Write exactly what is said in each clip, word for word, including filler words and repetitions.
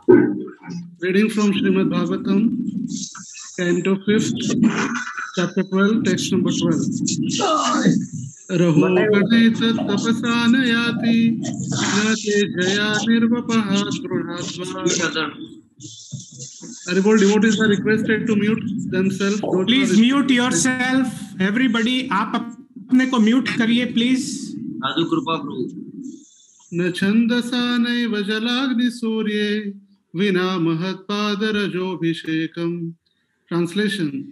Reading from Srimad Bhagavatam, Canto fifth, Chapter twelve, Text number twelve. Raho gadeta tapasa nayati, na te jaya nirvapaha drunadva. Everybody devotees are requested to mute themselves. Please mute yourself. Everybody, आप अपने को mute करिए, please. साधु कृपा प्रभु. न छंदसा नैव जलाग्नि सूर्ये विना महत्पादरजोभिषेकम्. Translation.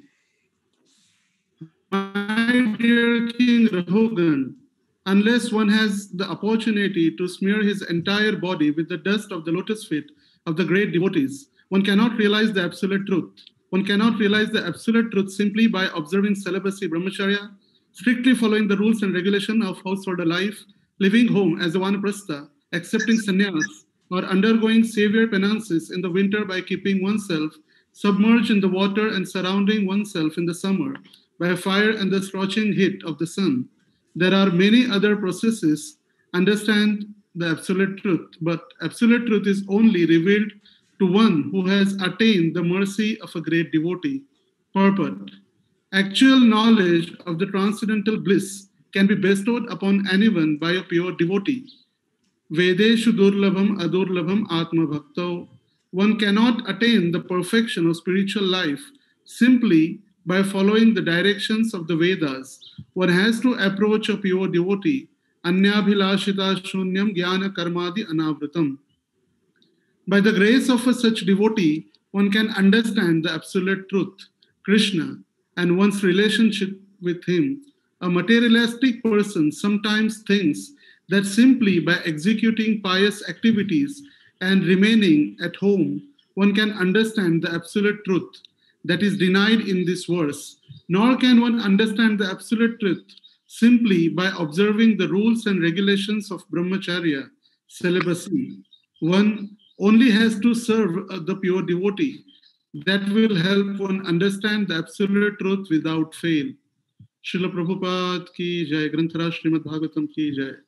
My dear King Rahogan, unless one has the opportunity to smear his entire body with the dust of the lotus feet of the great devotees, one cannot realize the absolute truth. One cannot realize the absolute truth simply by observing celibacy, brahmacharya, strictly following the rules and regulation of householder life, living home as a vanaprastha, accepting sannyas, or undergoing severe penances in the winter by keeping oneself submerged in the water and surrounding oneself in the summer by fire and the scorching heat of the sun. There are many other processes. Understand the absolute truth, but absolute truth is only revealed to one who has attained the mercy of a great devotee. Purport. Actual knowledge of the transcendental bliss can be bestowed upon anyone by a pure devotee. Vedeshu durlabham adurlabham atma bhakto. One cannot attain the perfection of spiritual life simply by following the directions of the Vedas. One has to approach a pure devotee. Anyabhilashita shunyam jnana karmadi anavritam. By the grace of a such devotee, one can understand the absolute truth, Krishna, and one's relationship with him. A materialistic person sometimes thinks that simply by executing pious activities and remaining at home, one can understand the absolute truth that is denied in this verse. Nor can one understand the absolute truth simply by observing the rules and regulations of brahmacharya, celibacy. One only has to serve the pure devotee. That will help one understand the absolute truth without fail. Srila Prabhupada ki jai, Granthara Srimad Bhagavatam ki jai.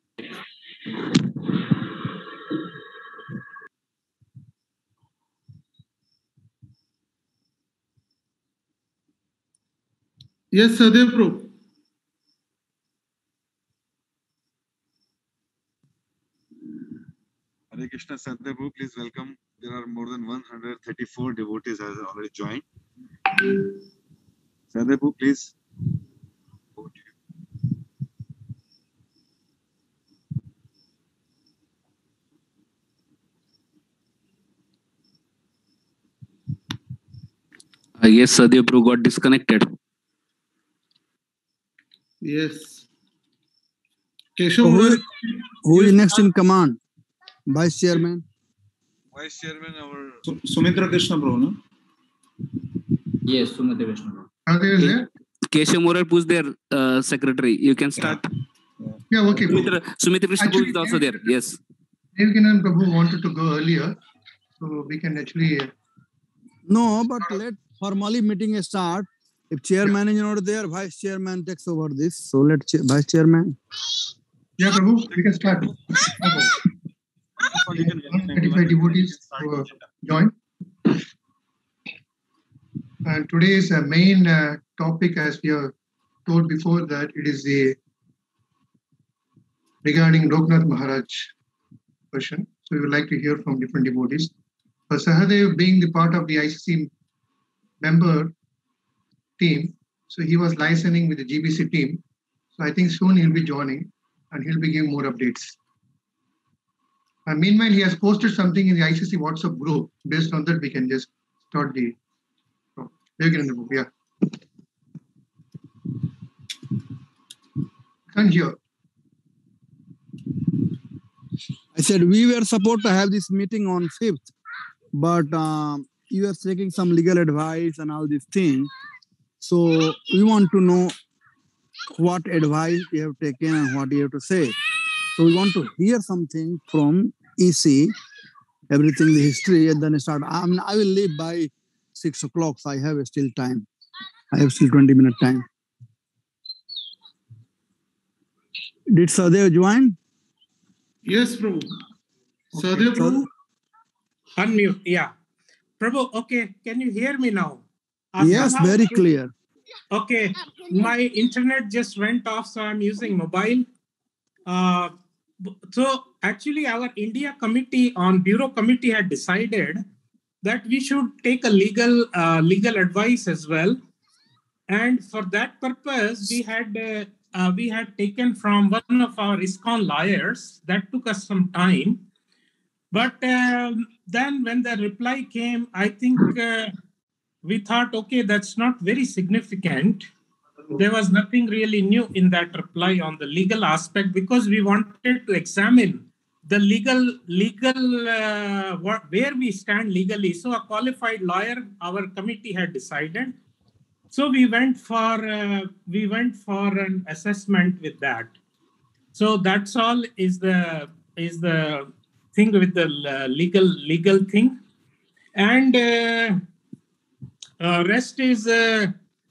Yes, Sadev Prabhu. Hare Krishna, Sadev Prabhu, please welcome. There are more than one hundred thirty-four devotees has already joined. Sadev Prabhu, please. Over to you. Uh, yes, Sadev Prabhu got disconnected. Yes. So Keshav, who, who is next in command? Vice Chairman? Vice Chairman, our Su- Sumitra Krishna Prabhu, no? Yes, Sumitra Krishna Prabhu. Sahadev is there? Keshav Moral Push their uh, secretary. You can start. Yeah, okay. Sumitra, Sumitra Krishna Prabhu Actually, is also there. Yes. Devakinan Prabhu wanted to go earlier, so we can actually. No, but let formally meeting start. If chairman is not there, vice chairman takes over this. So let cha- vice chairman. Yeah, Prabhu, we can start. thirty-five devotees to join. And today's uh, main uh, topic, as we have told before, that it is the regarding Loknath Maharaj question. So we would like to hear from different devotees. For Sahadev being the part of the I C C member team, so he was licensing with the G B C team. So I think soon he'll be joining and he'll be giving more updates. And meanwhile, he has posted something in the I C C WhatsApp group. Based on that, we can just start the. Oh, yeah. Can't hear. I said we were supposed to have this meeting on fifth, but um, you are taking some legal advice and all these things. So we want to know what advice you have taken and what you have to say. So we want to hear something from E C, everything, the history, and then start. I mean, I will leave by six o'clock, so I have still time. I have still twenty minute time. Did Sadev join? Yes, Prabhu. Okay, Sadev so- Prabhu, Unmute. Yeah. Prabhu, okay. Can you hear me now? Uh, Yes, somehow- very clear. Okay. My internet just went off, so I'm using mobile. Uh, so actually, our India committee on Bureau committee had decided that we should take a legal uh, legal advice as well. And for that purpose, we had uh, uh, we had taken from one of our ISKCON lawyers. That took us some time. But um, then when the reply came, I think uh, we thought, okay, that's not very significant. There was nothing really new in that reply on the legal aspect because we wanted to examine the legal, legal uh, what, where we stand legally. So a qualified lawyer, our committee had decided. So we went for uh, we went for an assessment with that. So that's all is the is the thing with the uh, legal legal thing, and uh, uh, rest is uh,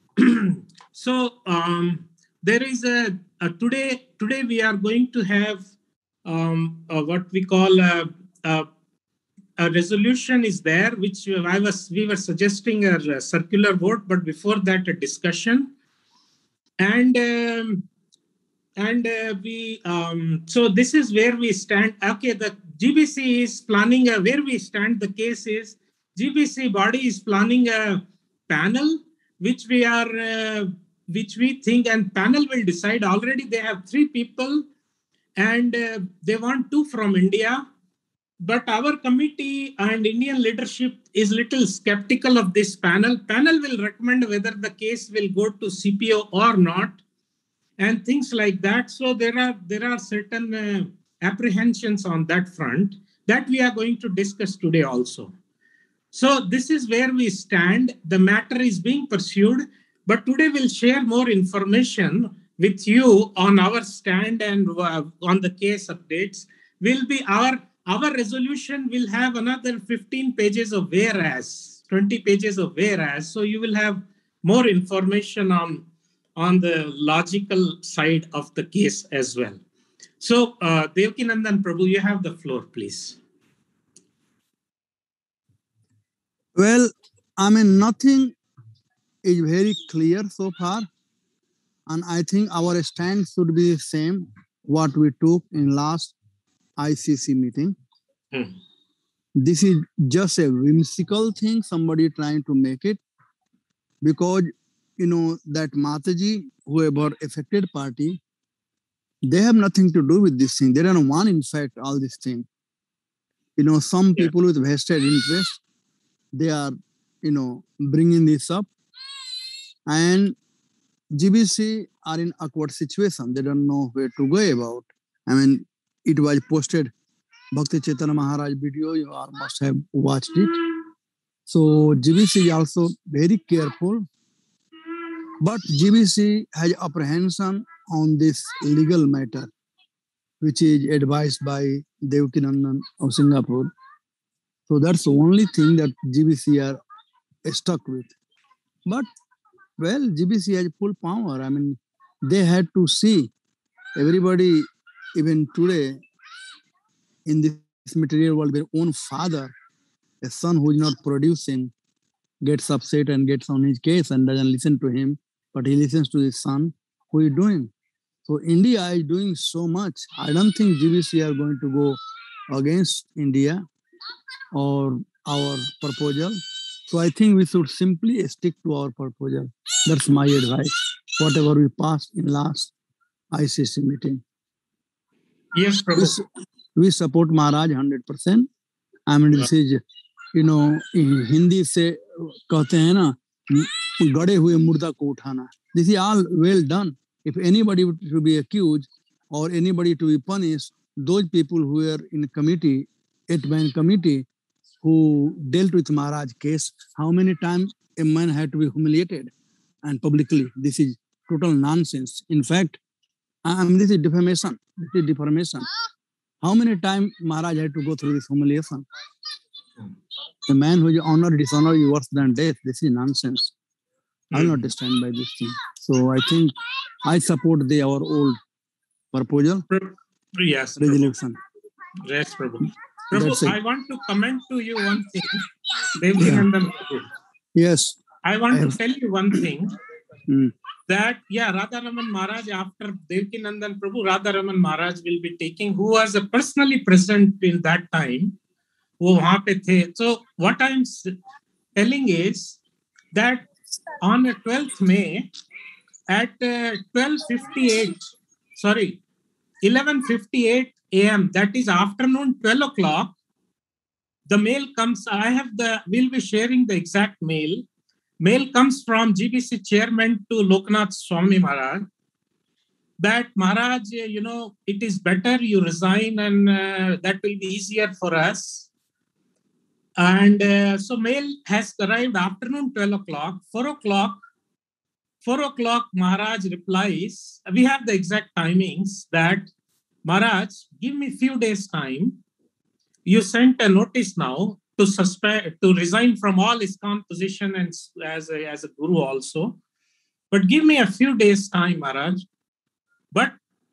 so um, there is a, a today today we are going to have um, uh, what we call a, a, a resolution is there, which I was we were suggesting a, a circular vote, but before that a discussion, and. Um, And uh, we, um, so this is where we stand. Okay, the G B C is planning a, where we stand. The case is G B C body is planning a panel, which we are, uh, which we think, and panel will decide. Already they have three people, and uh, they want two from India. But our committee and Indian leadership is little skeptical of this panel. Panel will recommend whether the case will go to C P O or not, and things like that. So there are there are certain uh, apprehensions on that front that we are going to discuss today also. So this is where we stand. The matter is being pursued, but today we'll share more information with you on our stand and uh, on the case updates. Will be our our resolution will have another fifteen pages of whereas, twenty pages of whereas. So you will have more information on on the logical side of the case as well. So, uh, Devkinandan Prabhu, you have the floor, please. Well, I mean, nothing is very clear so far. And I think our stand should be the same, what we took in last I C C meeting. Hmm. This is just a whimsical thing, somebody trying to make it, because you know, that Mataji, whoever affected party, they have nothing to do with this thing. They don't want, in fact, all this thing. You know, some Yeah. people with vested interest, they are, you know, bringing this up. And G B C are in awkward situation. They don't know where to go about. I mean, it was posted, Bhakti Chaitanya Maharaj video, you all must have watched it. So G B C is also very careful. But G B C has apprehension on this legal matter, which is advised by Devkinandan of Singapore. So that's the only thing that G B C are stuck with. But, well, G B C has full power. I mean, they had to see everybody, even today, in this material world, their own father, a son who is not producing, gets upset and gets on his case and doesn't listen to him, but he listens to his son, who is doing. So India is doing so much. I don't think G B C are going to go against India or our proposal. So I think we should simply stick to our proposal. That's my advice. Whatever we passed in last I C C meeting. Yes, We, Prabhu. s- we support Maharaj one hundred percent. I mean, this is, you know, in Hindi से कहते हैं ना, गड़े हुए मुर्दा को उठाना. This is all well done. If anybody to be accused or anybody to be punished, those people who were in a committee, eight-man committee, who dealt with Maharaj case, how many times a man had to be humiliated and publicly? This is total nonsense. In fact, I mean, this is defamation. This is defamation. How many times Maharaj had to go through this humiliation? A man who is honored, dishonor is worse than death. This is nonsense. I will not stand by this thing. So I think I support the our old proposal, Yes, Prabhu. resolution. Yes, Prabhu. Prabhu, That's it. I want to comment to you one thing. Devkinandan Prabhu. Yes. I want I to have- tell you one thing. Mm. That, yeah, Radharaman Maharaj, after Devkinandan Prabhu, Radharaman Maharaj will be taking, who was uh, personally present in that time. wo wahan pe the. So what I'm telling is that on twelfth May at uh, twelve fifty-eight, sorry, eleven fifty-eight a m, that is afternoon twelve o'clock, the mail comes. I have the, we'll be sharing the exact mail. Mail comes from G B C chairman to Loknath Swami Maharaj that Maharaj, you know, it is better you resign and uh, that will be easier for us. And uh, so mail has arrived afternoon twelve o'clock, four o'clock, four o'clock Maharaj replies, we have the exact timings that Maharaj, give me few days time. You sent a notice now to suspend, to resign from all ISKCON position and as a, as a guru also. But give me a few days time, Maharaj. But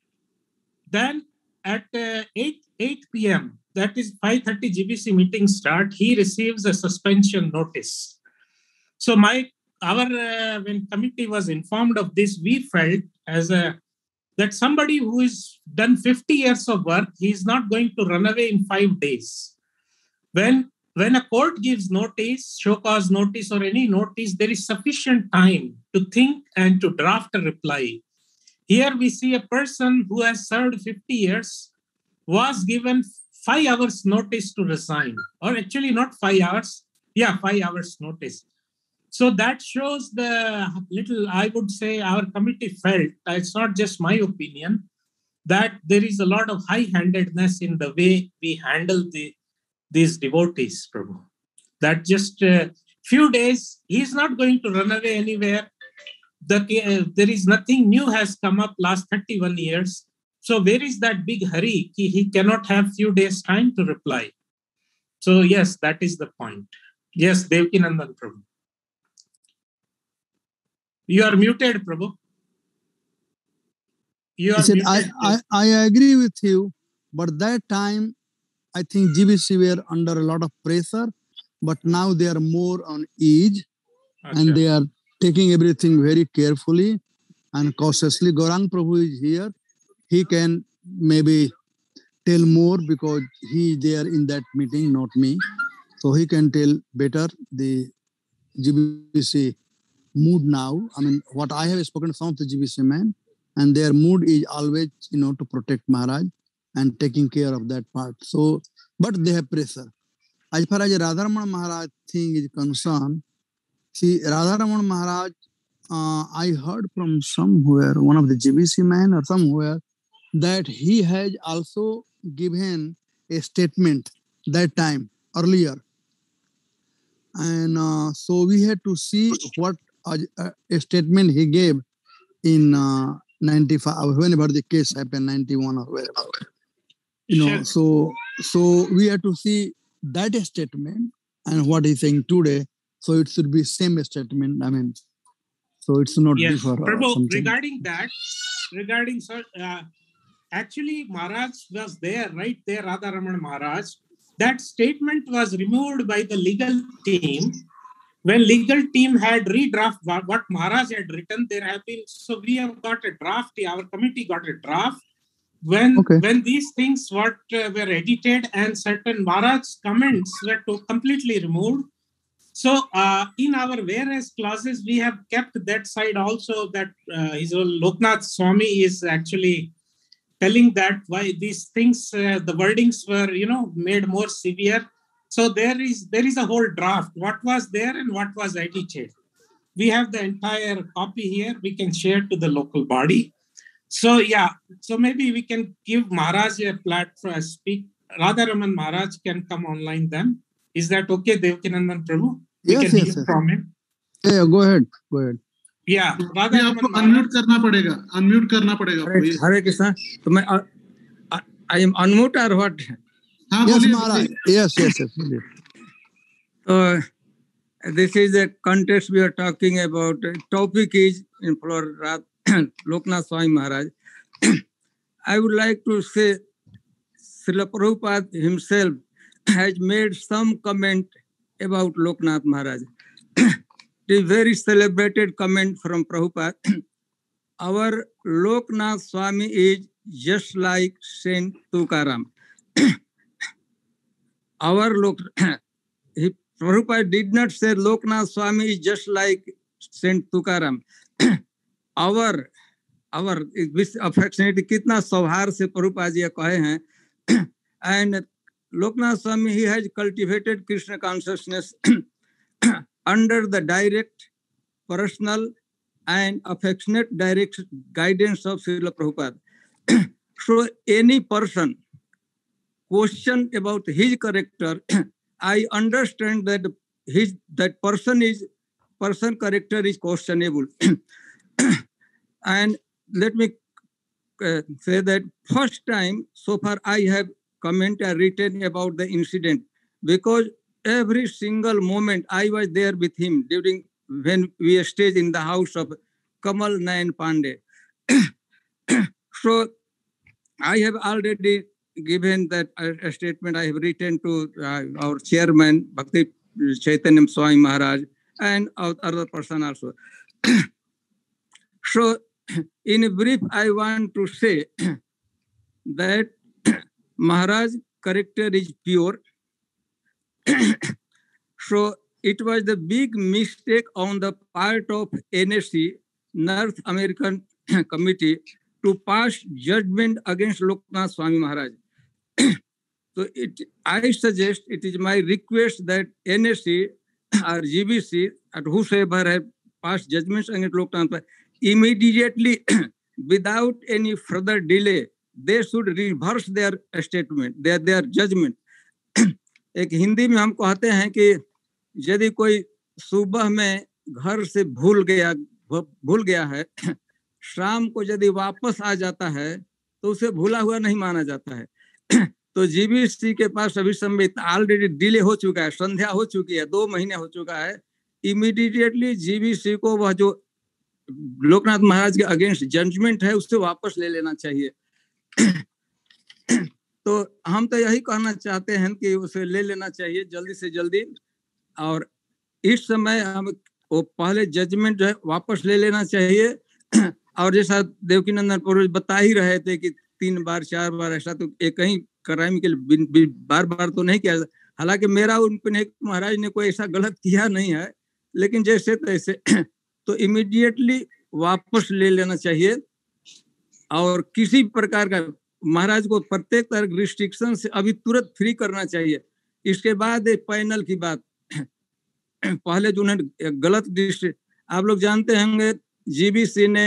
then at uh, eight p m, that is five thirty G B C meeting start, he receives a suspension notice. So my, our, uh, when committee was informed of this, we felt as a, that somebody who is done fifty years of work, he is not going to run away in five days. When When a court gives notice, show cause notice or any notice, there is sufficient time to think and to draft a reply. Here we see a person who has served fifty years was given five hours notice to resign, or actually not five hours, yeah, five hours notice. So that shows the little, I would say our committee felt, it's not just my opinion, that there is a lot of high-handedness in the way we handle the these devotees, Prabhu. That just a uh, few days, he's not going to run away anywhere. The, uh, there is nothing new has come up last thirty-one years. So where is that big hurry? He, he cannot have few days time to reply. So yes, that is the point. Yes, Devkinandan Prabhu. You are muted, Prabhu. You are He said, muted. I, I, I agree with you, but that time, I think G B C were under a lot of pressure, but now they are more on ease Achha. and they are taking everything very carefully and cautiously. Gaurang Prabhu is here. He can maybe tell more because he there in that meeting, not me. So he can tell better the G B C mood now. I mean, what I have spoken to some of the G B C men, and their mood is always, you know, to protect Maharaj and taking care of that part. So, but they have pressure. As far as Radharaman Maharaj thing is concerned, see, Radharaman Maharaj, uh, I heard from somewhere, one of the G B C men or somewhere, that he has also given a statement that time, earlier. And uh, so we had to see what uh, a statement he gave in uh, ninety-five, whenever the case happened, ninety-one or wherever. You know, Sure. so so we have to see that statement and what he's saying today. So it should be same statement. I mean, so it's not Yes, differ or Prabhu, something. regarding that, regarding, sir, uh, actually Maharaj was there, right there, Radharaman Maharaj. That statement was removed by the legal team. When legal team had redraft what, what Maharaj had written, there have been, so we have got a draft, our committee got a draft. When, Okay. when these things what uh, were edited and certain Maharaj's comments were to completely removed. So uh, in our whereas clauses, we have kept that side also, that uh, his own Loknath Swami is actually telling that why these things, uh, the wordings were, you know, made more severe. So there is there is a whole draft, what was there and what was edited. We have the entire copy here. We can share to the local body. So yeah, so maybe we can give Maharaj a platform, speak. Radharaman Maharaj can come online then. Is that okay, Devkinandan Prabhu? We Yes, can yes, hear yes. from him. Yeah, go ahead, go ahead. Yeah, ये Radharaman आपको Maharaj. Unmute करना पड़ेगा unmute करना पड़ेगा आपको हरे ये हरे कृष्ण तो मैं आई एम अनम्यूट और व्हाट हाँ Yes, बोलिए Maharaj. बोलिए Yes, yes, yes. Please. तो this is a context we are talking about. Topic is in for Loknath Swami Maharaj. I would like to say Srila Prabhupada himself has made some comment about Loknath Maharaj. The very celebrated comment from Prabhupada. Our Loknath Swami is just like Saint Tukaram. Our Lok, he, Prabhupada did not say Loknath Swami is just like Saint Tukaram. our, our, with affectionate, कितना सौहार्द से प्रभुपाद जी कहे हैं. And Loknath Swami, he has cultivated Krishna consciousness under the direct, personal, and affectionate direct guidance of Srila Prabhupada. So any person question about his character, I understand that his that person is person character is questionable. And let me uh, say that first time so far I have commented written about the incident, because every single moment I was there with him during when we stayed in the house of Kamal Nayan Pandey. So I have already given that a, a statement. I have written to uh, our chairman, Bhakti Chaitanya Swami Maharaj, and our other person also. So in brief, I want to say that Maharaj character is pure. So it was the big mistake on the part of N S C, North American Committee, to pass judgment against Loknath Swami Maharaj. So it, I suggest, it is my request that N S C or G B C, or whosoever have passed judgments against Loknath, immediately, without any further delay, they should reverse their statement, their, their judgment. एक हिंदी में हम कहते हैं कि यदि कोई सुबह में घर से भूल गया भूल गया है, शाम को यदि वापस आ जाता है तो उसे भूला हुआ नहीं माना जाता है. तो जीबीसी के पास अभी समय ऑलरेडी डिले हो चुका है, संध्या हो चुकी है, दो महीने हो चुका है. इमीडिएटली जीबीसी को वह जो लोकनाथ महाराज के अगेंस्ट जजमेंट है उससे वापस ले लेना चाहिए. तो हम तो यही कहना चाहते हैं कि उसे ले लेना चाहिए जल्दी से जल्दी. और इस समय हम वो पहले जजमेंट जो है वापस ले लेना चाहिए. और जैसा देवकीनंदन पूर्वज बता ही रहे थे कि तीन बार चार बार ऐसा तो एक ही क्राइम के लिए बार बार तो नहीं किया. हालांकि मेरा उन पर महाराज ने कोई ऐसा गलत किया नहीं है, लेकिन जैसे तैसे तो इमीडिएटली वापस ले लेना चाहिए. और किसी प्रकार का महाराज को प्रत्येक तरह के रिस्ट्रिक्शन से अभी तुरंत फ्री करना चाहिए. इसके बाद एक पैनल की बात, पहले जो उन्होंने गलत डिस्ट्रिक्ट, आप लोग जानते होंगे जीबीसी ने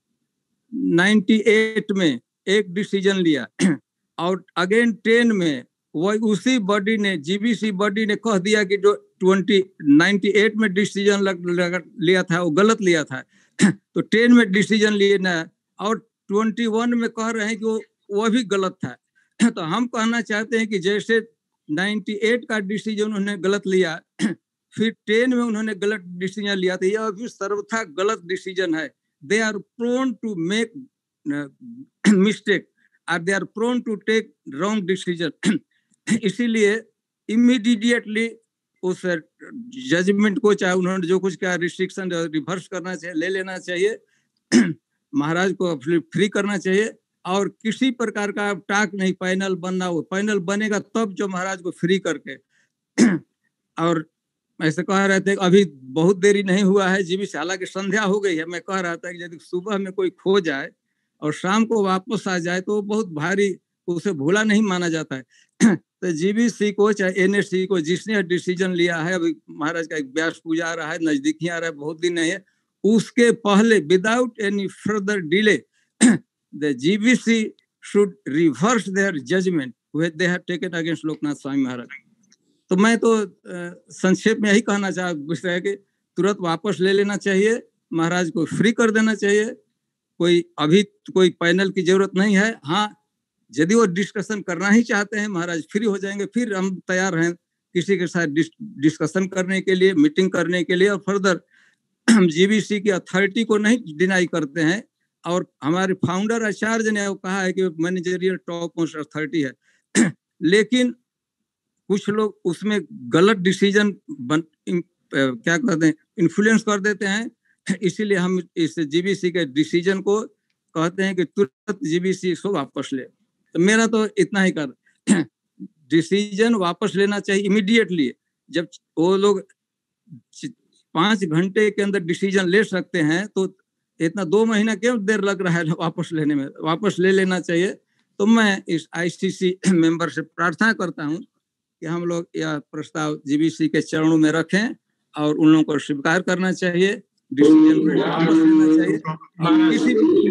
अट्ठानवे में एक डिसीजन लिया और अगेन टेन में वही उसी बॉडी ने जीबीसी बॉडी ने कह दिया कि जो ट्वेंटी नाइन्टी एट में डिसीजन लग, लग, लिया था वो गलत लिया था. तो टेन में डिसीजन लेना और ट्वेंटी वन में कह रहे हैं कि वो वो भी गलत था. तो हम कहना चाहते हैं कि जैसे अट्ठानवे का डिसीजन उन्होंने गलत लिया, फिर टेन में उन्होंने गलत डिसीजन लिया, तो यह भी सर्वथा गलत डिसीजन है. They are prone to make mistake और they are prone to take wrong decision. इसीलिए इमीडिएटली उस जजमेंट को, चाहे उन्होंने जो कुछ क्या रिस्ट्रिक्शन रिवर्स करना चाहिए, ले लेना चाहिए. महाराज को फ्री करना चाहिए और किसी प्रकार का टाक नहीं, पैनल बनना, हो पैनल बनेगा तब जो महाराज को फ्री करके. और ऐसे कह रहे थे अभी बहुत देरी नहीं हुआ है जीबी से, हालांकि संध्या हो गई है. मैं कह रहा था कि यदि सुबह में कोई खो जाए और शाम को वापस आ जाए तो बहुत भारी, उसे भूला नहीं माना जाता है. तो जीबीसी को चाहे एनएससी को जिसने डिसीजन लिया है, अभी महाराज का एक व्यास पूजा आ रहा है, नजदीक ही आ रहा है, बहुत दिन नहीं है, उसके पहले without any further delay the G B C should reverse their judgment which they have taken against Loknath Swami Maharaj. तो मैं तो संक्षेप में यही कहना चाहता है कि तुरंत वापस ले लेना चाहिए, महाराज को फ्री कर देना चाहिए. कोई अभी कोई पैनल की जरूरत नहीं है. हाँ, यदि वो डिस्कशन करना ही चाहते हैं, महाराज फ्री हो जाएंगे, फिर हम तैयार हैं किसी के साथ डिस, डिस्कशन करने के लिए, मीटिंग करने के लिए. और फर्दर हम जीबीसी की अथॉरिटी को नहीं डिनाई करते हैं. और हमारे फाउंडर आचार्य ने कहा है कि मैनेजरियल टॉप मोस्ट अथॉरिटी है. लेकिन कुछ लोग उसमें गलत डिसीजन बन इन, क्या कहते हैं इन्फ्लुएंस कर देते हैं। इसीलिए हम इस जीबीसी के डिसीजन को कहते हैं कि तुरंत जीबीसी इसको वापस ले। तो मेरा तो इतना ही कर डिसीजन वापस लेना चाहिए इमीडिएटली। जब वो लोग पांच घंटे के अंदर डिसीजन ले सकते हैं तो इतना दो महीना क्यों देर लग रहा है वापस लेने में? वापस ले लेना चाहिए। तो मैं इस आईसीसी मेंबर से प्रार्थना करता हूं कि हम लोग यह प्रस्ताव जीबीसी के चरणों में रखें और उन लोगों को स्वीकार करना चाहिए, डिसीजन वापस लेना चाहिए और किसी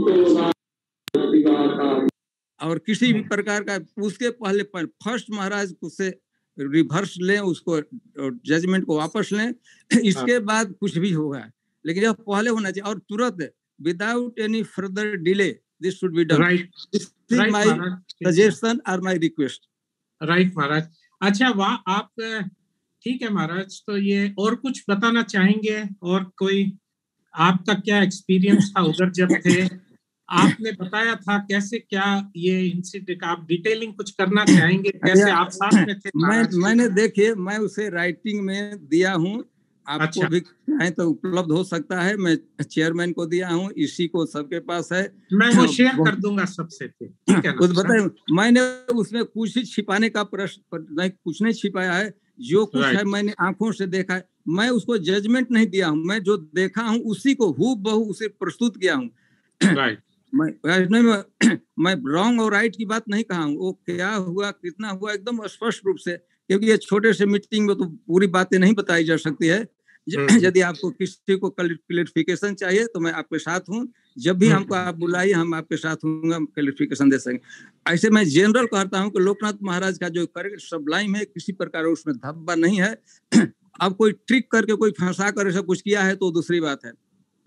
और किसी भी प्रकार का उसके पहले फर्स्ट महाराज से रिवर्स लें, उसको जजमेंट को वापस लें, इसके बाद कुछ भी होगा। लेकिन यह पहले होना चाहिए और तुरंत without any further delay this should be done. Right right my suggestion और माय रिक्वेस्ट। राइट महाराज। अच्छा वाह, आप ठीक है महाराज। तो ये और कुछ बताना चाहेंगे? और कोई आपका क्या एक्सपीरियंस था उधर जब थे? आपने बताया था कैसे क्या ये इंसिडेंट, आप डिटेलिंग कुछ करना चाहेंगे कैसे आप साथ में थे? मैं मैंने देखिए मैं उसे राइटिंग में दिया हूँ, आपको अच्छा। भी चाहे तो उपलब्ध हो सकता है। मैं चेयरमैन को दिया हूँ, इसी को सबके पास है, मैं वो शेयर कर दूंगा सबसे। ठीक है कुछ बताए। मैंने उसमें कुछ ही छिपाने का प्रश्न नहीं, कुछ नहीं छिपाया है। जो कुछ है मैंने आंखों से देखा है। मैं उसको जजमेंट नहीं दिया हूँ, मैं जो देखा हूँ उसी को हूबहू उसे प्रस्तुत किया हूँ। राइट। मैं मैं, मैं रॉन्ग और राइट की बात नहीं कहा हूँ। वो क्या हुआ कितना हुआ एकदम स्पष्ट रूप से, क्योंकि ये छोटे से मीटिंग में तो पूरी बातें नहीं बताई जा सकती है। यदि आपको किसी को क्लैरिफिकेशन चाहिए तो मैं आपके साथ हूँ। जब भी हमको आप बुलाइए हम आपके साथ होंगे, हम क्लैरिफिकेशन दे सकेंगे। ऐसे मैं जनरल कहता हूँ कि लोकनाथ महाराज का जो करेक्ट सबलाइम है, किसी प्रकार उसमें धब्बा नहीं है। अब कोई ट्रिक करके कोई फंसा कर ऐसा कुछ किया है तो दूसरी बात है।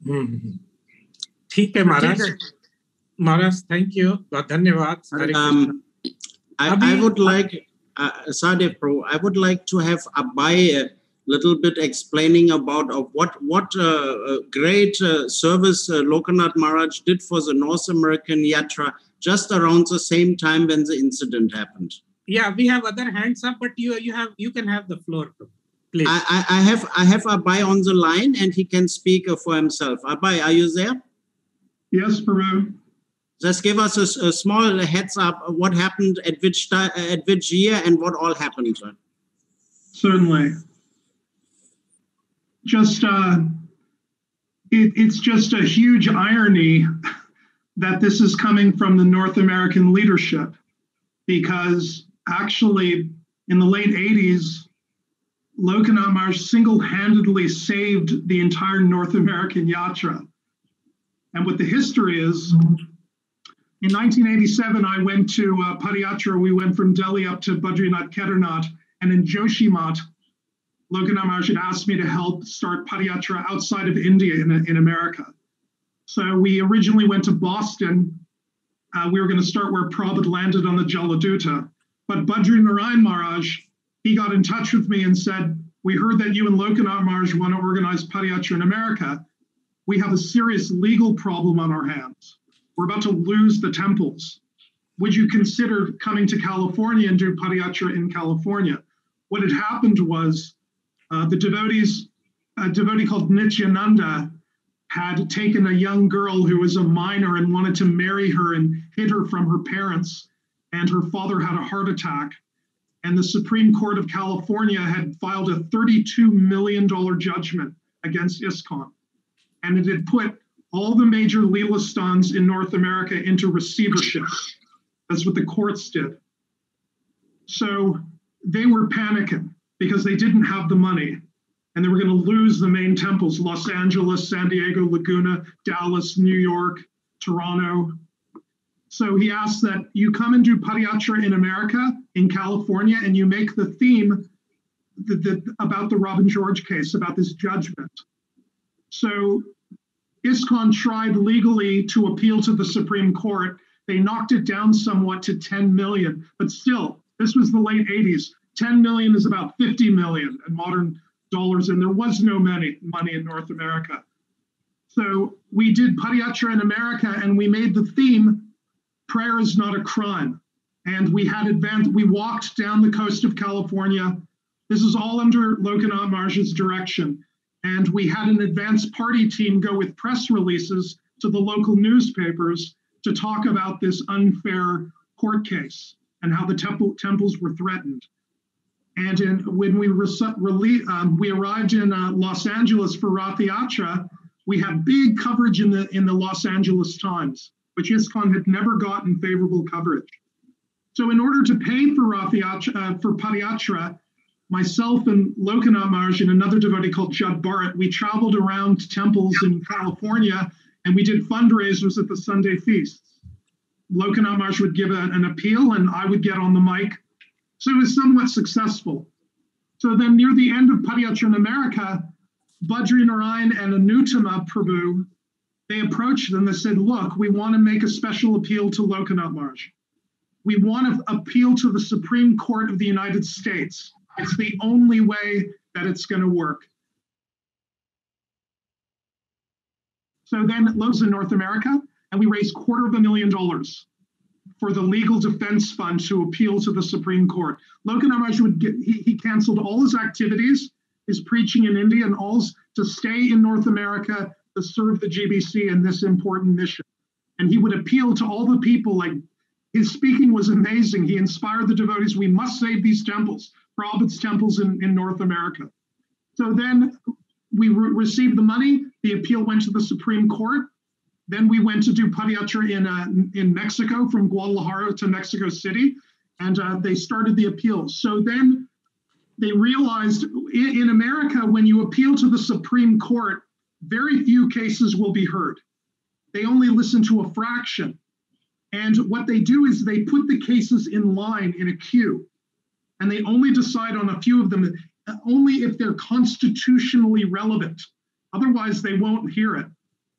ठीक है महाराज। महाराज थैंक यू, धन्यवाद। Um, I, I would like, uh, Sadev Pro, I would like to have Abai a little bit explaining about of what what uh, uh, great uh, service uh, Lokanath Maharaj did for the North American Yatra just around the same time when the incident happened. Yeah, we have other hands up, but you you have you can have the floor, please. I, I, I have I have Abai on the line and he can speak uh, for himself. Abai, are you there? Yes, Peru. Just give us a, a small heads up of what happened at which time, at which year and what all happened. Sir. Certainly. Just uh, it, it's just a huge irony that this is coming from the North American leadership, because actually in the late eighties, Lokanath Maharaj single-handedly saved the entire North American Yatra. And what the history is, in nineteen eighty-seven, I went to uh, Padayatra. We went from Delhi up to Badrinath Kedarnath, and in Joshimat, Lokanath Maharaj had asked me to help start Padayatra outside of India in, in America. So we originally went to Boston. Uh, we were going to start where Prabhupada landed on the Jaladuta. But Badri Narayan Maharaj, he got in touch with me and said, we heard that you and Lokanath Maharaj want to organize Padayatra in America. We have a serious legal problem on our hands. We're about to lose the temples. Would you consider coming to California and do Padayatra in California? What had happened was uh, the devotees, a devotee called Nityananda had taken a young girl who was a minor and wanted to marry her and hid her from her parents. And her father had a heart attack. And the Supreme Court of California had filed a thirty-two million dollars judgment against ISKCON. And it had put all the major Leela stans in North America into receivership. That's what the courts did. So they were panicking because they didn't have the money and they were going to lose the main temples, Los Angeles, San Diego, Laguna, Dallas, New York, Toronto. So he asked that you come and do Padayatra in America, in California, and you make the theme the, the, about the Robin George case, about this judgment. So ISKCON tried legally to appeal to the Supreme Court. They knocked it down somewhat to ten million, but still, this was the late eighties. ten million is about fifty million in modern dollars, and there was no money, money in North America. So we did Padayatra in America, and we made the theme, prayer is not a crime. And we had advanced, we walked down the coast of California. This is all under Lokanath Maharaj's direction. And we had an advanced party team go with press releases to the local newspapers to talk about this unfair court case and how the temple, temples were threatened. And in, when we, re, um, we arrived in uh, Los Angeles for Rath Yatra, we had big coverage in the, in the Los Angeles Times, which ISKCON had never gotten favorable coverage. So in order to pay for Rath Yatra, uh, for Padayatra, myself and Lokanath Maharaj and another devotee called Judd Barrett, we traveled around to temples in California and we did fundraisers at the Sunday feasts. Lokanath Maharaj would give a, an appeal and I would get on the mic. So it was somewhat successful. So then near the end of Padayatra in America, Badri Narayan and Anuttama Prabhu, they approached them and said, look, we want to make a special appeal to Lokanath Maharaj. We want to appeal to the Supreme Court of the United States. It's the only way that it's going to work. So then it loads in North America, and we raised quarter of a million dollars for the legal defense fund to appeal to the Supreme Court. Lokanath Maharaj would get, he, he canceled all his activities, his preaching in India, and all to stay in North America to serve the G B C in this important mission. And he would appeal to all the people, like his speaking was amazing. He inspired the devotees, we must save these temples, Prabhupada's temples in, in North America. So then we re received the money, the appeal went to the Supreme Court. Then we went to do Padayatra in, uh, in Mexico, from Guadalajara to Mexico City, and uh, they started the appeals. So then they realized in, in America, when you appeal to the Supreme Court, very few cases will be heard. They only listen to a fraction. And what they do is they put the cases in line in a queue, and they only decide on a few of them, only if they're constitutionally relevant. Otherwise, they won't hear it.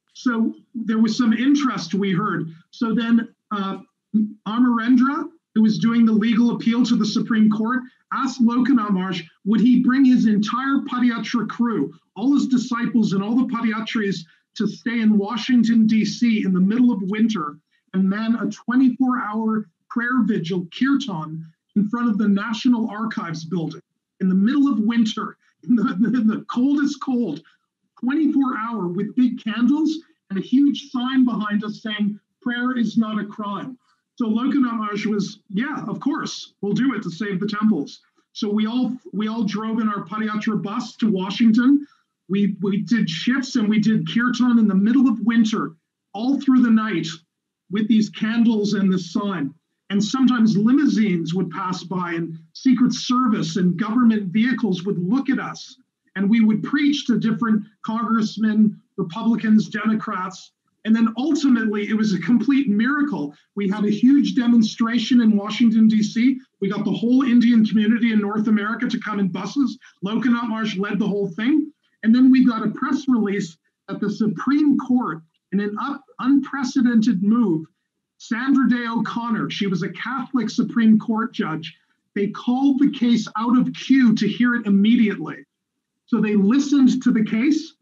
So there was some interest we heard. So then uh, Amarendra, who was doing the legal appeal to the Supreme Court, asked Lokanath Maharaj, would he bring his entire Padayatra crew, all his disciples and all the Padayatris, to stay in Washington, D C in the middle of winter and man a twenty-four hour prayer vigil, kirtan, in front of the National Archives building in the middle of winter, in the, in the coldest cold, twenty-four hour with big candles and a huge sign behind us saying, prayer is not a crime. So Lokanath Maharaj was, yeah, of course, we'll do it to save the temples. So we all we all drove in our Padayatra bus to Washington. We, we did shifts and we did kirtan in the middle of winter, all through the night with these candles and this sign. And sometimes limousines would pass by and Secret Service and government vehicles would look at us. And we would preach to different congressmen, Republicans, Democrats. And then ultimately, it was a complete miracle. We had a huge demonstration in Washington, D C. We got the whole Indian community in North America to come in buses. Lokanath Maharaj led the whole thing. And then we got a press release that the Supreme Court, in an up, unprecedented move, Sandra Day O'Connor, she was a Catholic Supreme Court judge, they called the case out of queue to hear it immediately. So they listened to the case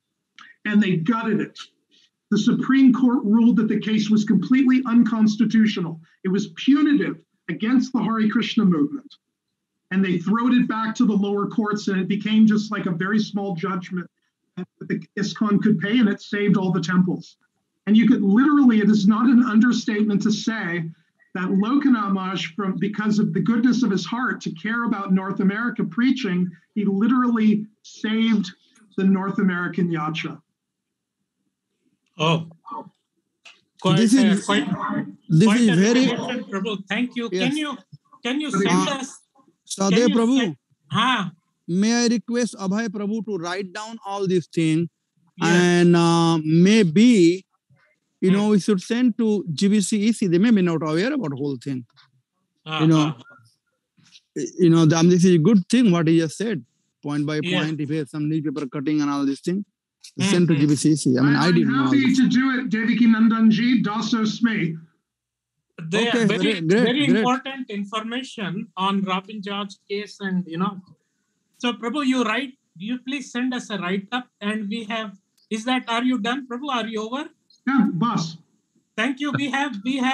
and they gutted it. The Supreme Court ruled that the case was completely unconstitutional. It was punitive against the Hare Krishna movement. And they throwed it back to the lower courts, and it became just like a very small judgment that the ISKCON could pay, and it saved all the temples. And you could literally, it is not an understatement to say that Lokanath Maharaj, from, because of the goodness of his heart to care about North America preaching, he literally saved the North American Yatra. Oh, quite, this is, uh, quite, this quite is a very... Prabhu, thank you. Yes. Can you can you send Uh, us? Sadeh Prabhu, Send, ah, may I request Abhay Prabhu to write down all these things, yes. and uh, maybe, you know, we should send to G B C E C. They may be not aware about the whole thing. Uh, you know, uh, you know, the, um, this is a good thing what he just said, point by yes. point. If he has some newspaper cutting and all these things, Mm-hmm. send to G B C E C. I mean, I I'm didn't know. happy to do it, Devaki Nandanji, Daso Sme. They Okay, are very, very great, very great. important information on Robin George case, and you know. So Prabhu, you write. You please send us a write up, and we have. Is that? Are you done, Prabhu? Are you over? Yeah, boss. Thank you. We have we have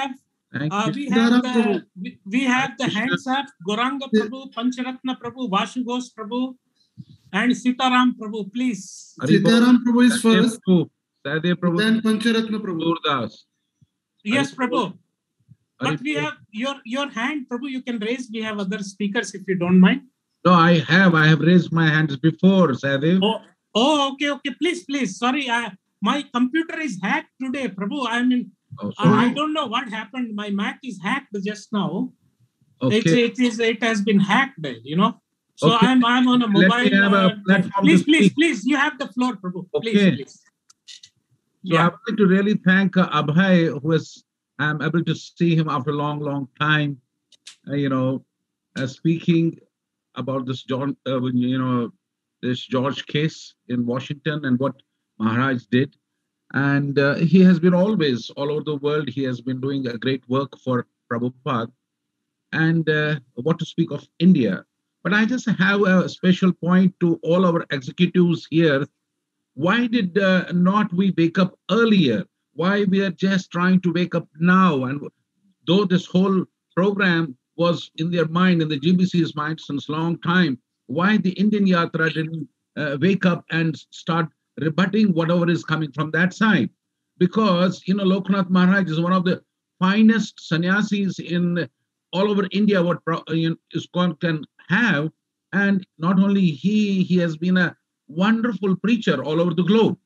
Thank Uh, you. we have Sitaram the Prabhu. we, we have the hands up. Goranga Prabhu, Pancharatna Prabhu, Vasu Ghosh Prabhu, and Sitaram Prabhu. Please. Sitaram Prabhu is first, Sahadev Prabhu, then Pancharatna Prabhu. Surdas. Yes, Prabhu. But Hari we Bol. have your your hand, Prabhu. You can raise. We have other speakers if you don't mind. No, I have. I have raised my hands before, Sahadev. Oh, oh, okay, okay. Please, please. Sorry, I, my computer is hacked today, Prabhu. I mean, Oh, I, sorry. I don't know what happened. My Mac is hacked just now. Okay. It's, it is. It has been hacked. You know. So Okay. I'm I'm on a mobile. Let me have a uh, platform please, to please, speak. please. You have the floor, Prabhu. Please, Okay. please. So I would like to really thank uh, Abhay, who is, I'm able to see him after a long, long time, uh, you know, uh, speaking about this John, uh, you know, this George case in Washington and what Maharaj did. And uh, he has been always all over the world. He has been doing a great work for Prabhupada. And uh, what to speak of India. But I just have a special point to all our executives here. Why did uh, not we wake up earlier? Why we are just trying to wake up now? And though this whole program was in their mind, in the G B C's mind since long time, why the Indian Yatra didn't uh, wake up and start rebutting whatever is coming from that side? Because, you know, Loknath Maharaj is one of the finest sannyasis in all over India, what you know, ISKCON can have. And not only he, he has been a wonderful preacher all over the globe.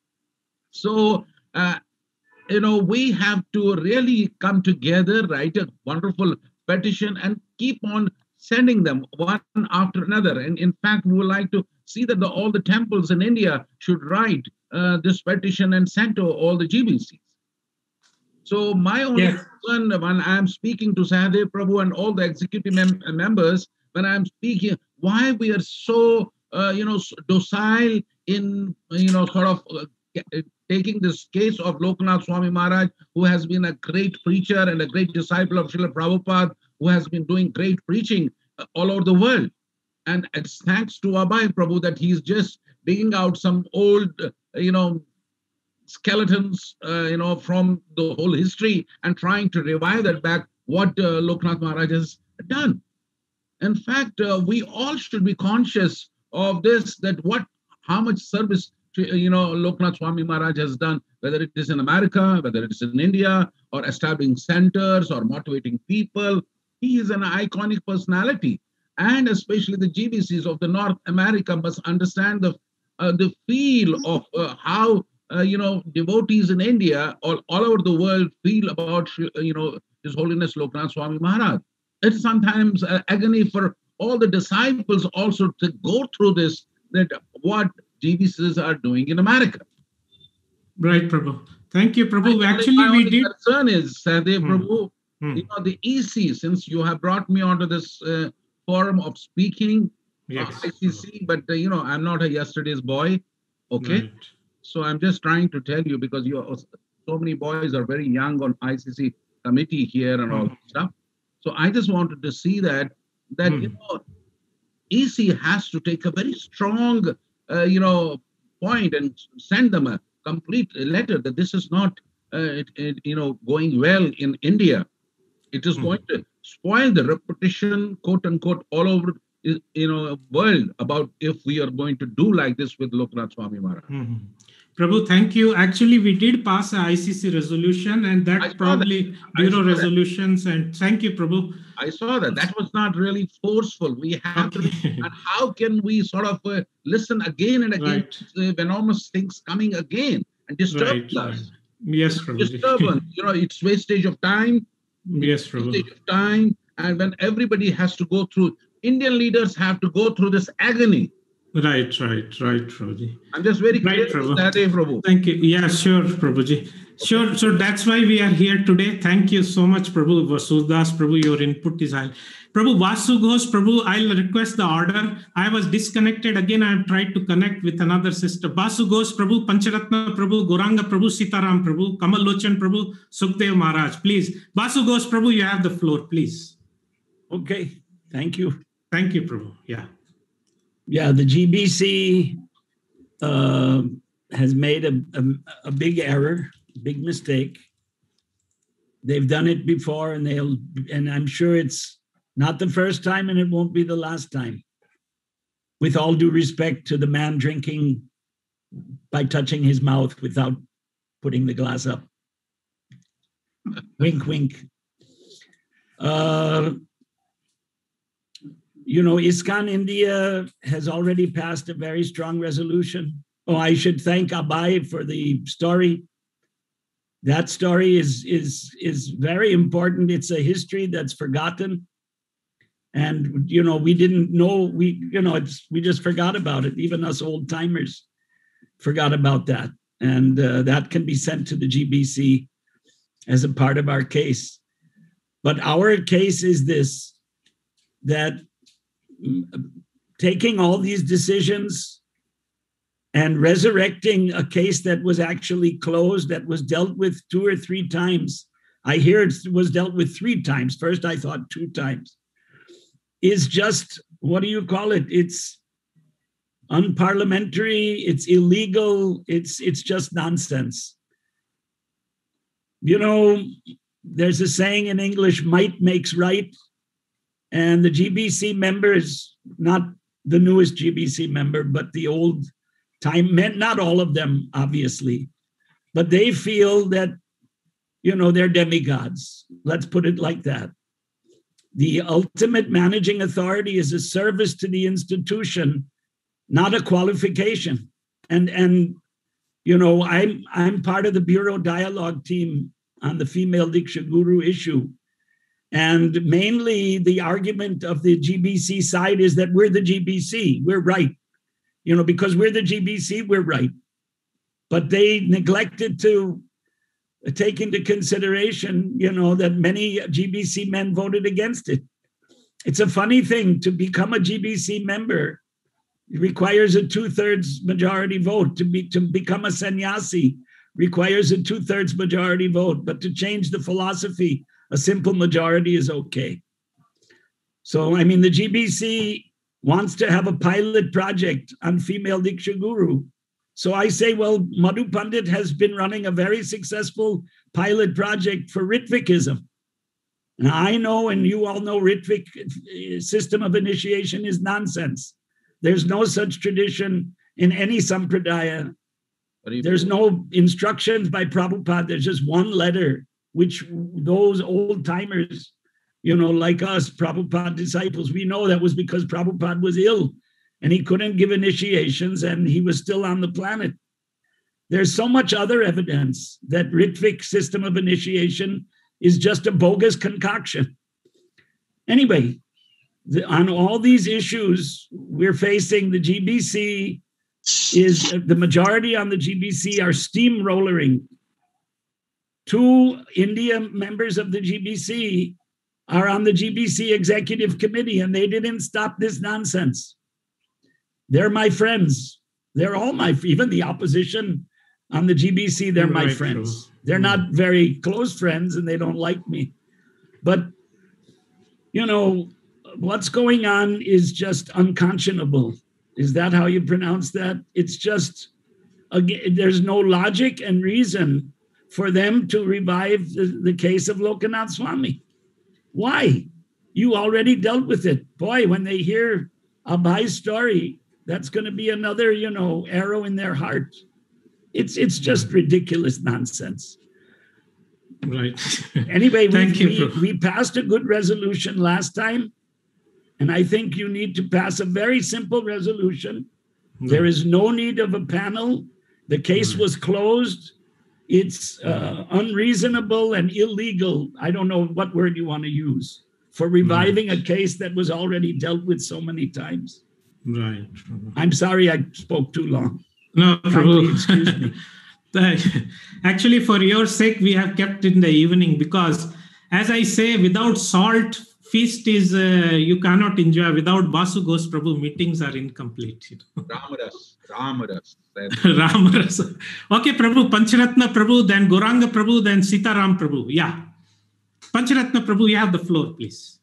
So, uh, you know, we have to really come together, write a wonderful petition and keep on sending them one after another. And in fact, we would like to see that the, all the temples in India should write uh, this petition and send to all the G B Cs. So my only Yes. concern when I'm speaking to Sahadev Prabhu and all the executive mem members, when I'm speaking, why we are so, uh, you know, docile in, you know, sort of uh, taking this case of Loknath Swami Maharaj, who has been a great preacher and a great disciple of Srila Prabhupada, who has been doing great preaching uh, all over the world. And it's thanks to Abhay Prabhu that he's just digging out some old, uh, you know, skeletons, uh, you know, from the whole history and trying to revive that back, what uh, Loknath Maharaj has done. In fact, uh, we all should be conscious of this, that what, how much service, to, you know, Loknath Swami Maharaj has done, whether it is in America, whether it is in India, or establishing centers or motivating people. He is an iconic personality. And especially the G B Cs of the North America must understand the, uh, the feel of uh, how Uh, you know, devotees in India, all, all over the world feel about, uh, you know, His Holiness Loknath Swami Maharaj. It's sometimes uh, agony for all the disciples also to go through this, that what G B Cs are doing in America. Right, Prabhu. Thank you, Prabhu. My Actually, only, my we only did. concern is, Sahadev Hmm. Prabhu, Hmm. you know, the E C, since you have brought me onto this uh, forum of speaking, Yes. of I C C, but, uh, you know, I'm not a yesterday's boy, okay? Right. So I'm just trying to tell you, because you are, so many boys are very young on I C C committee here and all that stuff. So I just wanted to see that, that, Hmm. you know, E C has to take a very strong, uh, you know, point and send them a complete letter that this is not, uh, it, it, you know, going well in India. It is Hmm. going to spoil the reputation, quote unquote, all over, you know, world about if we are going to do like this with Loknath Swami Maharaj. Mhm. Prabhu, thank you. Actually, we did pass a I C C resolution, and I that saw probably that. I Bureau saw that. resolutions. And thank you, Prabhu. I saw that. That was not really forceful. We have to, Okay. and how can we sort of uh, listen again and again, Right. uh, venomous things coming again and disturb Right, us? right. Yes, Prabhu. Disturbance, you know, it's wastage of time, Yes, Prabhu. wastage of time. And when everybody has to go through, Indian leaders have to go through this agony. Right, right, right, Prabhuji. I'm just very Right, clear Prabhu. with that, eh, Prabhu. Thank you. Yeah, sure, Prabhuji. Sure. So that's why we are here today. Thank you so much, Prabhu. Vasudas, Prabhu, your input is high. Prabhu, Vasu Ghosh, Prabhu, I'll request the order. I was disconnected. Again, I have tried to connect with another sister. Vasu Ghosh, Prabhu, Pancharatna, Prabhu, Goranga, Prabhu, Sitaram, Prabhu, Kamal Lochan, Prabhu, Sukhdev Maharaj. Please. Vasu Ghosh, Prabhu, you have the floor, please. Okay. Thank you. Thank you, Prabhu. Yeah. Yeah, the G B C uh, has made a, a, a big error, big mistake. They've done it before, and they'll, and I'm sure it's not the first time, and it won't be the last time. With all due respect to the man drinking by touching his mouth without putting the glass up. Wink, wink. Uh, you know, ISKCON India has already passed a very strong resolution. Oh, I should thank Abhay for the story. That story is, is, is very important. It's a history that's forgotten. And, you know, we didn't know, we, you know, it's, we just forgot about it. Even us old timers forgot about that. And uh, that can be sent to the G B C as a part of our case. But our case is this, that taking all these decisions and resurrecting a case that was actually closed, that was dealt with two or three times. I hear it was dealt with three times. First, I thought two times. Is just, what do you call it? It's unparliamentary, it's illegal, it's, it's just nonsense. You know, there's a saying in English, might makes right. And the G B C members, not the newest G B C member, but the old time, not all of them, obviously, but they feel that, you know, they're demigods. Let's put it like that. The ultimate managing authority is a service to the institution, not a qualification. And, and you know, I'm, I'm part of the Bureau dialogue team on the female Diksha Guru issue. And mainly the argument of the G B C side is that we're the G B C, we're right. You know, because we're the G B C, we're right. But they neglected to take into consideration, you know, that many G B C men voted against it. It's a funny thing to become a G B C member. It requires a two-thirds majority vote. To be to become a sannyasi requires a two-thirds majority vote. But to change the philosophy, a simple majority is okay. So, I mean, the G B C wants to have a pilot project on female Diksha Guru. So I say, well, Madhu Pandit has been running a very successful pilot project for Ritvikism. And I know, and you all know, Ritvik system of initiation is nonsense. There's no such tradition in any sampradaya. There's no instructions by Prabhupada. There's just one letter, which those old timers, you know, like us, Prabhupada disciples, we know that was because Prabhupada was ill and he couldn't give initiations and he was still on the planet. There's so much other evidence that Ritvik system of initiation is just a bogus concoction. Anyway, the, on all these issues, we're facing the G B C is, the majority on the G B C are steamrollering. Two India members of the G B C are on the G B C executive committee, and they didn't stop this nonsense. They're my friends. They're all my, even the opposition on the G B C, they're my right, friends. True. They're not very close friends and they don't like me. But, you know, what's going on is just unconscionable. Is that how you pronounce that? It's just, again, there's no logic and reason for them to revive the, the case of Lokanath Swami. Why? You already dealt with it. Boy, when they hear Abhai's story, that's going to be another, you know, arrow in their heart. It's it's just ridiculous nonsense. Right. Anyway, Thank we, you. we, we passed a good resolution last time, and I think you need to pass a very simple resolution. Mm. There is no need of a panel. The case mm. was closed. It's uh, unreasonable and illegal. I don't know what word you want to use for reviving mm. a case that was already dealt with so many times. Right. I'm sorry I spoke too long. No, Kindly excuse me. Actually, for your sake, we have kept in the evening because, as I say, without salt, feast is, uh, you cannot enjoy. Without Basu Ghosh Prabhu, meetings are incomplete. You know? Ramadas, Ramadas. Ramadas. Okay, Prabhu, Pancharatna Prabhu, then Goranga Prabhu, then Sitaram Prabhu. Yeah. Pancharatna Prabhu, you have the floor, please.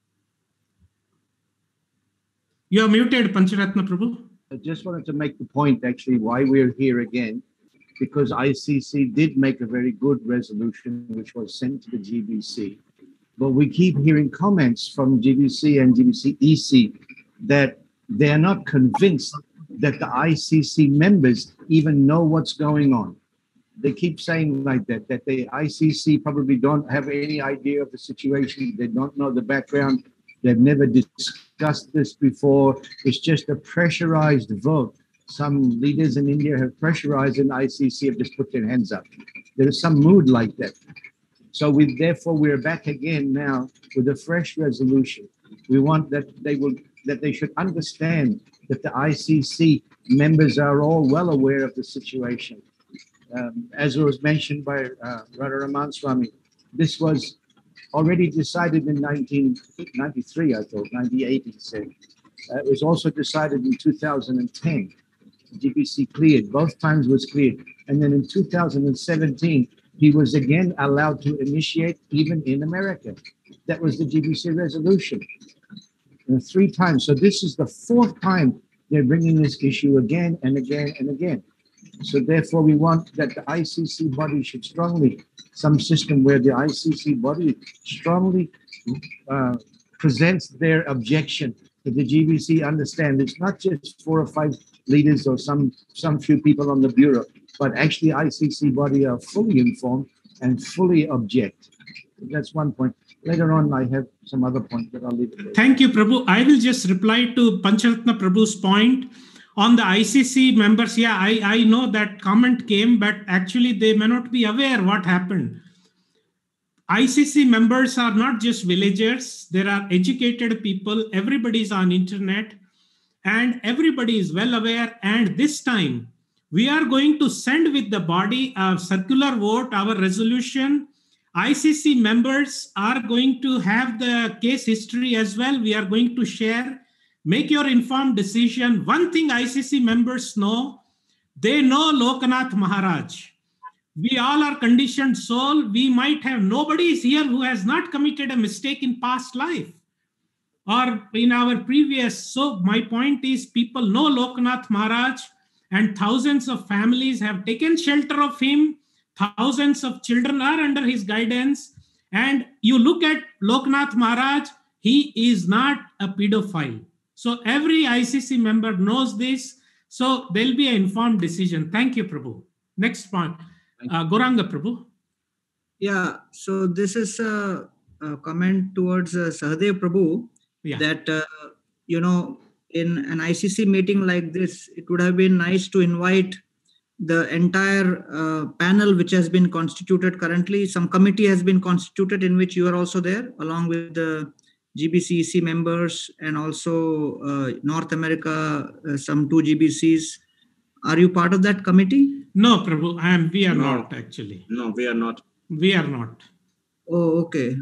You are muted, Pancharatna Prabhu. I just wanted to make the point, actually, why we're here again. because I C C did make a very good resolution which was sent to the G B C. But we keep hearing comments from G B C and G B C E C that they are not convinced that the I C C members even know what's going on. They keep saying like that, that the I C C probably don't have any idea of the situation. They don't know the background. They've never discussed this before. It's just a pressurized vote. Some leaders in India have pressurized and I C C have just put their hands up. There is some mood like that. So we, therefore, we're back again now with a fresh resolution. We want that they will, that they should understand that the I C C members are all well aware of the situation. Um, as was mentioned by uh, Radharaman Swami, this was already decided in nineteen ninety-three, I thought, ninety-eight, he said. Uh, it was also decided in two thousand ten. G B C cleared, both times was cleared. And then in two thousand seventeen, he was again allowed to initiate even in America. That was the G B C resolution. Uh, three times. So this is the fourth time they're bringing this issue again and again and again. So therefore, we want that the I C C body should strongly, some system where the I C C body strongly uh, presents their objection, that the G B C understand it's not just four or five leaders or some, some few people on the Bureau, but actually I C C body are fully informed and fully object. That's one point. Later on, I have some other point, but I'll leave it there. Thank you, Prabhu. I will just reply to Pancharatna Prabhu's point. On the I C C members, yeah, I, I know that comment came, but actually they may not be aware what happened. I C C members are not just villagers. There are educated people. Everybody is on internet and everybody is well aware. And this time we are going to send with the body a circular vote, our resolution. I C C members are going to have the case history as well. We are going to share. Make your informed decision. One thing I C C members know, they know Lokanath Maharaj. We all are conditioned soul. We might have, nobody is here who has not committed a mistake in past life or in our previous. So my point is, people know Lokanath Maharaj and thousands of families have taken shelter of him. Thousands of children are under his guidance. And you look at Lokanath Maharaj, he is not a pedophile. So every I C C member knows this. So there'll be an informed decision. Thank you, Prabhu. Next point. Uh, Gauranga Prabhu. Yeah, so this is a, a comment towards uh, Sahadev Prabhu, yeah. that, uh, you know, in an I C C meeting like this, it would have been nice to invite the entire uh, panel which has been constituted currently. Some committee has been constituted in which you are also there, along with the G B C E C members and also uh, North America, uh, some two G B Cs. Are you part of that committee? No, Prabhu, I am. We are No. not actually. No, we are not. We are not. Oh, okay.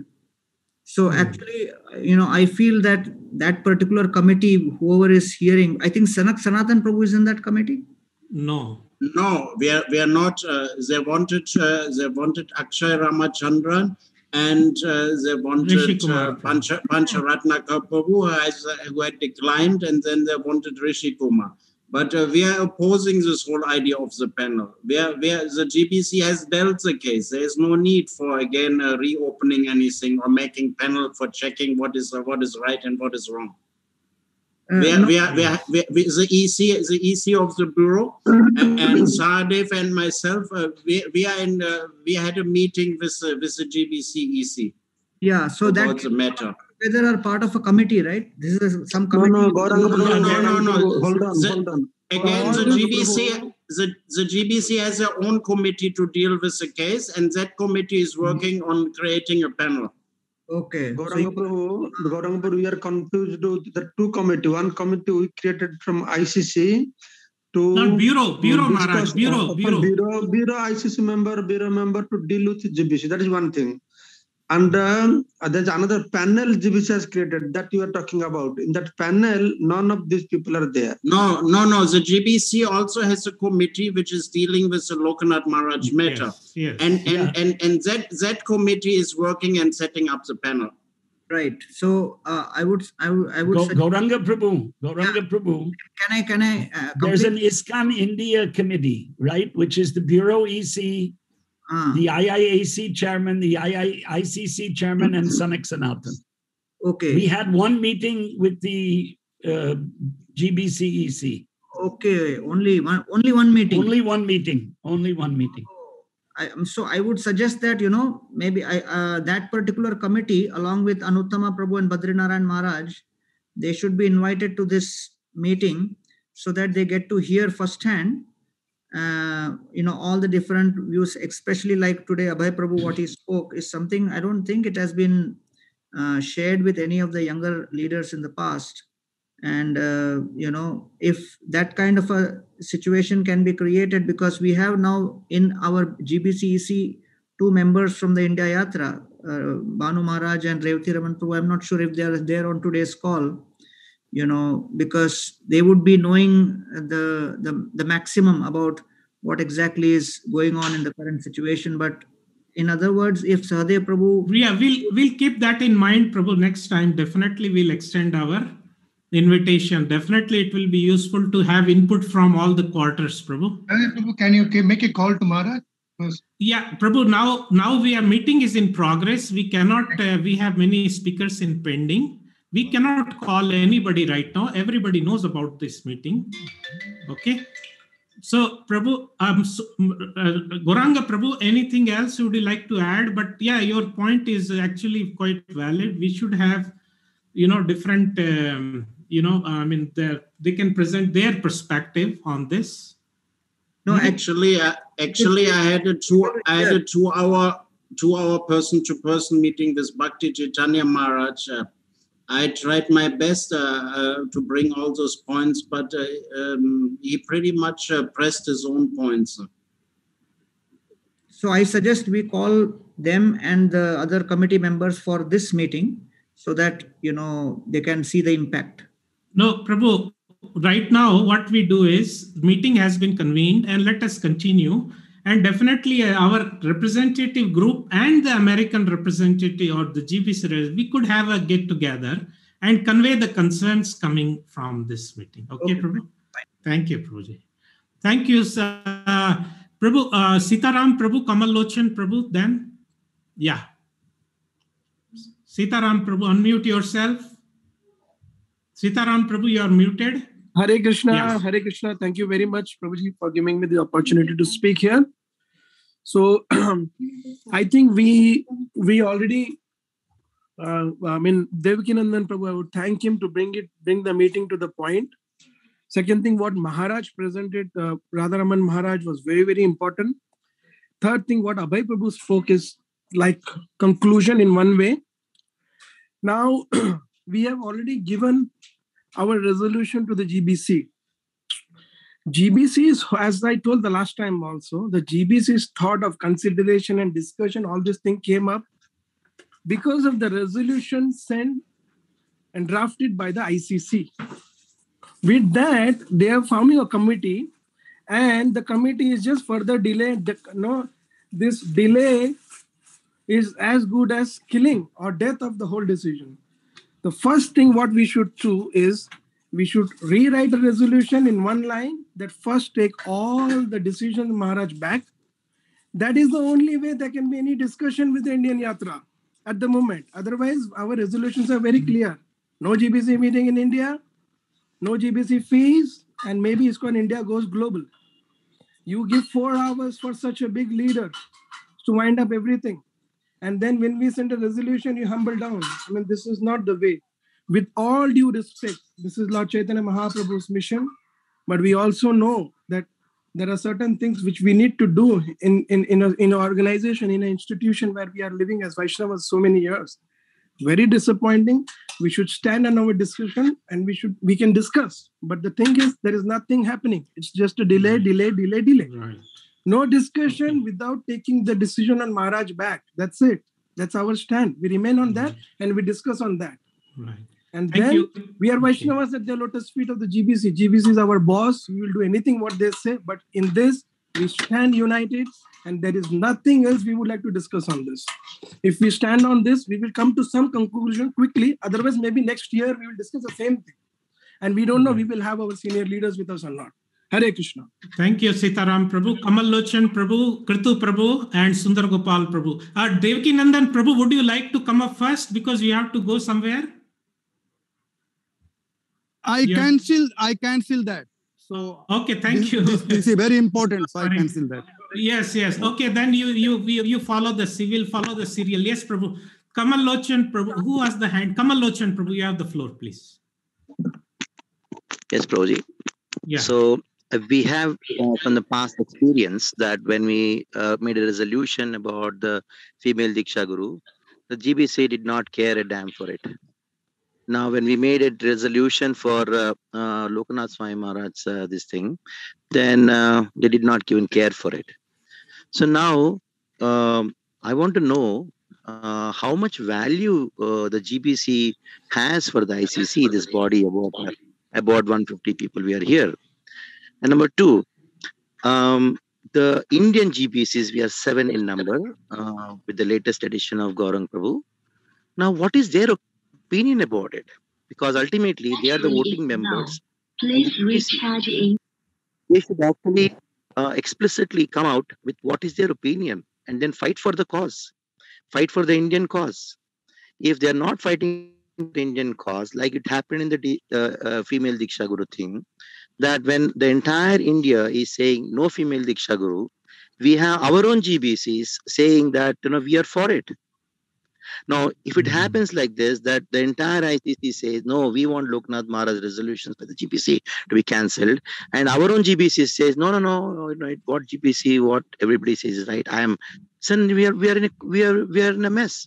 So actually, you know, I feel that that particular committee, whoever is hearing, I think Sanak Sanatan Prabhu is in that committee. No. No, we are we are not. Uh, they wanted uh, they wanted Akshay Ramachandran and uh, they Rishi wanted Kumar uh, Pancha, Pancharatna Prabhu who, has, uh, who had declined, and then they wanted Rishi Kumar. But uh, we are opposing this whole idea of the panel. Where where the G B C has dealt the case, there is no need for again uh, reopening anything or making panel for checking what is uh, what is right and what is wrong. Uh, we, are, no. we, are, we, are, we, are, we the E C the E C of the bureau and, and Sahadev and myself uh, we, we are in uh, we had a meeting with uh, with the G B C E C. Yeah, so about that the matter. Whether are part of a committee, right? This is some No, committee. no, Gauranga No, Prabhu, no, no, no. hold on, The- hold on. Again, the Gauranga G B C Prabhu, the, the G B C has their own committee to deal with the case, and that committee is working on creating a panel. Okay. Gauranga Prabhu, Gauranga Prabhu, we are confused with the two committee. One committee we created from I C C to Not Bureau, Bureau, to Maharaj, discuss Bureau, upon Bureau. Bureau, Bureau I C C member, Bureau member to deal with G B C. That is one thing. And um, there's another panel G B C has created that you are talking about. In that panel, none of these people are there. No, no, no. The G B C also has a committee which is dealing with the Lokanath Maharaj matter. Yes, yes. And and, and and that that committee is working and setting up the panel. Right. So uh, I would, I would, I would. Go, suggest, Gauranga Prabhu, Gauranga yeah. Prabhu. Can I, can I? Uh, There's an ISKCON India committee, right? Which is the Bureau E C, ah. the I I A C chairman, the I I C C chairman, and Sanak Sanatan. Okay. We had one meeting with the uh, G B C E C. Okay. Only one, only one meeting. Only one meeting. Only one meeting. I, so I would suggest that, you know, maybe I, uh, that particular committee, along with Anuttama Prabhu and Badrinarayan Maharaj, they should be invited to this meeting so that they get to hear firsthand, uh, you know, all the different views, especially like today, Abhay Prabhu, what he spoke is something I don't think it has been uh, shared with any of the younger leaders in the past. And, uh, you know, if that kind of a situation can be created, because we have now in our G B C E C two members from the India Yatra, uh, Banu Maharaj and Revati Raman Prabhu. I'm not sure if they are there on today's call, you know, because they would be knowing the, the, the maximum about what exactly is going on in the current situation. But in other words, if Sahadev Prabhu... Yeah, we'll, we'll keep that in mind, Prabhu. Next time, definitely we'll extend our invitation. Definitely it will be useful to have input from all the quarters, Prabhu. Prabhu, can you make a call to Maharaj? Yeah, Prabhu, now, now we are meeting is in progress. We cannot, uh, we have many speakers in pending. We cannot call anybody right now. Everybody knows about this meeting. Okay. So, Prabhu, um, so, uh, Gauranga Prabhu, anything else would you like to add? But yeah, your point is actually quite valid. We should have, you know, different, um, you know, I mean, they can present their perspective on this. No, actually, uh, actually, I had a two, I had a two-hour, two-hour person-to-person meeting with Bhakti Chaitanya Maharaj. Uh, I tried my best uh, uh, to bring all those points, but uh, um, he pretty much uh, pressed his own points. So I suggest we call them and the other committee members for this meeting, so that, you know, they can see the impact. No, Prabhu, right now what we do is meeting has been convened and let us continue. And definitely our representative group and the American representative or the G B C, we could have a get together and convey the concerns coming from this meeting. Okay, okay. Prabhu? Thank you, Prabhuji. Thank you, sir. Uh, Prabhu, uh, Sitaram Prabhu, Kamal Lochan Prabhu, then? Yeah. Sitaram Prabhu, unmute yourself. Sitaram Prabhu, you are muted. Hare Krishna, yes. Hare Krishna. Thank you very much, Prabhuji, for giving me the opportunity to speak here. So I think we we already, uh, I mean, Devakinandan Prabhu, I would thank him to bring it, bring the meeting to the point. Second thing, what Maharaj presented, uh, Radharaman Maharaj, was very, very important. Third thing, what Abhay Prabhu spoke is like conclusion in one way. Now, we have already given our resolution to the G B C. G B C is, as I told the last time also, the G B C's thought of consideration and discussion, all this thing came up because of the resolution sent and drafted by the I C C. With that, they are forming a committee, and the committee is just further delayed. The, no, this delay is as good as killing or death of the whole decision. The first thing what we should do is we should rewrite a resolution in one line that first take all the decisions Maharaj back. That is the only way there can be any discussion with the Indian Yatra at the moment. Otherwise, our resolutions are very clear. No G B C meeting in India, no G B C fees, and maybe ISKCON India goes global. You give four hours for such a big leader to wind up everything. And then when we send a resolution, you humble down. I mean, this is not the way. With all due respect, this is Lord Chaitanya Mahaprabhu's mission, but we also know that there are certain things which we need to do in, in, in, a, in an organization, in an institution where we are living as Vaishnavas so many years. Very disappointing. We should stand on our discussion and we should we can discuss. But the thing is, there is nothing happening. It's just a delay, delay, delay, delay. Right. No discussion without taking the decision on Maharaj back. That's it. That's our stand. We remain on that and we discuss on that. Right. And Thank then you. we are Vaishnavas at the lotus feet of the G B C. G B C is our boss. We will do anything what they say. But in this, we stand united And there is nothing else we would like to discuss on this. If we stand on this, we will come to some conclusion quickly. Otherwise, maybe next year we will discuss the same thing. And we don't know we will have our senior leaders with us or not. Hare Krishna. Thank you, Sitaram Prabhu, Kamal Lochan Prabhu, Kritu Prabhu, and Sundar Gopal Prabhu. Uh, Devaki Nandan Prabhu, would you like to come up first because you have to go somewhere? I Yeah. cancel. I cancel that. So okay, thank this, you. This, this is very important. So I Sorry. cancel that. Yes, yes. Okay, then you you you, you follow the civil, follow the serial. Yes, Prabhu. Kamal Lochan Prabhu, who has the hand? Kamal Lochan Prabhu, you have the floor, please. Yes, Prabhuji. Yeah. So uh, we have uh, from the past experience that when we uh, made a resolution about the female Diksha Guru, the G B C did not care a damn for it. Now, when we made a resolution for uh, uh, Lokanath Swami Maharaj, uh, this thing, then uh, they did not even care for it. So now, um, I want to know uh, how much value uh, the G B C has for the I C C, this body about uh, about one hundred fifty people we are here. And number two, um, the Indian G B Cs, we are seven in number uh, with the latest edition of Gaurang Prabhu. Now, what is their opinion about it? Because ultimately, they are the voting members. Please recharge in. They should actually uh, explicitly come out with what is their opinion and then fight for the cause, fight for the Indian cause. If they are not fighting the Indian cause, like it happened in the D, uh, uh, female Diksha Guru thing, that when the entire India is saying no female Diksha Guru, we have our own G B Cs saying that, you know, we are for it. Now, if it happens like this, that the entire I C C says, no, we want Loknath Maharaj resolutions by the G B C to be cancelled, and our own G B C says, no, no, no, no, what G B C, what everybody says is right. I am, so we are, we are in a, we are, we are in a mess.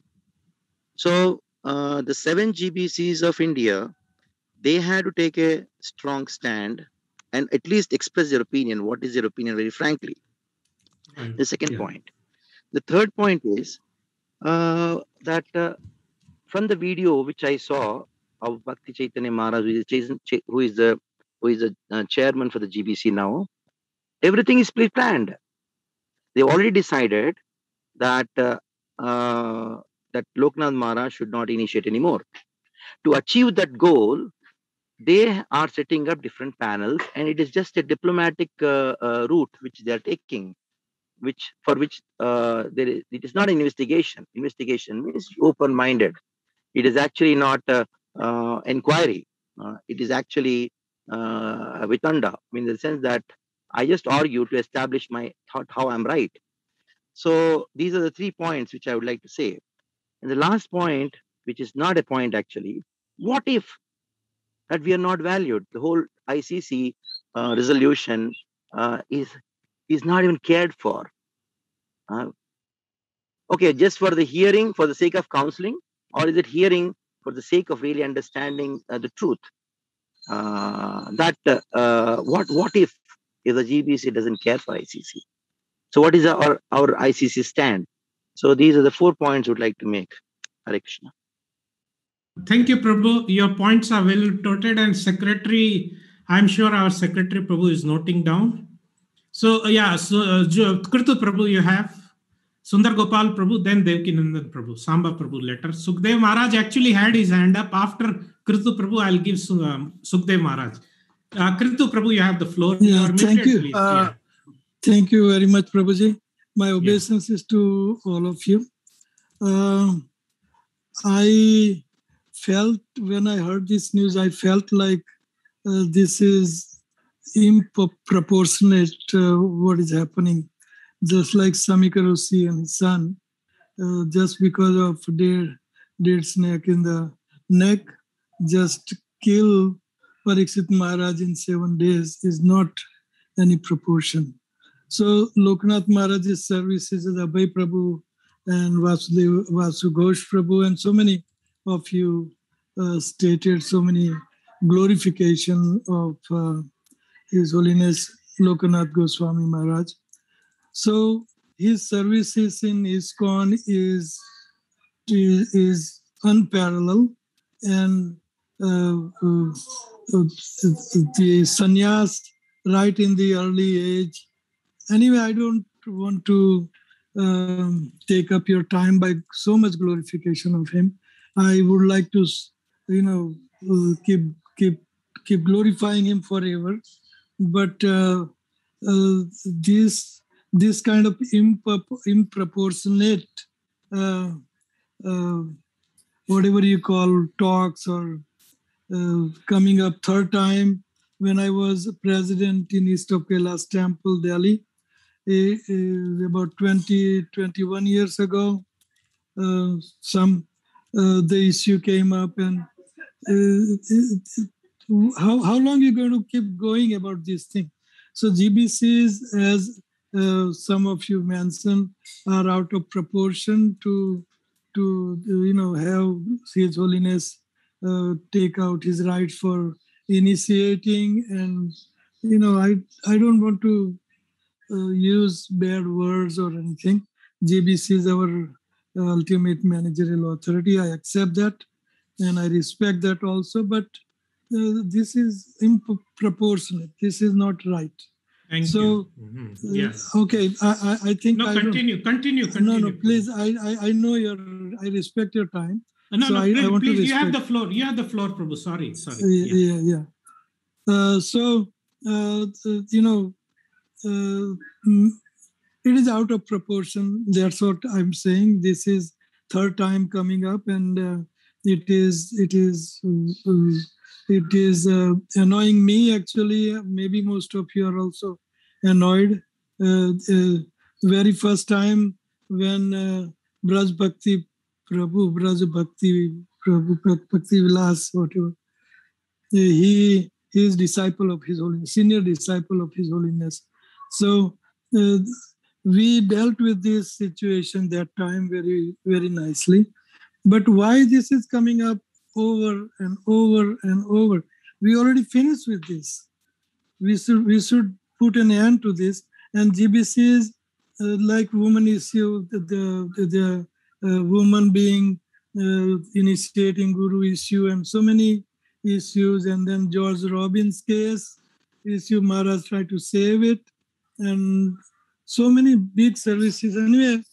So uh, the seven G B Cs of India, they had to take a strong stand and at least express their opinion. What is their opinion, very frankly? Right. The second Yeah. point. The third point is uh, that uh, from the video which I saw of Bhakti Chaitanya Maharaj, who is, Chais- who is the who is the uh, chairman for the G B C now, everything is pre-planned. They've already decided that uh, uh, that Loknath Maharaj should not initiate anymore. To achieve that goal, they are setting up different panels, and it is just a diplomatic uh, uh, route which they are taking, which for which uh, there is, it is not an investigation. Investigation means open-minded. It is actually not uh, uh, inquiry. Uh, it is actually uh, vitanda, in the sense that I just argue to establish my thought how I'm right. So these are the three points which I would like to say. And the last point, which is not a point actually, what if that we are not valued? The whole I C C uh, resolution uh, is is not even cared for. Uh, okay, just for the hearing, for the sake of counseling, or is it hearing for the sake of really understanding uh, the truth? Uh, that uh, uh, what what if if the G B C doesn't care for I C C? So what is our our I C C stand? So these are the four points I would like to make. Hare Krishna. Thank you, Prabhu. Your points are well noted, and Secretary, I'm sure our Secretary Prabhu is noting down. So, uh, yeah, so uh, Jo- Kritu Prabhu, you have Sundar Gopal Prabhu, then Devaki Nandan Prabhu, Samba Prabhu later. Sukhdev Maharaj actually had his hand up. After Kritu Prabhu, I'll give Su- um, Sukhdev Maharaj. Uh, Kritu Prabhu, you have the floor. Yeah, You're thank muted, you. please. Uh, Yeah. Thank you very much, Prabhuji. My obeisances to all of you. Uh, I felt when I heard this news, I felt like uh, this is improportionate uh, what is happening. Just like Samika Rosi and his son, uh, just because of dead, dead snake in the neck, just kill Parikshit Maharaj in seven days is not any proportion. So Loknath Maharaj's services as Abhay Prabhu and Vasudev, Vasu Ghosh Prabhu and so many of you uh, stated so many glorification of uh, His Holiness Loknath Goswami Maharaj. So his services in ISKCON is, is, is unparalleled, and uh, uh, uh, the sannyas right in the early age. Anyway, I don't want to um, take up your time by so much glorification of him. I would like to, you know, uh, keep keep keep glorifying him forever. But uh, uh, this this kind of impro- improportionate, uh, uh, whatever you call talks or uh, coming up third time when I was president in East of Kailash Temple, Delhi, uh, uh, about twenty, twenty-one years ago, uh, some uh, the issue came up, and uh, it, it, how how long are you going to keep going about this thing? So G B Cs, as uh, some of you mentioned, are out of proportion to to you know have His Holiness uh, take out his rights for initiating, and you know I I don't want to uh, use bad words or anything. G B C is our ultimate managerial authority. I accept that, and I respect that also. But uh, this is improportionate. This is not right. Thank so, you. Mm-hmm. Yes. Uh, okay, I, I, I think no, I continue, continue, continue. No, no, please. I, I, I know your. I respect your time. Uh, no, so no, I, please, I want please to you have the respect- floor. You have the floor, Prabhu. Sorry, sorry. Uh, Yeah. yeah, yeah. Uh, so uh, uh, you know, uh, mm, it is out of proportion. That's what I'm saying. This is third time coming up, and uh, it is it is uh, it is uh, annoying me actually. Maybe most of you are also annoyed. Uh, uh, very first time when uh, Braj Bhakti Prabhu, Braj Bhakti Prabhu, Bhakti Vilas, whatever, he he is disciple of His Holiness, senior disciple of His Holiness. So uh, we dealt with this situation that time very, very nicely. But why this is coming up over and over and over? We already finished with this. We should we should put an end to this. And G B Cs, uh, like woman issue, the the, the uh, woman being uh, initiating guru issue, and so many issues, and then George Robbins case issue, Maharaj tried to save it, and so many big services. Anyway,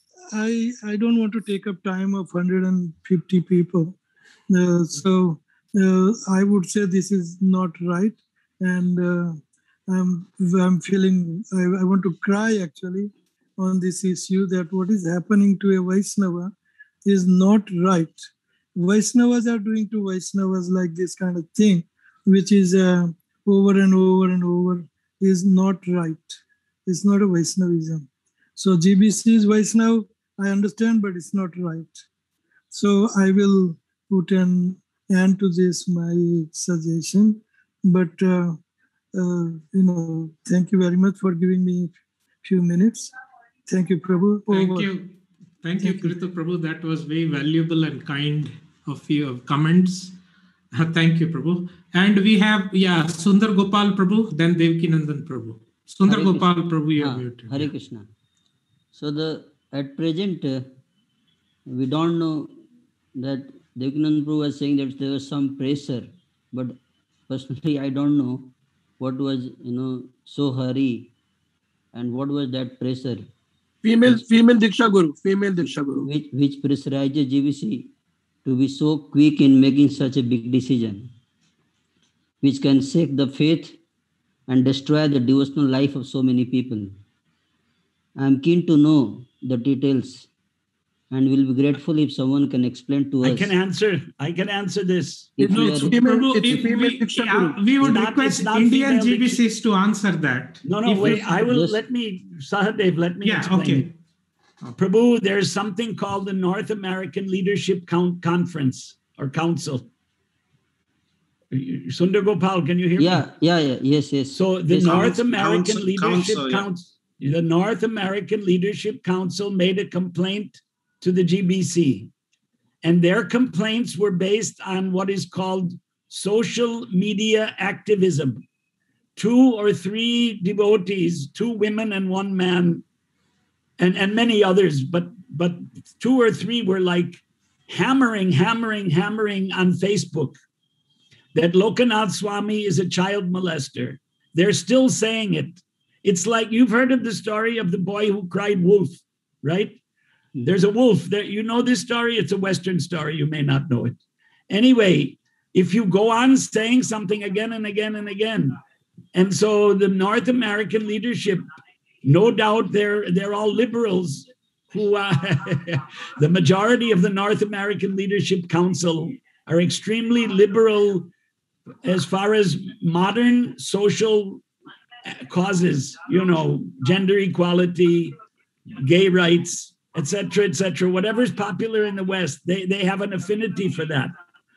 I I don't want to take up time of one hundred fifty people. Uh, so uh, I would say this is not right, and uh, I'm I'm feeling I, I want to cry actually on this issue, that what is happening to a Vaishnava is not right. Vaishnavas are doing to Vaishnavas like this kind of thing, which is uh, over and over and over, is not right. It's not a Vaishnavism. So G B C is Vaishnav, I understand, but it's not right. So I will put an end to this, my suggestion. But, uh, uh, you know, thank you very much for giving me a few minutes. Thank you, Prabhu. Thank Over. you. Thank you, Kritu Prabhu. That was very valuable and kind of your comments. Uh, thank you, Prabhu. And we have, yeah, Sundar Gopal Prabhu, then Devkinandan Prabhu. Sundar Hare Gopal Krishna. Prabhu, you are Ah, muted. Hare Krishna. So the at present, uh, we don't know that Devkinandan Prabhu was saying that there was some pressure, but personally I don't know what was, you know, so hurry and what was that pressure. Female, female Diksha Guru, female Diksha Guru. Which, which pressurizes G B C to be so quick in making such a big decision, which can shake the faith and destroy the devotional life of so many people. I am keen to know the details and will be grateful if someone can explain to us. I can answer. I can answer this. If No, we are- Prabhu, if we, yeah, we would It's not- request it's not Indian female G B Cs to answer that. No, no, If wait. you- I will Yes. let me, Sahadev, let me Yeah, explain. okay. Prabhu, there's something called the North American Leadership Con- Conference or Council. Sundar Gopal, can you hear me? Yeah, yeah, yeah, yes, yes. So the Yes, North council- American council- Leadership council, yeah. Council, the North American Leadership Council made a complaint to the G B C, and their complaints were based on what is called social media activism. Two or three devotees, two women and one man, and, and many others, but but two or three were like hammering, hammering, hammering on Facebook that Lokanath Swami is a child molester. They're still saying it. It's like you've heard of the story of the boy who cried wolf, right? There's a wolf there. You know this story? It's a Western story. You may not know it. Anyway, if you go on saying something again and again and again, and so the North American leadership, no doubt they're they're all liberals who uh, the majority of the North American Leadership Council are extremely liberal as far as modern social causes, you know, gender equality, gay rights, et cetera, et cetera. Whatever's popular in the West, they, they have an affinity for that.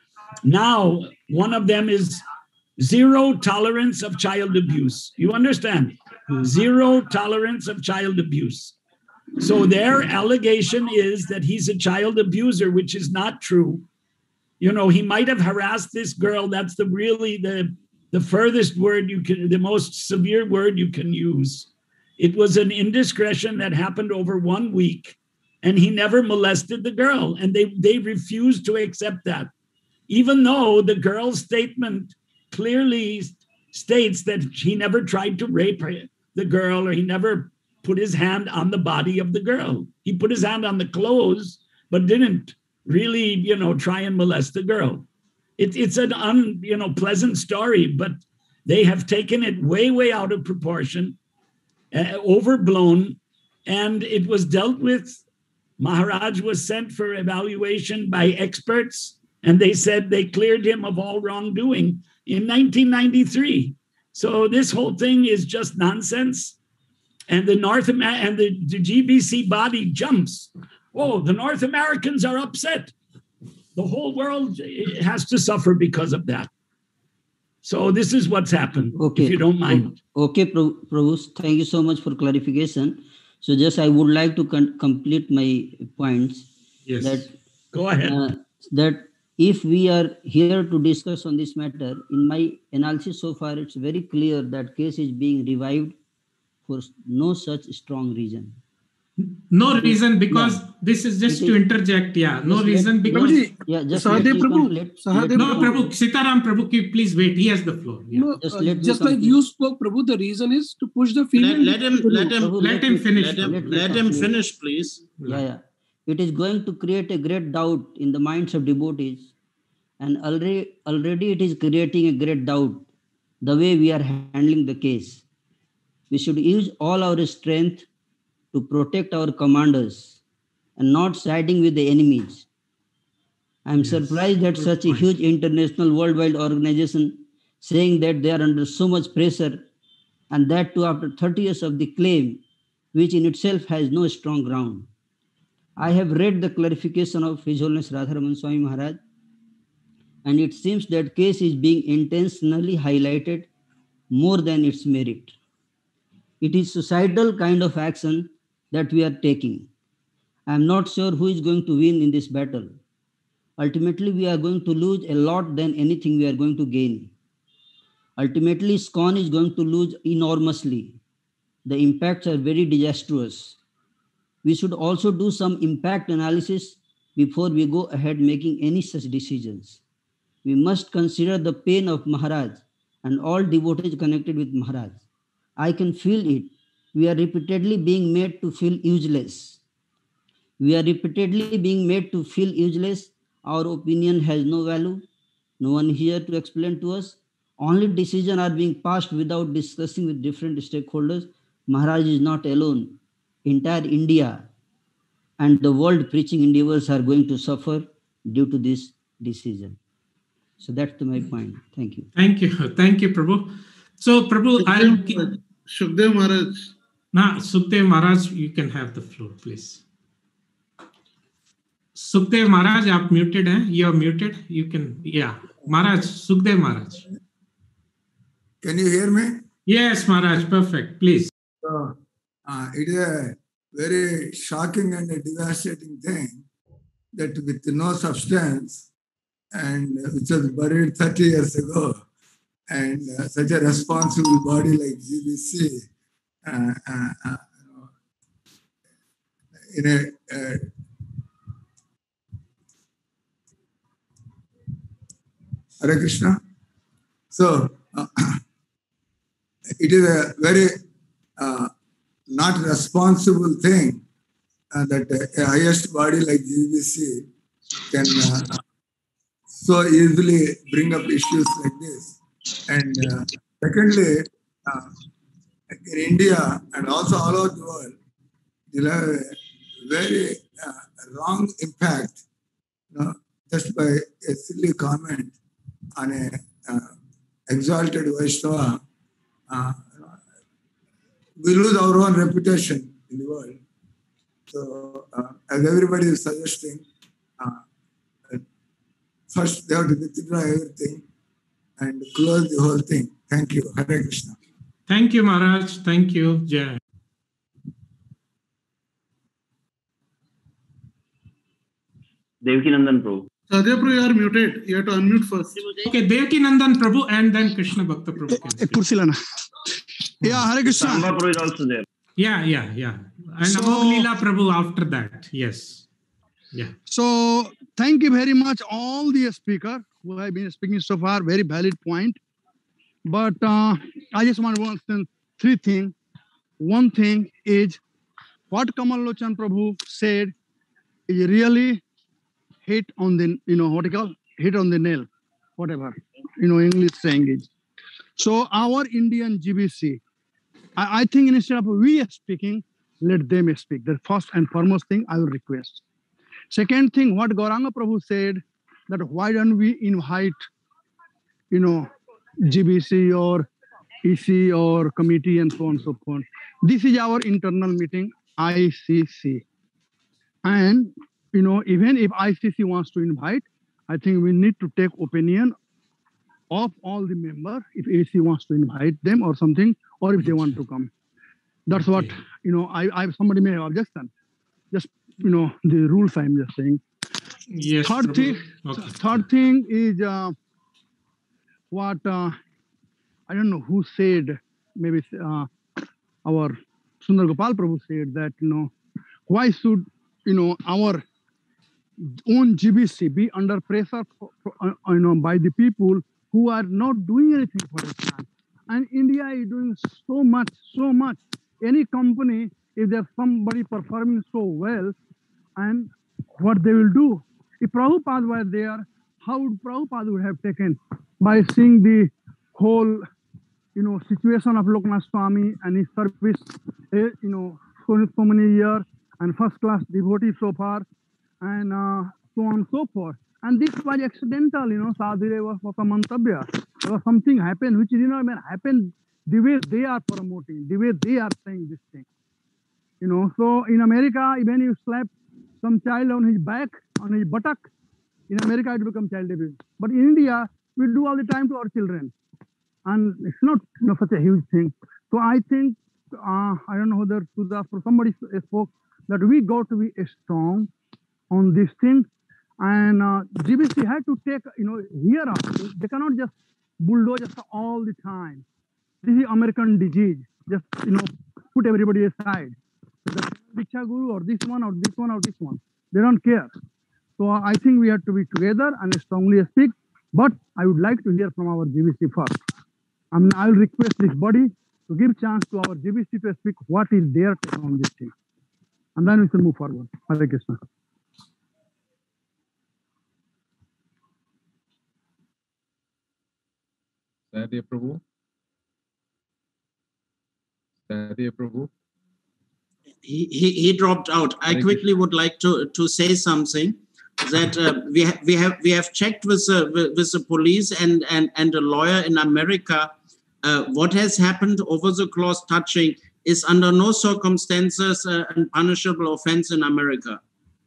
Now, one of them is zero tolerance of child abuse. You understand? Zero tolerance of child abuse. So their allegation is that he's a child abuser, which is not true. You know, he might have harassed this girl. That's the really the, the furthest word you can, the most severe word you can use. It was an indiscretion that happened over one week, and he never molested the girl. And they, they refused to accept that, even though the girl's statement clearly states that he never tried to rape her, the girl, or he never put his hand on the body of the girl. He put his hand on the clothes, but didn't really, you know, try and molest the girl. It, it's an un, you know, pleasant story, but they have taken it way, way out of proportion, uh, overblown, and it was dealt with. Maharaj was sent for evaluation by experts, and they said they cleared him of all wrongdoing in nineteen ninety-three. So this whole thing is just nonsense. And the North Amer- and the, the G B C body jumps. Oh, the North Americans are upset. The whole world has to suffer because of that. So this is what's happened, okay. If you don't mind. Okay, Prabhu, thank you so much for clarification. So just I would like to con- complete my points. Yes. That, Go ahead. Uh, that if we are here to discuss on this matter, in my analysis so far, it's very clear that case is being revived for no such strong reason. No reason, because yeah. this is just it to is, interject. Yeah, no just reason let, because. Let, yeah, just let me complete. Let no, Prabhu, Sitaram Prabhu, please wait. He has the floor. Yeah. No, just uh, let just like you spoke, Prabhu, the reason is to push the female. Let, let him, let him, Prabhu, let, let him me, finish. Let him, let, let him finish, please. Yeah, yeah. It is going to create a great doubt in the minds of devotees, and already, already it is creating a great doubt the way we are handling the case. We should use all our strength to protect our commanders and not siding with the enemies. I am yes, surprised that such point. a huge international worldwide organization saying that they are under so much pressure, and that too after thirty years of the claim, which in itself has no strong ground. I have read the clarification of His Holiness Radharaman Swami Maharaj, and it seems that case is being intentionally highlighted more than its merit. It is suicidal kind of action that we are taking. I am not sure who is going to win in this battle. Ultimately, we are going to lose a lot than anything we are going to gain. Ultimately, ISKCON is going to lose enormously. The impacts are very disastrous. We should also do some impact analysis before we go ahead making any such decisions. We must consider the pain of Maharaj and all devotees connected with Maharaj. I can feel it. We are repeatedly being made to feel useless. We are repeatedly being made to feel useless. Our opinion has no value. No one here to explain to us. Only decisions are being passed without discussing with different stakeholders. Maharaj is not alone. Entire India and the world preaching endeavors are going to suffer due to this decision. So that's my point. Thank you. Thank you. Thank you, Prabhu. So, Prabhu, I'll give... Shukdev Maharaj. Nah, Sukhdev Maharaj, you can have the floor, please. Sukhdev Maharaj, you are muted. Eh? You are muted. You can, yeah. Maharaj, Sukhdev Maharaj. Can you hear me? Yes, Maharaj, perfect. Please. So, uh, it is a very shocking and a devastating thing that with no substance and which was buried thirty years ago, and uh, such a responsible body like G B C uh, uh, uh, in a uh, Hare Krishna. So uh, it is a very uh, not responsible thing uh, that a highest body like G B C can uh, so easily bring up issues like this. And uh, secondly, uh, in India and also all over the world, you'll have a very uh, wrong impact, you know, just by a silly comment on a uh, exalted Vaishnava. Uh, we lose our own reputation in the world. So, uh, as everybody is suggesting, uh, first they have to withdraw everything and close the whole thing. Thank you. Hare Krishna. Thank you, Maharaj. Thank you, Jai. Devakinandan Prabhu. Sadhya Prabhu, you are muted. You have to unmute first. Okay, Devakinandan Prabhu and then Krishna Bhakta Prabhu. Kursilana. Yeah, Hare Krishna. Samba Prabhu is also there. Yeah, yeah, yeah. And So- Amog Leela Prabhu after that. Yes. Yeah. So thank you very much, all the speakers who have been speaking so far. Very valid point. But uh, I just want to mention three things. One thing is what Kamal Lochan Prabhu said is really hit on the, you know, what you call, hit on the nail, whatever, you know, English saying is. So our Indian G B C, I, I think instead of we speaking, let them speak. The first and foremost thing I will request. Second thing, what Gauranga Prabhu said, that why don't we invite, you know, G B C or E C or committee and so on and so forth. This is our internal meeting, I C C. And, you know, even if I C C wants to invite, I think we need to take opinion of all the members, if A C wants to invite them or something, or if they want to come. That's what, you know, I, I somebody may have objection. Just, you know, the rules I'm just saying. Yes. Third Prabhu. thing, Okay. third thing is uh, what, uh, I don't know who said, maybe uh, our Sundar Gopal Prabhu said that, you know, why should, you know, our own G B C be under pressure, for, for, uh, you know, by the people who are not doing anything for it. And India is doing so much, so much. Any company, if there's somebody performing so well, and what they will do. If Prabhupada were there, how would Prabhupada would have taken by seeing the whole, you know, situation of Loknath Swami and his service, eh, you know, so, so many years, and first class devotee so far, and uh, so on and so forth. And this was accidental, you know, Sadhureva Mantabhya. There was something happened which did not even happen the way they are promoting, the way they are saying this thing. You know, so in America, even you slap some child on his back, on his buttock, in America it becomes child abuse. But in India, we do all the time to our children. And it's not, you know, such a huge thing. So I think, uh, I don't know whether Sudas or somebody spoke, that we got to be strong on this thing. And uh, G B C had to take, you know, here up. They cannot just bulldoze us all the time. This is American disease. Just, you know, put everybody aside. The Diksha Guru or this one or this one or this one. They don't care. So I think we have to be together and strongly speak. But I would like to hear from our G B C first. I mean, I will request this body to give chance to our G B C to speak what is their take on this thing. And then we can move forward. Hare Krishna. Sadhya Prabhu. Sadhya Prabhu. He, he, he dropped out. I quickly would like to, to say something that uh, we, ha we have we have checked with, uh, with, with the police and, and, and a lawyer in America. Uh, what has happened over the clause touching is under no circumstances uh, an punishable offense in America.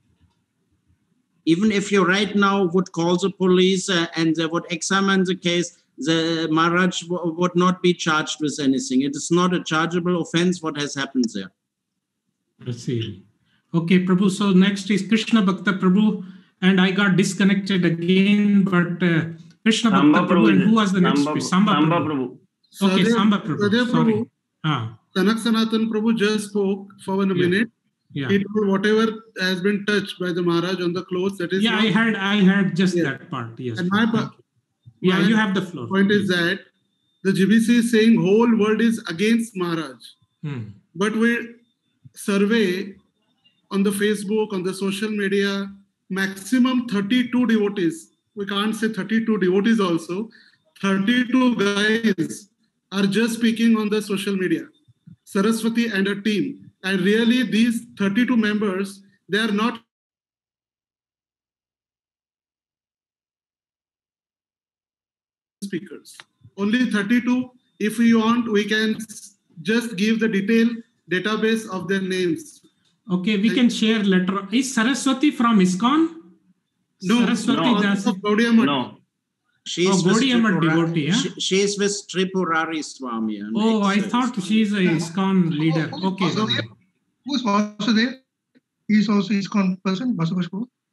Even if you right now would call the police uh, and they would examine the case, the Maharaj would not be charged with anything. It is not a chargeable offense what has happened there. Let's see. Okay, Prabhu. So next is Krishna Bhakta Prabhu, and I got disconnected again. But uh, Krishna Samba Bhakta Prabhu, Prabhu and is who was the next? Samba, speaker? Samba, Samba Prabhu. Prabhu. Okay, Sadhya- Samba Prabhu. Sadhya Sorry. Prabhu. Ah, Kanak Sanatan Prabhu just spoke for one Yeah. minute. yeah. He told whatever has been touched by the Maharaj on the clothes, that is Yeah, I not- heard. I heard just Yeah. that part. Yes. And my, Prabhu. po- Thank you. Yeah, my you have the floor. point is that the G B C is saying whole world is against Maharaj. Hmm. But we survey on the Facebook, on the social media, maximum thirty-two devotees. We can't say thirty-two devotees also. thirty-two guys are just speaking on the social media. Saraswati and a team. And really these thirty-two members, they are not speakers. Only thirty-two. If we want, we can just give the detailed database of their names. Okay, we can share later. Is Saraswati from ISKCON? No, Saraswati no, Das- of Gaudiya Math. No. She's Oh, with Gaudiya Math Tripura- devotee, huh? she, she's with Tripurari Swami. and Oh, I ex- thought she's a ISKCON leader. Okay. Who's Vasudev? He's also ISKCON person, Vasudev.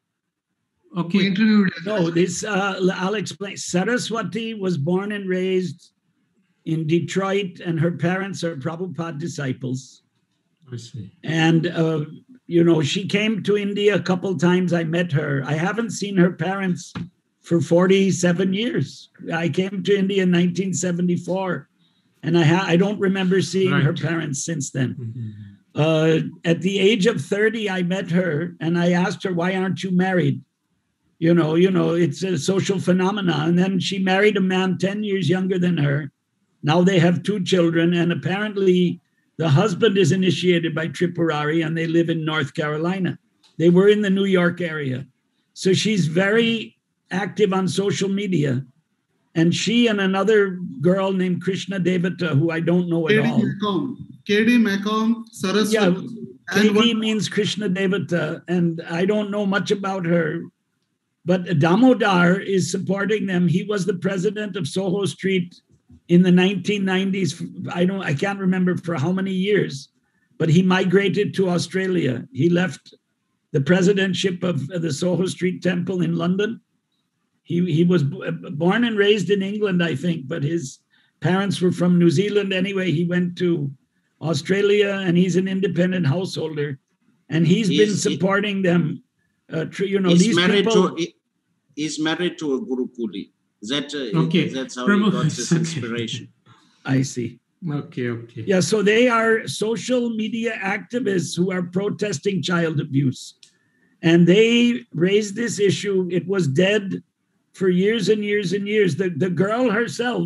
Okay. We interviewed No, this, uh, I'll explain. Saraswati was born and raised in Detroit, and her parents are Prabhupada disciples. I see. And, uh, you know, she came to India a couple times. I met her. I haven't seen her parents for forty-seven years. I came to India in nineteen seventy-four, and I, ha- I don't remember seeing her Right. parents since then. Uh, at the age of thirty, I met her, and I asked her, why aren't you married? You know, you know, it's a social phenomenon. And then she married a man ten years younger than her. Now they have two children, and apparently the husband is initiated by Tripurari, and they live in North Carolina. They were in the New York area. So she's very active on social media. And she and another girl named Krishna Devata, who I don't know at K D all. Macomb, K D Macomb, Saraswati. Yeah, and K D one- means Krishna Devata, and I don't know much about her. But Damodar is supporting them. He was the president of Soho Street in the nineteen nineties. I don't, I can't remember for how many years, but he migrated to Australia. He left the presidentship of the Soho Street Temple in London. He, he was b- born and raised in England, I think, but his parents were from New Zealand anyway. He went to Australia, and he's an independent householder. And he's been He's- supporting them. Uh, tr- you know, he's these married people. to he- he's married to a Gurukuli. That uh, Okay. that's how Prabhu- he got his okay. inspiration. I see. Okay, okay. Yeah, so they are social media activists who are protesting child abuse. And they raised this issue. It was dead for years and years and years. The, the girl herself,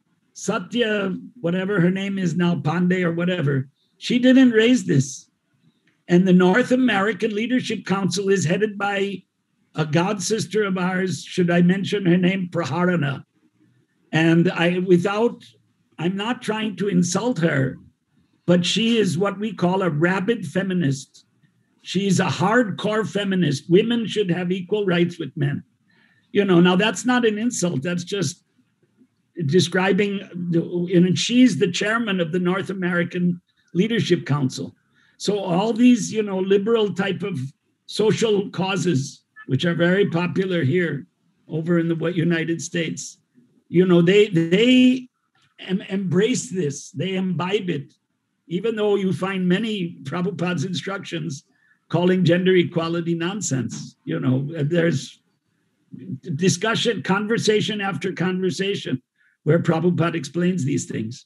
Satya, whatever her name is now, Pandey or whatever, she didn't raise this. And the North American Leadership Council is headed by a god sister of ours. Should I mention her name? Praharana. And I, without, I'm not trying to insult her, but she is what we call a rabid feminist. She's a hardcore feminist. Women should have equal rights with men. You know, now that's not an insult. That's just describing, and she's the chairman of the North American Leadership Council. So all these, you know, liberal type of social causes, which are very popular here over in the United States, you know, they they em- embrace this, they imbibe it, even though you find many Prabhupada's instructions calling gender equality nonsense. You know, there's discussion, conversation after conversation where Prabhupada explains these things.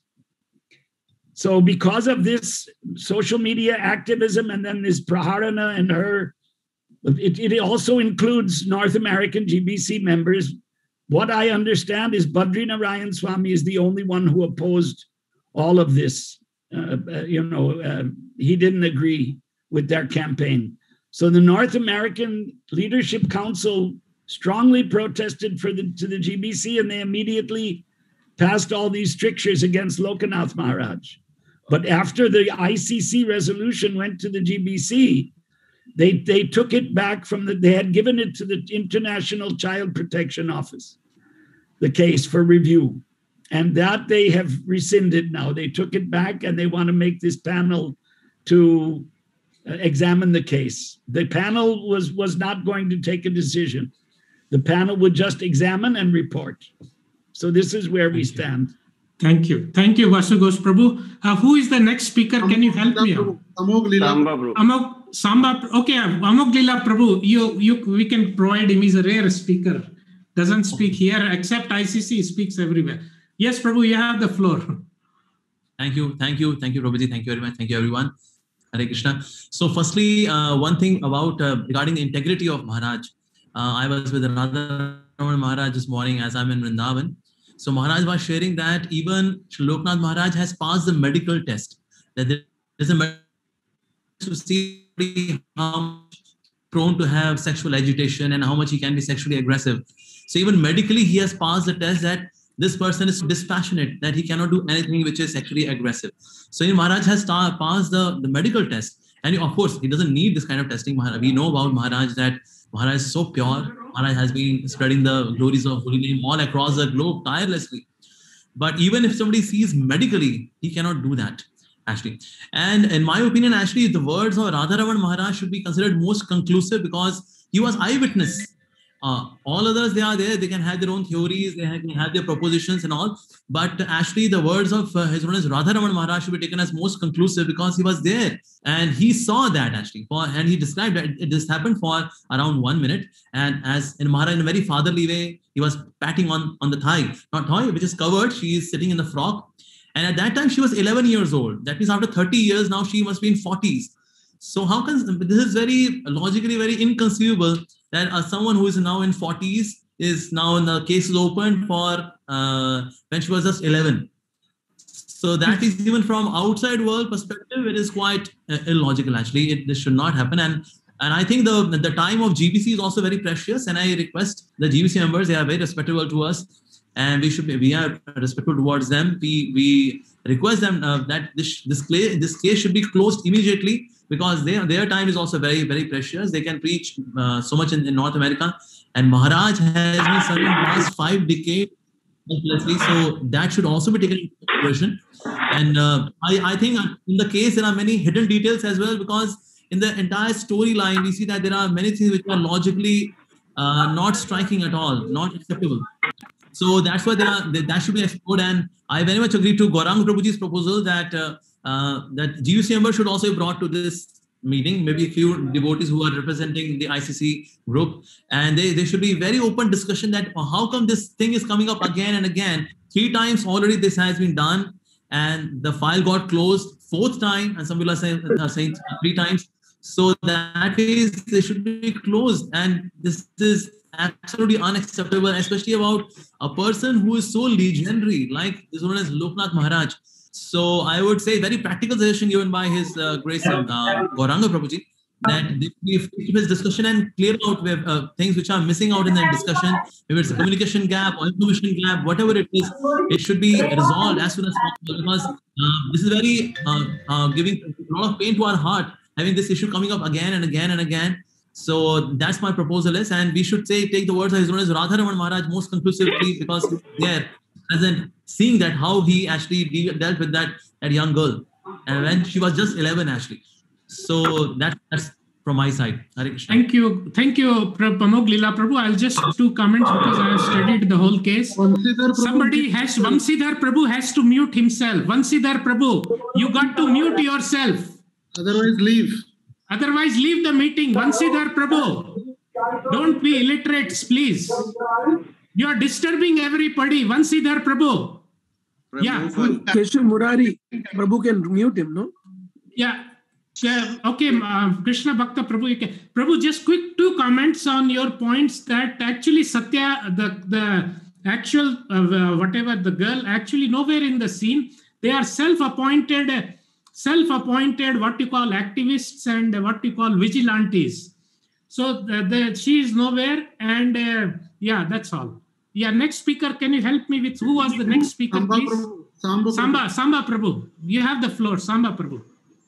So because of this social media activism, and then this Praharana and her, it, it also includes North American G B C members. What I understand is Badri Narayan Swami is the only one who opposed all of this. Uh, uh, you know, uh, he didn't agree with their campaign. So the North American Leadership Council strongly protested for the to the G B C, and they immediately passed all these strictures against Lokanath Maharaj. But after the I C C resolution went to the G B C, they, they took it back from the, they had given it to the International Child Protection Office, the case for review. And that they have rescinded now. They took it back, and they want to make this panel to uh, examine the case. The panel was, was not going to take a decision. The panel would just examine and report. So this is where we stand. Thank you. Thank you, Vasughosh Prabhu. Uh, who is the next speaker? Can you help me out? Amog Lila. Amog Samba. Okay, Amog Lila Prabhu. You, you, we can provide him. He's a rare speaker. Doesn't speak here, except I C C speaks everywhere. Yes, Prabhu, you have the floor. Thank you, thank you, thank you, Prabhuji. Thank you very much. Thank you, everyone. Hare Krishna. So, firstly, uh, one thing about uh, regarding the integrity of Maharaj. Uh, I was with Radha Maharaj this morning as I'm in Vrindavan. So, Maharaj was sharing that even Loknath Maharaj has passed the medical test. That there is a medical to see how much prone to have sexual agitation and how much he can be sexually aggressive. So, even medically, he has passed the test that this person is dispassionate, that he cannot do anything which is sexually aggressive. So Maharaj has passed the, the medical test. And of course, he doesn't need this kind of testing. We know about Maharaj that Maharaj is so pure. Maharaj has been spreading the glories of Holy Name all across the globe tirelessly. But even if somebody sees medically, he cannot do that, actually. And in my opinion, actually, the words of Radharaman Maharaj should be considered most conclusive because he was eyewitness. Uh, all others, they are there, they can have their own theories, they can have their propositions and all. But actually, the words of uh, His Holiness Radharaman Maharaj should be taken as most conclusive because he was there and he saw that actually. For, and he described that it just happened for around one minute. And as in Maharaj, in a very fatherly way, he was patting on, on the thigh, not thigh, which is covered. She is sitting in the frock. And at that time, she was eleven years old. That means after thirty years, now she must be in forties. So how can, this is very logically very inconceivable that uh, someone who is now in forties is now in the case is opened for uh, when she was just eleven. So that is even from outside world perspective, it is quite uh, illogical actually. It, this should not happen. And and I think the, the time of G B C is also very precious. And I request the G B C members, they are very respectable to us. And we should be, we are respectful towards them. We we request them uh, that this this, play, this case should be closed immediately because their their time is also very very precious. They can preach uh, so much in, in North America, and Maharaj has been serving past five decades. So that should also be taken into consideration. And uh, I I think in the case there are many hidden details as well because in the entire storyline we see that there are many things which are logically uh, not striking at all, not acceptable. So that's why there are, that should be explored. And I very much agree to Gaurang Prabhuji's proposal that uh, uh, that G U C members should also be brought to this meeting, maybe a few devotees who are representing the I C C group. And they, they should be very open discussion that uh, how come this thing is coming up again and again. Three times already this has been done and the file got closed fourth time. And some people are saying, are saying three times. So that is, they should be closed. And this is absolutely unacceptable, especially about a person who is so legendary, like this one is Loknath Maharaj. So I would say very practical suggestion given by His uh, Grace uh, Gauranga Prabhuji that if this discussion and clear out where, uh, things which are missing out in that discussion, if it's a communication gap or information gap, whatever it is, it should be resolved as soon as possible because uh, this is very uh, uh, giving a lot of pain to our heart, having this issue coming up again and again and again. So that's my proposal is, and we should say take the words of His Holiness Radharaman Maharaj most conclusively because they're present, seeing that how he actually de dealt with that that young girl, and when she was just eleven actually. So that, that's from my side. Hare Krishna. Thank you, thank you, Pramod Lila Prabhu. I'll just two comments because I have studied the whole case. Somebody has Vamsidhar Prabhu has to mute himself. Vamsidhar Prabhu, you got to mute yourself. Otherwise, leave. Otherwise, leave the meeting. Vamsidhar Prabhu, don't be illiterates, please. You are disturbing everybody. Vamsidhar Prabhu. Prabhu yeah. Keshav Murari, Prabhu can mute him, no? Yeah. Yeah. Okay, uh, Krishna Bhakta Prabhu. You can. Prabhu, just quick two comments on your points that actually Satya, the, the actual, uh, whatever, the girl, actually nowhere in the scene. They are self-appointed uh, self-appointed what you call activists and what you call vigilantes. So the, the, she is nowhere and uh, yeah, that's all. Yeah, next speaker, can you help me with who was the next speaker, Samba please? Prabhu. Samba, Samba, Samba Prabhu. You have the floor, Samba Prabhu.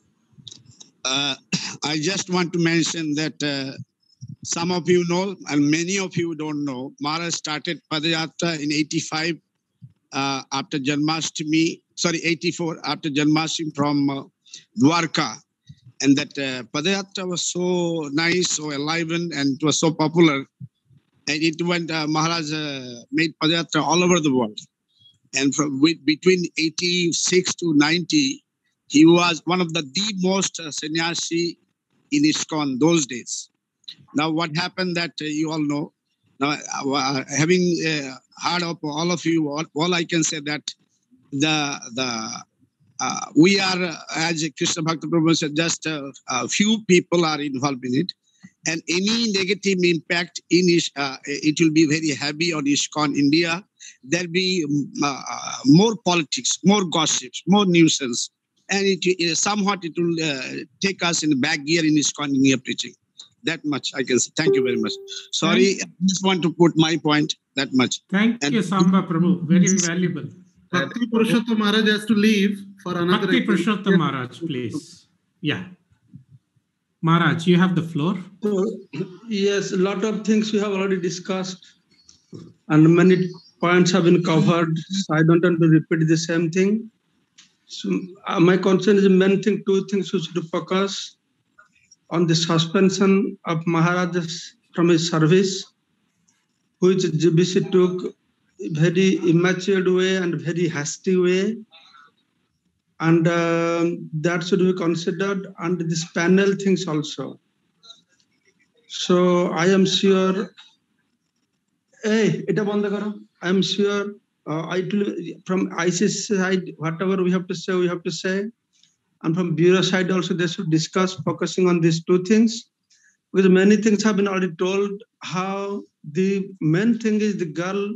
Uh, I just want to mention that uh, some of you know and many of you don't know, Maharaj started Padayatra in eighty-five uh, after Janmashtami. Sorry, eighty-four after Janmashtami from uh, Dwarka. And that uh, Padayatra was so nice, so enlivened, and it was so popular. And it went, uh, Maharaj uh, made Padayatra all over the world. And from with, between eighty-six to ninety, he was one of the, the most uh, sannyasi in ISKCON those days. Now, what happened that uh, you all know. Now, uh, having uh, heard of all of you, all, all I can say that the the uh, we are, uh, as Krishna Bhakta Prabhu said, just a, a few people are involved in it. And any negative impact in Ish, uh, it will be very heavy on ISKCON India. There'll be uh, more politics, more gossips, more nuisance. And it uh, somewhat it will uh, take us in the back gear in ISKCON India preaching. That much I can say. Thank you very much. Sorry, I just want to put my point that much. Thank and you, Samba Prabhu. Very valuable. Bhakti Purushottam Maharaj has to leave for another. Bhakti Purushottam Maharaj, please. Yeah. Maharaj, you have the floor. So, yes, a lot of things we have already discussed and many points have been covered. So I don't want to repeat the same thing. So uh, my concern is the main thing, two things we should focus on: the suspension of Maharaj from his service, which G B C took very immature way and very hasty way. And uh, that should be considered, and this panel things also. So I am sure, hey, ita banda karo. I am sure uh, I from I C C side, whatever we have to say, we have to say. And from Bureau side also, they should discuss focusing on these two things. Because many things have been already told, how the main thing is the girl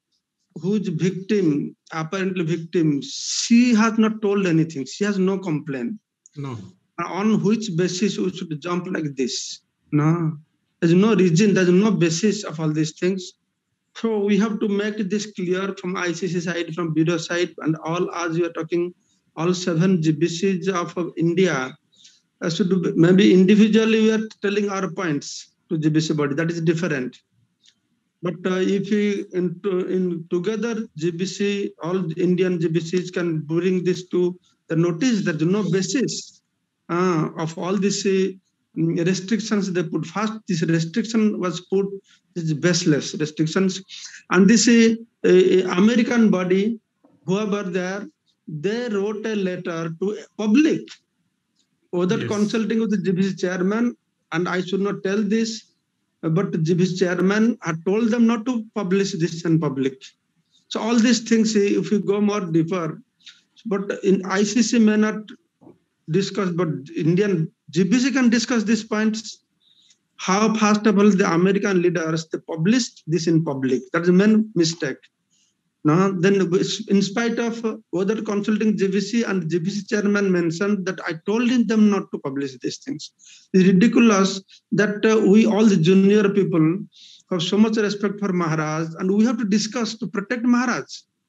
who's victim, apparently victim, she has not told anything. She has no complaint. No. On which basis we should jump like this? No. There's no reason, there's no basis of all these things. So we have to make this clear from I C C side, from Bureau side, and all, as you are talking, all seven G B Cs of India. Uh, should be, maybe individually we are telling our points to G B C body, that is different. But uh, if we in, in together G B C, all Indian G B Cs can bring this to the notice, there's no basis uh, of all these uh, restrictions they put. First, this restriction was put, this is baseless restrictions. And this uh, uh, American body, whoever there, they wrote a letter to public without yes. consulting with the G B C chairman, and I should not tell this, but the G B C chairman had told them not to publish this in public. So all these things, if you go more deeper, but in I C C may not discuss, but Indian G B C can discuss these points. How first of all the American leaders, they published this in public. That's the main mistake. No, then in spite of whether consulting G B C, and G B C chairman mentioned that I told them not to publish these things. It's ridiculous that uh, we all the junior people have so much respect for Maharaj, and we have to discuss to protect Maharaj.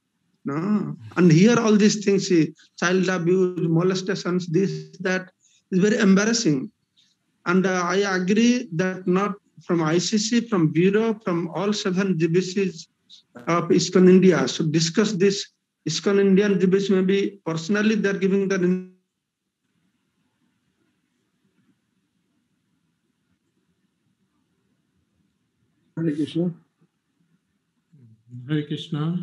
No, and here all these things, child abuse, molestations, this, that is very embarrassing. And uh, I agree that not from I C C, from Bureau, from all seven G B Cs of ISKCON India should discuss this. ISKCON Indian G B C maybe personally they're giving the Hare Krishna. Hare Krishna.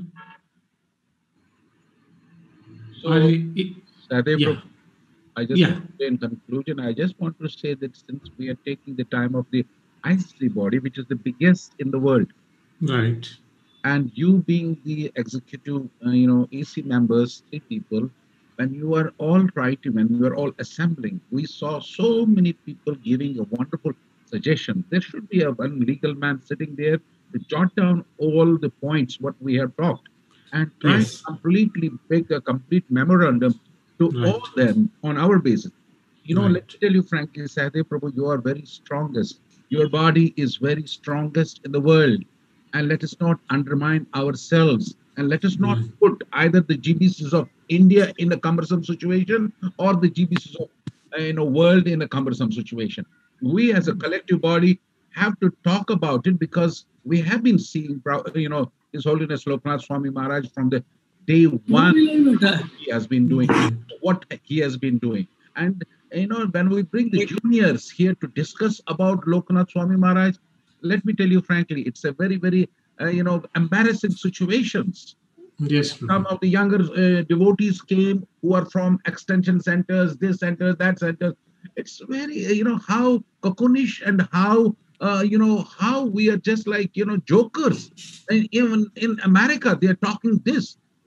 So, I, Sadeh, yeah. I just Yeah. want to say in conclusion, I just want to say that since we are taking the time of the I C C body, which is the biggest in the world, right, and you being the executive, uh, you know, A C members, three people, when you are all writing, when you are all assembling, we saw so many people giving a wonderful suggestion. There should be a one legal man sitting there to jot down all the points what we have talked, and try Yes. to completely make a complete memorandum to Right. all them on our basis. You know, Right. let me tell you frankly, Sadeh Prabhu, you are very strongest. Your body is very strongest in the world. And let us not undermine ourselves. And let us not put either the G B Cs of India in a cumbersome situation or the G B Cs of uh, you know, world in a cumbersome situation. We as a collective body have to talk about it, because we have been seeing, you know, His Holiness Loknath Swami Maharaj from the day one he has been doing, what he has been doing. And, you know, when we bring the juniors here to discuss about Loknath Swami Maharaj, let me tell you frankly, it's a very, very, uh, you know, embarrassing situations. Yes. Some of the younger uh, devotees came who are from extension centers, this center, that center. It's very, uh, you know, how cocoonish and how, uh, you know, how we are just like, you know, jokers. And even in America, they are talking this.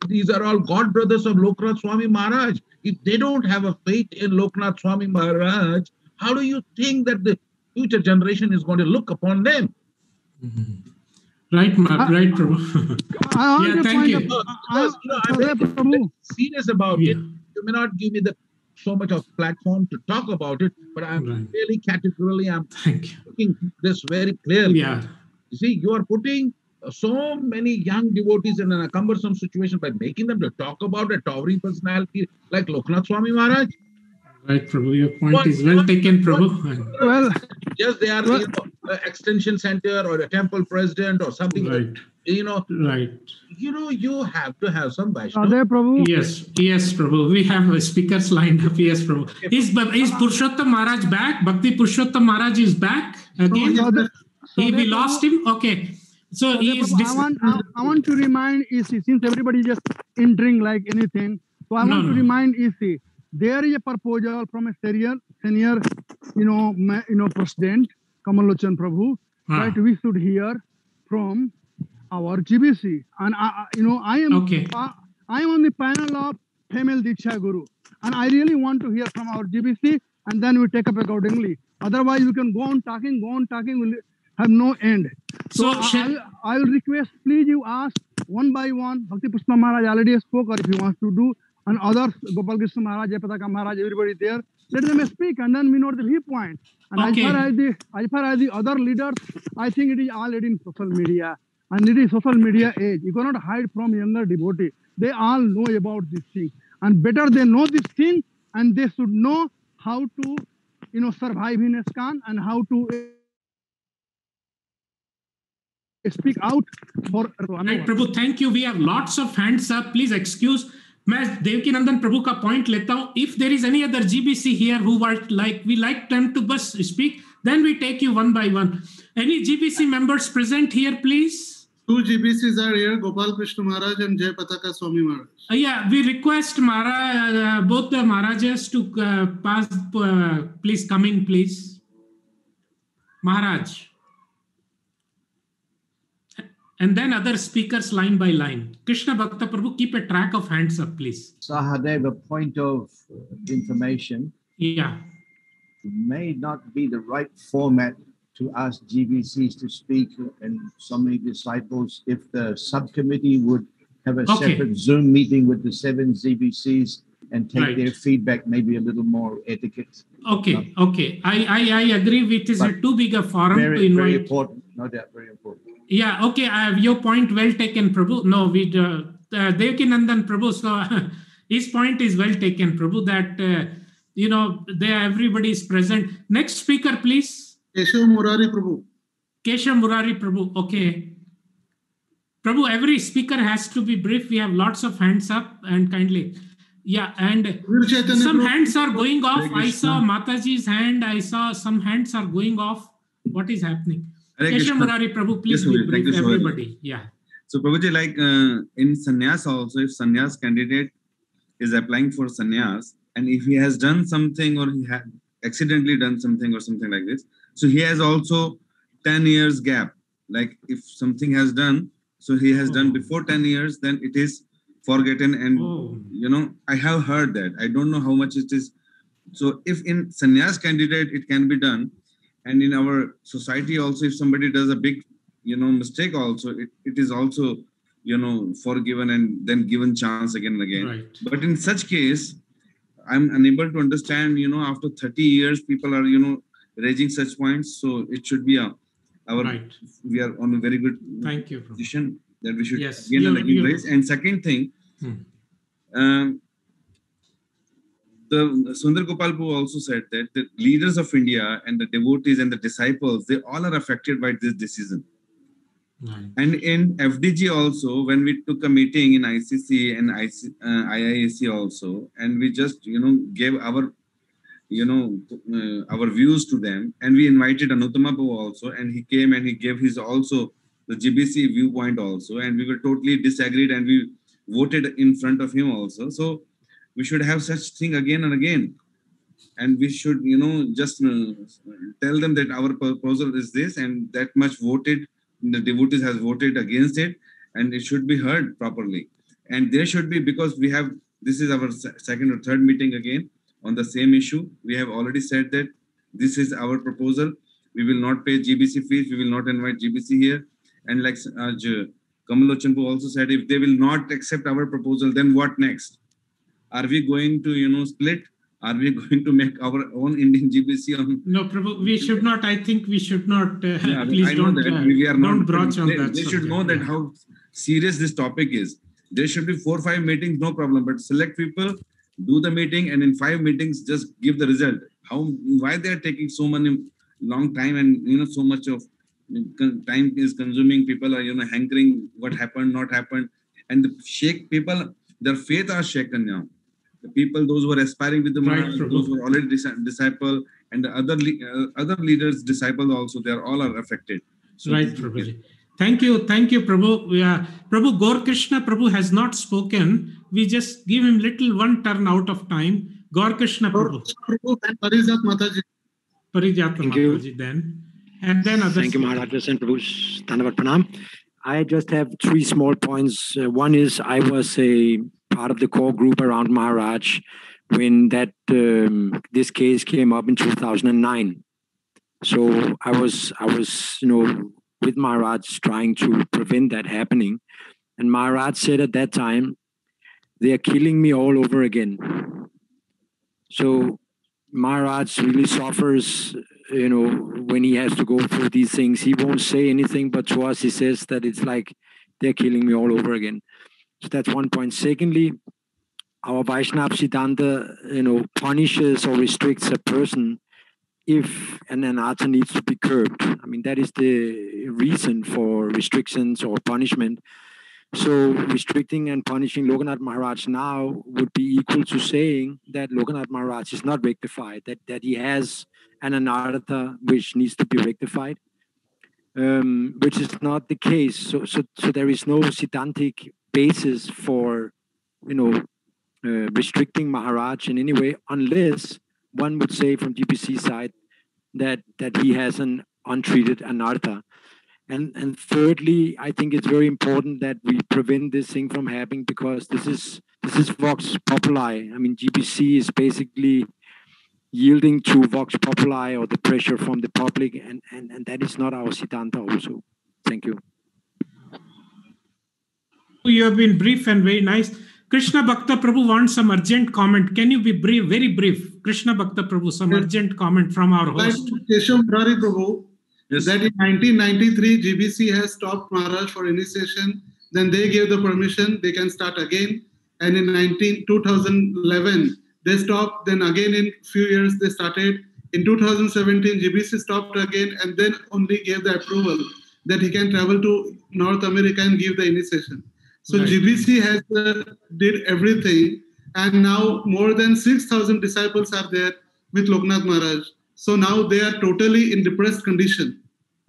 these are all god brothers of Loknath Swami Maharaj. If they don't have a faith in Loknath Swami Maharaj, how do you think that the future generation is going to look upon them? Right, Mark, right, Prabhu. Yeah, thank you. Because, because, you know, I'm very, very serious about it. You may not give me the so much of platform to talk about it, but I'm Right. really categorically, I'm Thank you. making this very clearly. Yeah. You see, you are putting so many young devotees in a cumbersome situation by making them to talk about a towering personality like Loknath Swami Maharaj. Right, Prabhu. Your point is well taken, Prabhu. Well, just they are you know, an extension center or a temple president or something. Right. You know, Right. you know, you have to have some Vaishnava. Yes, yes, Prabhu. We have uh, speakers lined up. Yes, Prabhu. Is, is Purushottam Maharaj back? Bhakti Purushottam Maharaj is back again? So the- so he, we the- lost him? Okay. So So he is... therefore, I want, I, I want to remind E C, since everybody just entering like anything, so I No, want to no. remind E C, there is a proposal from a senior, senior, you know, ma- you know, President Kamal Lochan Prabhu, Ah. that we should hear from our G B C, and I, I- you know, I am, Okay. I, I am on the panel of female Diksha Guru, and I really want to hear from our G B C, and then we take up accordingly. Otherwise, we can go on talking, go on talking, we'll have no end. So, So, I, shall- I, I will request, please you ask one by one. Bhakti Purushottam Maharaj already spoke, or if he wants to do, and others, Gopal Krishna Maharaj, Jayapataka Maharaj, everybody there, let them speak, and then we know the viewpoint. And Okay. as far as the as far as the other leaders, I think it is already in social media, and it is social media age. You cannot hide from younger devotee. They all know about this thing, and better they know this thing, and they should know how to, you know, survive in ISKCON and how to speak out for. Right, Prabhu, thank you. We have lots of hands up. Please excuse. मैं देवकी नंदन प्रभु का point लेता हूं. If there is any other G B C here who are like, we like them to bus speak, then we take you one by one. Any G B C members present here, please? Two G B Cs are here, Gopal Krishna Maharaj and Jayapataka Swami Maharaj. Uh, yeah, we request Maharaj, uh, both the Maharajas to uh, pass, uh, please come in, please. Maharaj. And then other speakers line by line. Krishna Bhakta Prabhu, keep a track of hands up, please. Sahadev, a point of information. Yeah. It may not be the right format to ask G B Cs to speak and so many disciples. If the subcommittee would have a Okay. separate Zoom meeting with the seven G B Cs and take Right. their feedback, maybe a little more etiquette. Okay, okay. I, I, I agree. It is a But too big a forum Very, to invite. very important. No doubt, very important. Yeah, okay. I have your point well taken, Prabhu. No, we uh, uh, Devaki Nandan Prabhu. So his point is well taken, Prabhu. That uh, you know, there everybody is present. Next speaker, please. Keshav Murari Prabhu. Keshav Murari Prabhu. Okay. Prabhu, every speaker has to be brief. We have lots of hands up, and kindly. Yeah, and Chaitanya some Prabhu. hands are going off. Hare I saw Krishna. Mataji's hand. I saw some hands are going off. What is happening? Hare Keshav Krishna. Murari Prabhu, please Yes, be Prabhuji. Thank brief. you so much. Everybody. Yeah. So Prabhuji, like uh, in sannyas also, if sannyas candidate is applying for sannyas, and if he has done something or he had accidentally done something or something like this, so he has also ten years gap. Like if something has done, so he has done before ten years, then it is forgotten. And Oh. you know, I have heard that. I don't know how much it is. So if in sannyas candidate it can be done, and in our society also, if somebody does a big, you know, mistake also, it, it is also, you know, forgiven and then given chance again and again. Right. But in such case, I'm unable to understand, you know, after thirty years, people are, you know, raising such points. So it should be a, our, Right. we are on a very good Thank you. position that we should Yes, again and you- again you- raise. And second thing, Hmm. um, the Sundar Gopal Prabhu also said that the leaders of India and the devotees and the disciples, they all are affected by this decision. Right. And in F D G also, when we took a meeting in I C C and I C, uh, I I A C also, and we just, you know, gave our, you know, uh, our views to them, and we invited Anuttama Prabhu also, and he came and he gave his also the G B C viewpoint also, and we were totally disagreed, and we voted in front of him also. So we should have such thing again and again, and we should, you know, just uh, tell them that our proposal is this, and that much voted, the devotees has voted against it, and it should be heard properly. And there should be, because we have, this is our second or third meeting again on the same issue. We have already said that this is our proposal. We will not pay G B C fees. We will not invite G B C here. And like uh, Kamal Lochanpu also said, if they will not accept our proposal, then what next? Are we going to, you know, split? Are we going to make our own Indian G B C on? No, Prabhu, we should not. I think we should not. Uh, Yeah, please I know don't. that. Uh, we are don't not. broach on They, that. they should subject, know that yeah. how serious this topic is. There should be four or five meetings, no problem. But select people, do the meeting, and in five meetings, just give the result. How? Why they are taking so many long time, and you know, so much of time is consuming. People are, you know, hankering what happened, not happened, and the shake people, their faith are shaken now. The people, those who are aspiring with the Right, Maharaj, Prabhu. those who are already dis disciple, and the other le uh, other leaders, disciples also, they are all are affected. So Right, this is- Prabhuji. Thank you, thank you, Prabhu. We are, Prabhu Gaur Krishna Prabhu has not spoken. We just give him little one turn out of time. Gaur Krishna Prabhu. And Parijat Mataji. Parijata Thank you. Mataji then. And then others. Thank you, Maharaj and Prabhu. Dhanavat Pranam. I just have three small points. Uh, one is I was a part of the core group around Maharaj when that um, this case came up in two thousand nine. So I was I was you know with Maharaj trying to prevent that happening, and Maharaj said at that time, "They are killing me all over again." So Maharaj really suffers, you know, when he has to go through these things. He won't say anything, but to us, he says that it's like they're killing me all over again. So that's one point. Secondly, our Vaishnava Siddhanta, you know, punishes or restricts a person if an anartha needs to be curbed. I mean, that is the reason for restrictions or punishment. So restricting and punishing Lokanath Maharaj now would be equal to saying that Lokanath Maharaj is not rectified, that, that he has an anartha which needs to be rectified, um, which is not the case. So, so, so there is no Siddhantic basis for, you know, uh, restricting Maharaj in any way, unless one would say from G B C side that, that he has an untreated anartha. And, and thirdly, I think it's very important that we prevent this thing from happening, because this is this is Vox Populi. I mean, G B C is basically yielding to Vox Populi or the pressure from the public, and, and, and that is not our Siddhanta also. Thank you. You have been brief and very nice. Krishna Bhakta Prabhu wants some urgent comment. Can you be brief, very brief? Krishna Bhakta Prabhu, some Yes. urgent comment from our Like host. Keshav Murari Prabhu, that in nineteen ninety-three, G B C has stopped Maharaj for initiation. Then they gave the permission, they can start again. And in nineteen, two thousand eleven, they stopped. Then again in few years, they started. In two thousand seventeen, G B C stopped again and then only gave the approval that he can travel to North America and give the initiation. So Right. G B C has uh, did everything. And now more than six thousand disciples are there with Lokanath Maharaj. So now they are totally in depressed condition.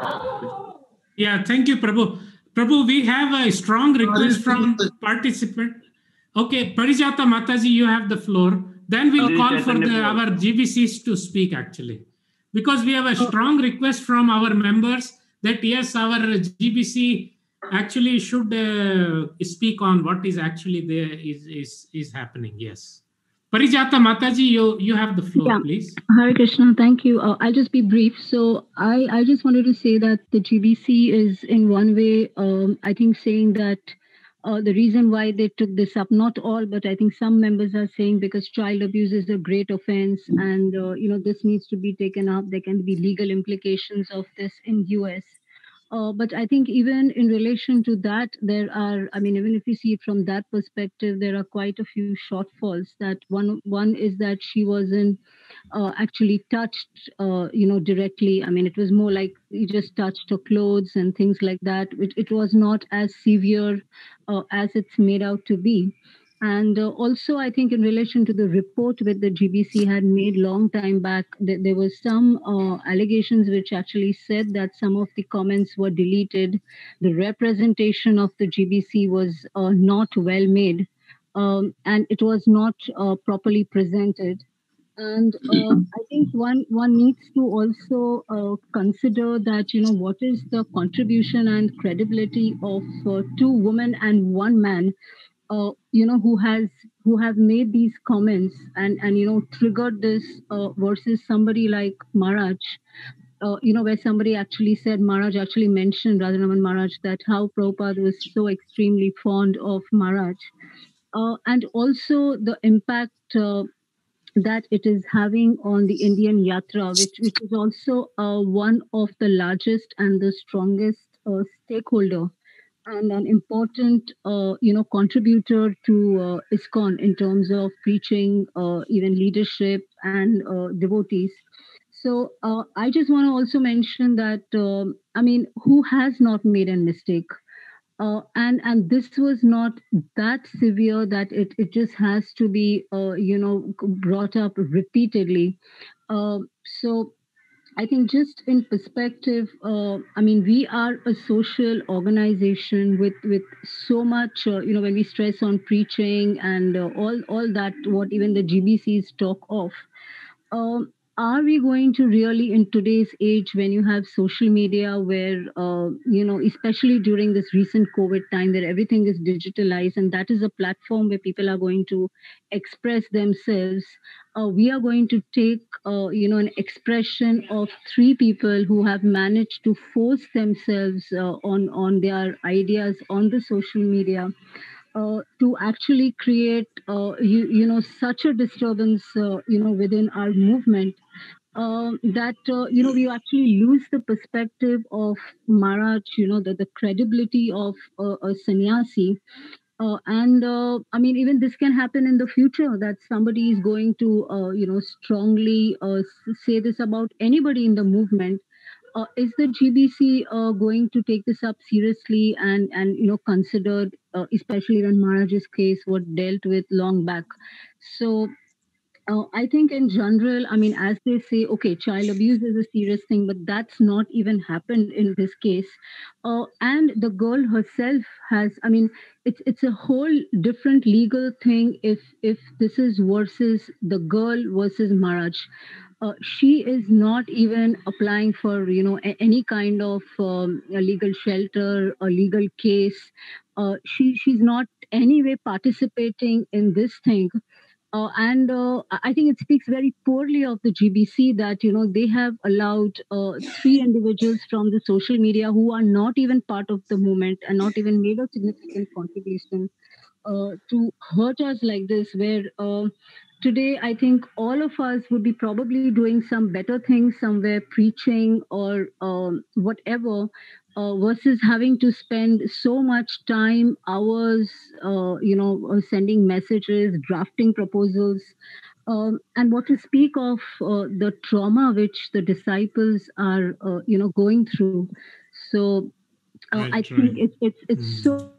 Yeah, thank you, Prabhu. Prabhu, we have a strong request from participant. Okay, Parijata Mataji, you have the floor. Then we'll call for the, our G B Cs to speak actually. Because we have a strong request from our members that yes, our G B C actually should uh, speak on what is actually there is, is, is happening. Yes. Parijata Mataji, you, you have the floor, Yeah. please. Hare Krishna, thank you. Uh, I'll just be brief. So I, I just wanted to say that the G B C is in one way, um, I think saying that uh, the reason why they took this up, not all, but I think some members are saying because child abuse is a great offense and, uh, you know, this needs to be taken up. There can be legal implications of this in U S. Uh, but I think even in relation to that, there are, I mean, even if you see it from that perspective, there are quite a few shortfalls. That one, one is that she wasn't uh, actually touched, uh, you know, directly. I mean, it was more like you just touched her clothes and things like that. It, it was not as severe uh, as it's made out to be. And uh, also, I think in relation to the report that the G B C had made long time back, th- there was some uh, allegations which actually said that some of the comments were deleted. The representation of the G B C was uh, not well made, um, and it was not uh, properly presented. And uh, I think one one needs to also uh, consider that, you know, what is the contribution and credibility of uh, two women and one man uh, you know, who has who have made these comments and and you know triggered this uh, versus somebody like Maharaj. Uh, you know, where somebody actually said, Maharaj actually mentioned, Radharaman Maharaj, that how Prabhupada was so extremely fond of Maharaj. Uh, and also the impact uh, that it is having on the Indian Yatra, which, which is also uh, one of the largest and the strongest uh, stakeholder and an important, uh, you know, contributor to uh, ISKCON in terms of preaching, uh, even leadership and uh, devotees. So uh, I just want to also mention that, um, I mean, who has not made a mistake? Uh, and and this was not that severe that it, it just has to be, uh, you know, brought up repeatedly. Uh, so I think just in perspective, uh, I mean, we are a social organization with, with so much, uh, you know, when we stress on preaching and uh, all, all that, what even the G B Cs talk of. Um, are we going to really, in today's age, when you have social media where, uh, you know, especially during this recent COVID time where everything is digitalized and that is a platform where people are going to express themselves, uh, we are going to take, uh, you know, an expression of three people who have managed to force themselves uh, on, on their ideas on the social media. Uh, to actually create, uh, you, you know, such a disturbance, uh, you know, within our movement, uh, that, uh, you know, we actually lose the perspective of Maharaj, you know, the, the credibility of uh, a sannyasi. Uh, and uh, I mean, even this can happen in the future that somebody is going to, uh, you know, strongly uh, say this about anybody in the movement. Uh, is the G B C uh, going to take this up seriously and, and you know, considered, uh, especially when Maharaj's case was dealt with long back? So uh, I think in general, I mean, as they say, okay, child abuse is a serious thing, but that's not even happened in this case. Uh, and the girl herself has, I mean, it's it's a whole different legal thing if if this is versus the girl versus Maharaj. Uh, she is not even applying for, you know, a- any kind of um, a legal shelter, a legal case. Uh, she she's not anyway participating in this thing. Uh, and uh, I think it speaks very poorly of the G B C that, you know, they have allowed uh, three individuals from the social media who are not even part of the movement and not even made a significant contribution uh, to hurt us like this, where uh, today I think all of us would be probably doing some better things somewhere, preaching or um, whatever, uh, versus having to spend so much time, hours, uh, you know, uh, sending messages, drafting proposals. Um, and what to speak of uh, the trauma which the disciples are, uh, you know, going through. So uh, Right, I right. think it, it's it's so.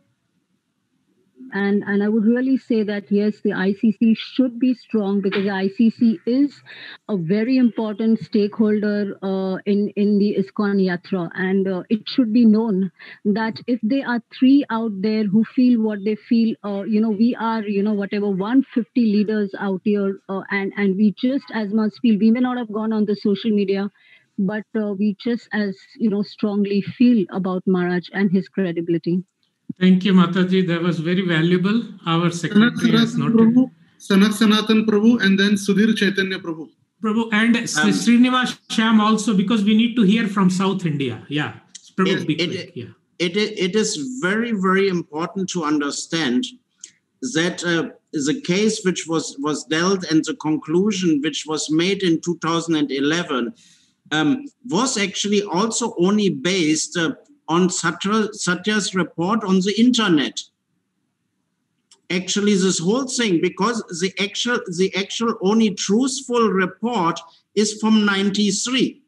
And and I would really say that yes, the I C C should be strong because the I C C is a very important stakeholder uh, in in the ISKCON Yatra, and uh, it should be known that if there are three out there who feel what they feel, uh, you know, we are, you know, whatever one hundred fifty leaders out here, uh, and and we just as much feel. We may not have gone on the social media, but uh, we just as, you know, strongly feel about Maharaj and his credibility. Thank you, Mataji. That was very valuable. Our Sanak secretary has Sanatan noted. Prabhu, Sanak Sanatan Prabhu, and then Sudhir Chaitanya Prabhu. Prabhu and Sri Srinivas Sham also, because we need to hear from South India. Yeah, Prabhu, It, be it, quick. Yeah. it, it is very, very important to understand that uh, the case which was, was dealt and the conclusion which was made in two thousand eleven um, was actually also only based uh, on Satya, Satya's report on the internet. Actually, this whole thing, because the actual, the actual only truthful report is from ninety-three.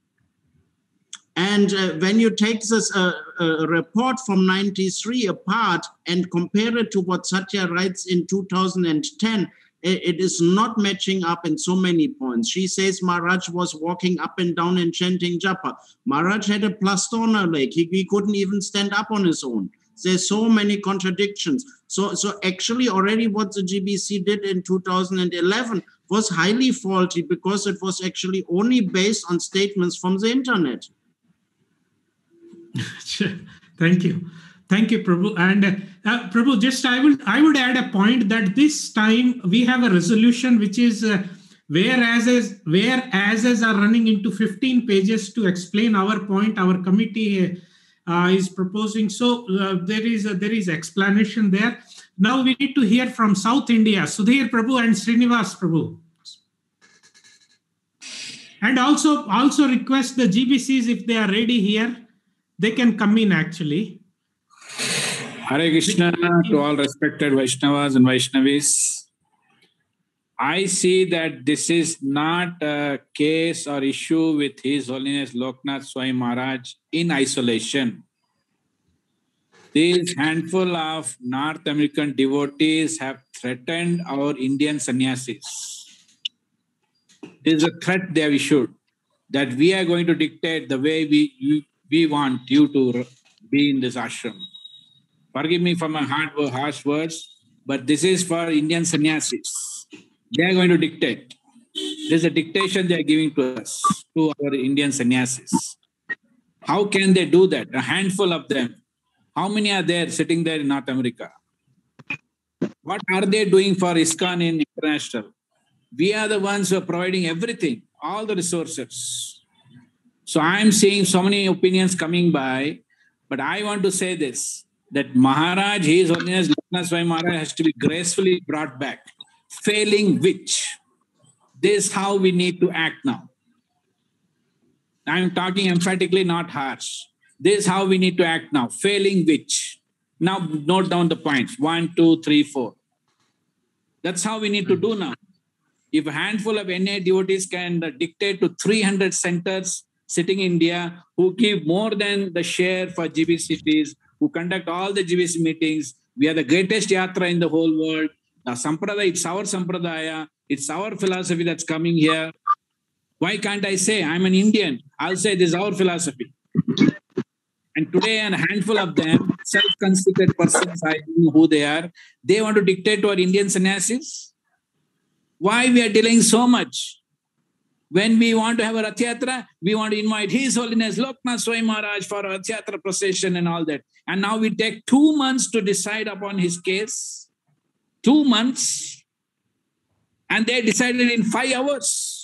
And uh, when you take this uh, uh, report from ninety-three apart and compare it to what Satya writes in two thousand ten, it, it is not matching up in so many points. She says Maharaj was walking up and down and chanting japa. Maharaj had a plaster on her leg. He, he couldn't even stand up on his own. There's so many contradictions. So, so actually already what the G B C did in two thousand eleven was highly faulty because it was actually only based on statements from the internet. Thank you. Thank you, Prabhu. And uh, Prabhu, just I would I would add a point that this time we have a resolution which is uh, whereas as whereas as are running into fifteen pages to explain our point. Our committee uh, is proposing. So uh, there is a, there is explanation there. Now we need to hear from South India, Sudhir Prabhu and Srinivas Prabhu. And also also request the G B Cs, if they are ready here, they can come in actually. Hare Krishna to all respected Vaishnavas and Vaishnavis. I see that this is not a case or issue with His Holiness Loknath Swami Maharaj in isolation. These handful of North American devotees have threatened our Indian sannyasis. It is a threat they have issued that we are going to dictate the way we, we, we want you to be in this ashram. Forgive me for my hard, harsh words, but this is for Indian sannyasis. They are going to dictate. This is a dictation they are giving to us, to our Indian sannyasis. How can they do that? A handful of them. How many are there sitting there in North America? What are they doing for ISKCON in international? We are the ones who are providing everything, all the resources. So I'm seeing so many opinions coming by, but I want to say this, that Maharaj, His Holiness Loknath Swami Maharaj has to be gracefully brought back, failing which, this is how we need to act now. I'm talking emphatically, not harsh. This is how we need to act now, failing which. Now note down the points, one, two, three, four. That's how we need to do now. If a handful of N A devotees can dictate to three hundred centers sitting in India who give more than the share for G B C fees, who conduct all the G B C meetings, we are the greatest yatra in the whole world. The Sampradaya, it's our Sampradaya, it's our philosophy that's coming here. Why can't I say, I'm an Indian? I'll say this is our philosophy. And today, a handful of them, self-conceited persons, I don't know who they are, they want to dictate to our Indian sannyasis. Why we are delaying so much? When we want to have a Rath Yatra, we want to invite His Holiness Loknath Swami Maharaj for a Rath Yatra procession and all that. And now we take two months to decide upon his case. Two months. And they decided in five hours.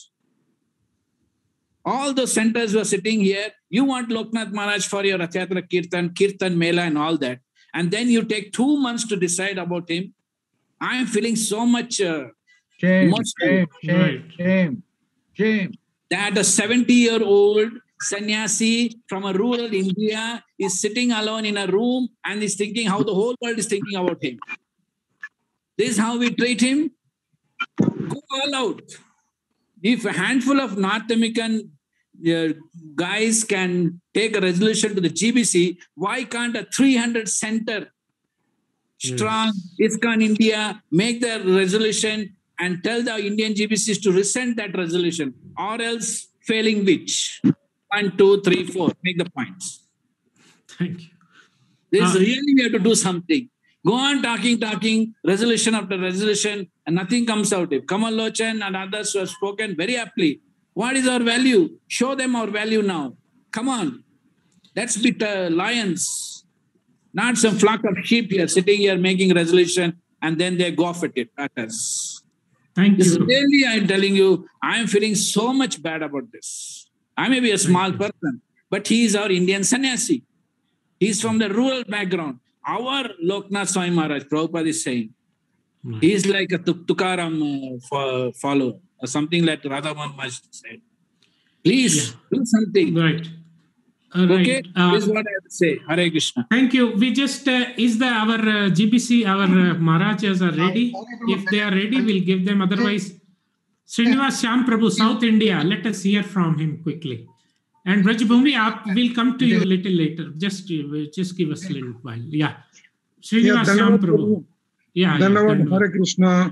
All those centers were sitting here. You want Loknath Maharaj for your Rath Yatra Kirtan, Kirtan Mela and all that. And then you take two months to decide about him. I am feeling so much uh, shame, shame, shame, shame, shame. That a seventy-year-old sannyasi from a rural India is sitting alone in a room and is thinking how the whole world is thinking about him. This is how we treat him. Go all out. If a handful of North American uh, guys can take a resolution to the G B C, why can't a three hundred center strong yes. ISKCON India make the resolution and tell the Indian G B Cs to rescind that resolution, or else failing which? One, two, three, four. Make the points. Thank you. This uh, really we have to do something. Go on talking, talking, resolution after resolution, and nothing comes out. If Kamal Lochan and others who have spoken very aptly, what is our value? Show them our value now. Come on. Let's be uh, lions. Not some flock of sheep here sitting here making resolution and then they go off at it at us. Thank this you. Really, I'm telling you, I'm feeling so much bad about this. I may be a small person, but he is our Indian sannyasi. He's from the rural background. Our Loknath Swami Maharaj, Prabhupada is saying, mm. he is like a Tukaram uh, follower, or something like Radhamohan Maharaj said. Please yeah. do something. Right. Uh, okay, right. Uh, this is what I have to say. Hare Krishna. Thank you. We just, uh, is the our uh, G B C, our uh, Maharajas are ready? If they are ready, we'll give them. Otherwise, Srinivas Shyam Prabhu, South India, let us hear from him quickly. And Rajbhumi, we'll come to you a little later. Just, just give us a little while. Yeah. Srinivas yeah, Shyam Prabhu. Yeah. Dhanavad, yeah Hare Krishna.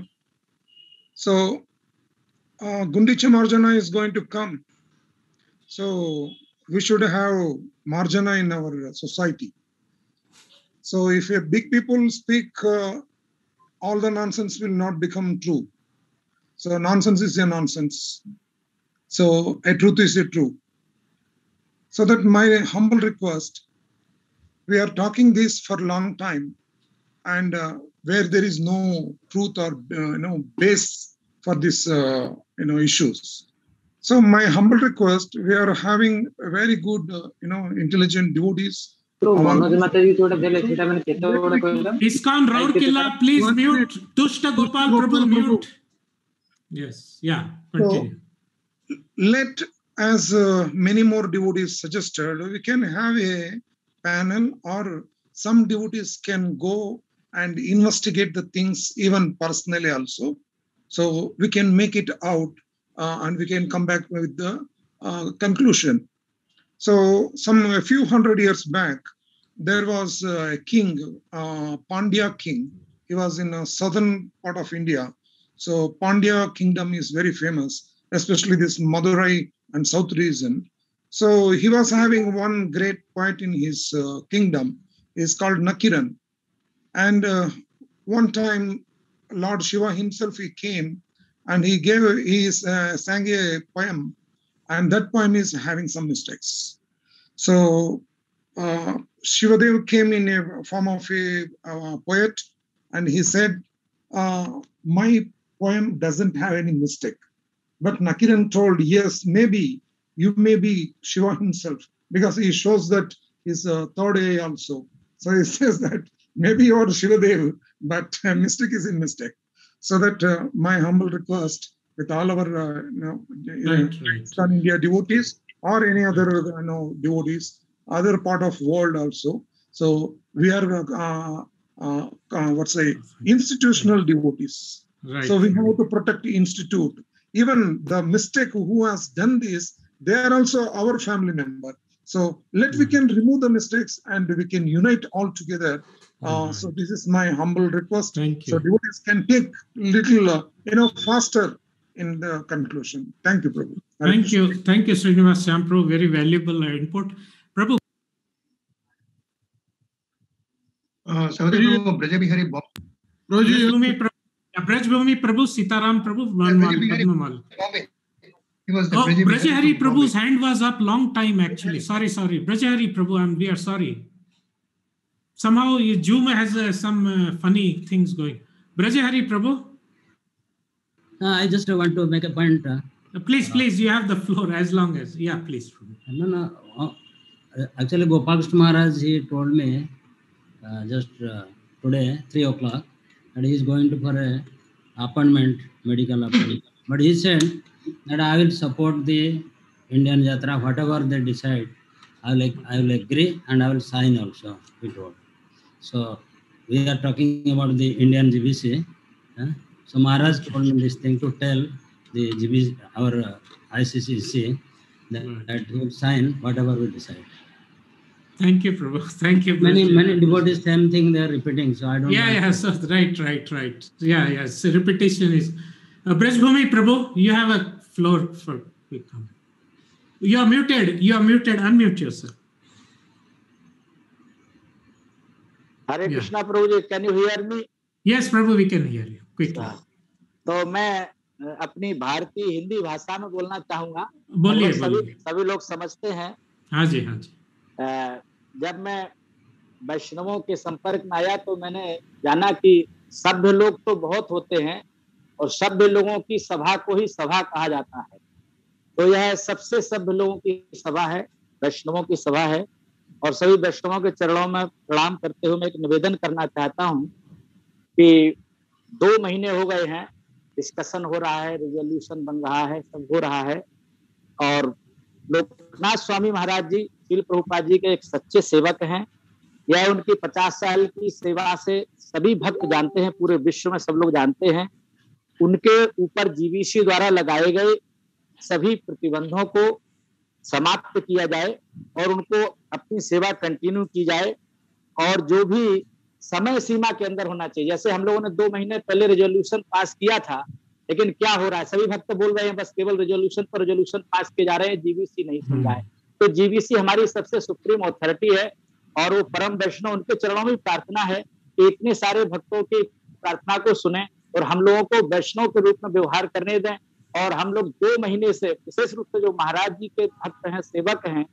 So, uh, Gundicha Marjana is going to come. So, we should have marjana in our society. So if a big people speak, uh, all the nonsense will not become true. So nonsense is a nonsense. So a truth is a truth. So that my humble request, we are talking this for a long time, and uh, where there is no truth or uh, you know base for this uh, you know issues. So my humble request: we are having a very good uh, you know intelligent devotees. ISKCON Rourkela, please mute. Tushta Gopal Prabhu, mute. Yes, yeah, continue. So, let, as uh, many more devotees suggested, we can have a panel, or some devotees can go and investigate the things even personally also. So we can make it out uh, and we can come back with the uh, conclusion. So some a few hundred years back, there was a king, uh, Pandya king. He was in a southern part of India. So Pandya kingdom is very famous, especially this Madurai and south region. So he was having one great poet in his uh, kingdom. He's called Nakiran. And uh, one time, Lord Shiva himself, he came and he gave, he uh, sang a poem, and that poem is having some mistakes. So uh, Shivadev came in a form of a uh, poet, and he said, uh, my poem doesn't have any mistake. But Nakiran told, yes, maybe you may be Shiva himself, because he shows that he's a third eye also. So he says that maybe you are Shivadev, but uh, mistake is in mistake. So that uh, my humble request with all our uh, you know, right, right. India devotees or any other you know devotees, other part of world also. So we are uh, uh, uh, what's say institutional devotees. Right. So we have to protect the institute. Even the mistake who has done this, they are also our family member. So let we can remove the mistakes and we can unite all together. Uh, so this is my humble request. Thank you. So devotees can take little, uh, you know, faster in the conclusion. Thank you, Prabhu. Thank you. Thank you, Srinivas Syampro. Very valuable uh, input. Prabhu. Uh, Prabhu, Brajabihari Brajbhumi Brajbhumi Prabhu, Sitaram Prabhu, Padmamal. He was the oh, Brajabihari Brajahari Prabhu's hand was up long time actually. Sorry, sorry. Brajahari Prabhu, and we are sorry. Somehow Zoom has uh, some uh, funny things going. Brajahari Prabhu. Uh, I just want to make a point. Uh, uh, please, please, you have the floor as long as, yeah, please. No, no. Uh, actually, Gopal Maharaj, he told me uh, just uh, today, three o'clock, that he is going to for a appointment, medical appointment. But he said that I will support the Indian Yatra, whatever they decide, I will, I will agree and I will sign also, he told. So we are talking about the Indian G B C. Uh, so Maharaj told me this thing to tell the G B C, our uh, I C C C, that, right. that he will sign whatever we decide. Thank you, Prabhu. Thank you. Many Prabhu. many devotees, same thing they are repeating. So I don't. Yeah, yeah. So right, right, right. Yeah, yeah. So repetition is. Uh, Brajbhumi Prabhu, you have a floor for quick comment. You are muted. You are muted. Unmute yourself. Hare yeah. Krishna Prabhu, can you hear me? Yes, Prabhu, we can hear you. Quickly. तो मैं अपनी भारतीय हिंदी भाषा में बोलना चाहूंगा. बोलिए, सभी सभी लोग समझते हैं. हाँ जी, हाँ जी. जब मैं वैष्णवों के संपर्क में आया तो मैंने जाना कि सभ्य लोग तो बहुत होते हैं और सभ्य लोगों की सभा को ही सभा कहा जाता है. तो यह सबसे सभ्य लोगों की सभा है, वैष्णवों की सभा है. और सभी वैष्णवों के चरणों में प्रणाम करते हुए मैं एक निवेदन करना चाहता हूं कि दो महीने हो गए हैं, डिस्कशन हो रहा है, रिजोल्यूशन बन रहा है, सब हो रहा है. और लोकनाथ स्वामी महाराज जी श्रील प्रभुपाद जी के एक सच्चे सेवक हैं. यह उनकी पचास साल की सेवा से सभी भक्त जानते हैं, पूरे विश्व में सब लोग जानते हैं. उनके ऊपर जीवीसी द्वारा लगाए गए सभी प्रतिबंधों को समाप्त किया जाए और उनको अपनी सेवा कंटिन्यू की जाए और जो भी समय सीमा के अंदर होना चाहिए. जैसे हम लोगों ने दो महीने पहले रेजोल्यूशन पास किया था, लेकिन क्या हो रहा है, सभी भक्त बोल रहे हैं बस केवल रेजोल्यूशन पर रेजोल्यूशन पास किए जा रहे हैं, जीवीसी नहीं सुन रहा है. तो जीवीसी हमारी सबसे सुप्रीम अथॉरिटी है और वो परम वैष्णव, उनके चरणों में प्रार्थना है कि इतने सारे भक्तों की प्रार्थना को सुने और हम लोगों को वैष्णव के रूप में व्यवहार करने दें. और हम लोग दो महीने से विशेष रूप से जो महाराज जी के भक्त हैं, सेवक हैं,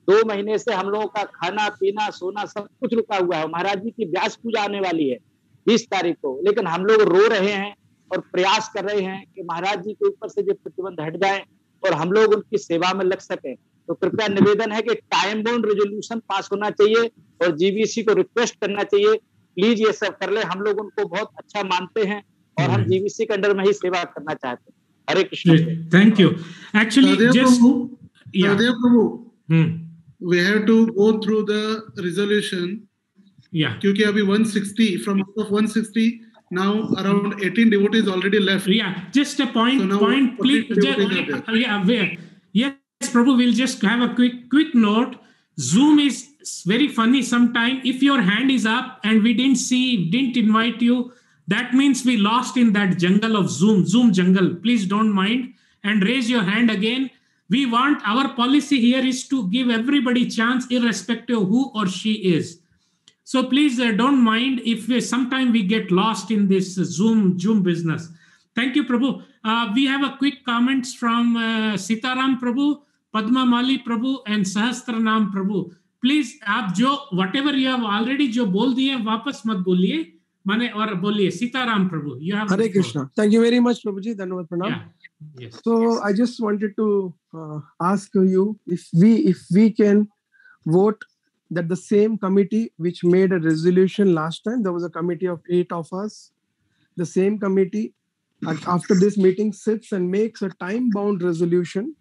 दो महीने से हम लोगों का खाना पीना सोना सब कुछ रुका हुआ है। महाराज जी की व्यास पूजा आने वाली है बीस तारीख को, लेकिन हम लोग रो रहे हैं और प्रयास कर रहे हैं कि महाराज जी के ऊपर से जो प्रतिबंध हट जाए और हम लोग उनकी सेवा में लग सके। तो कृपया निवेदन है कि टाइम बाउंड रेजोल्यूशन पास होना चाहिए और जीबीसी को रिक्वेस्ट करना चाहिए, प्लीज ये सब कर ले। हम लोग उनको बहुत अच्छा मानते हैं और हम जीबीसी के अंडर में ही सेवा करना चाहते हैं। Hare Krishna. Thank you. Actually just yeah. Prabhu, hmm. we have to go through the resolution. Yeah. क्योंकि अभी one sixty from out of one sixty now around eighteen devotees already left. Yeah, just a point. So now point, please. Just, yeah, where? Yes, Prabhu. We'll just have a quick quick note. Zoom is very funny sometimes. If your hand is up and we didn't see, didn't invite you, that means we lost in that jungle of Zoom, Zoom jungle. Please don't mind and raise your hand again. We want, our policy here is to give everybody chance irrespective of who or she is. So please uh, don't mind if we, sometime we get lost in this uh, Zoom, Zoom business. Thank you, Prabhu. Uh, we have a quick comments from uh, Sitaram Prabhu, Padma Mali Prabhu and Sahasranam Prabhu. Please, आप जो whatever you have already जो बोल दिए वापस मत बोलिए, माने और बोलिए सीताराम प्रभु। You have Hare Krishna. Thank you very much, Prabhuji. Dhanavad pranam. Yeah. Yes. So I just wanted to uh, ask you if we if we can vote that the same committee which made a resolution last time, there was a committee of eight of us, the same committee after this meeting sits and makes a time-bound resolution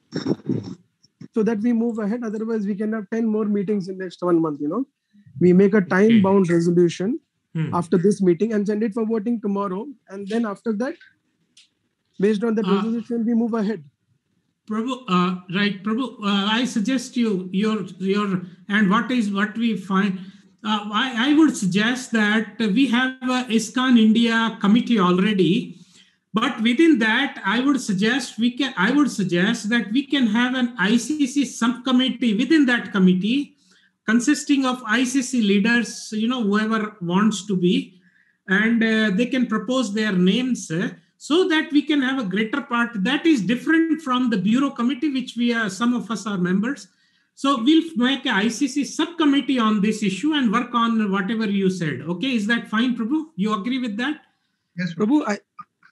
so that we move ahead. Otherwise, we can have ten more meetings in next one month, you know. We make a time-bound okay. resolution hmm. after this meeting and send it for voting tomorrow. And then after that, based on the uh, resolution, we move ahead. Prabhu, uh, right, Prabhu, uh, I suggest you, your, your, and what is what we find, uh, I, I would suggest that we have a ISKCON India committee already, but within that, I would suggest we can, I would suggest that we can have an I C C subcommittee within that committee, consisting of I C C leaders, you know, whoever wants to be, and uh, they can propose their names, uh, so that we can have a greater part that is different from the Bureau Committee, which we are, some of us are members. So we'll make an I C C subcommittee on this issue and work on whatever you said. Okay, is that fine, Prabhu? You agree with that? Yes, Prabhu. I,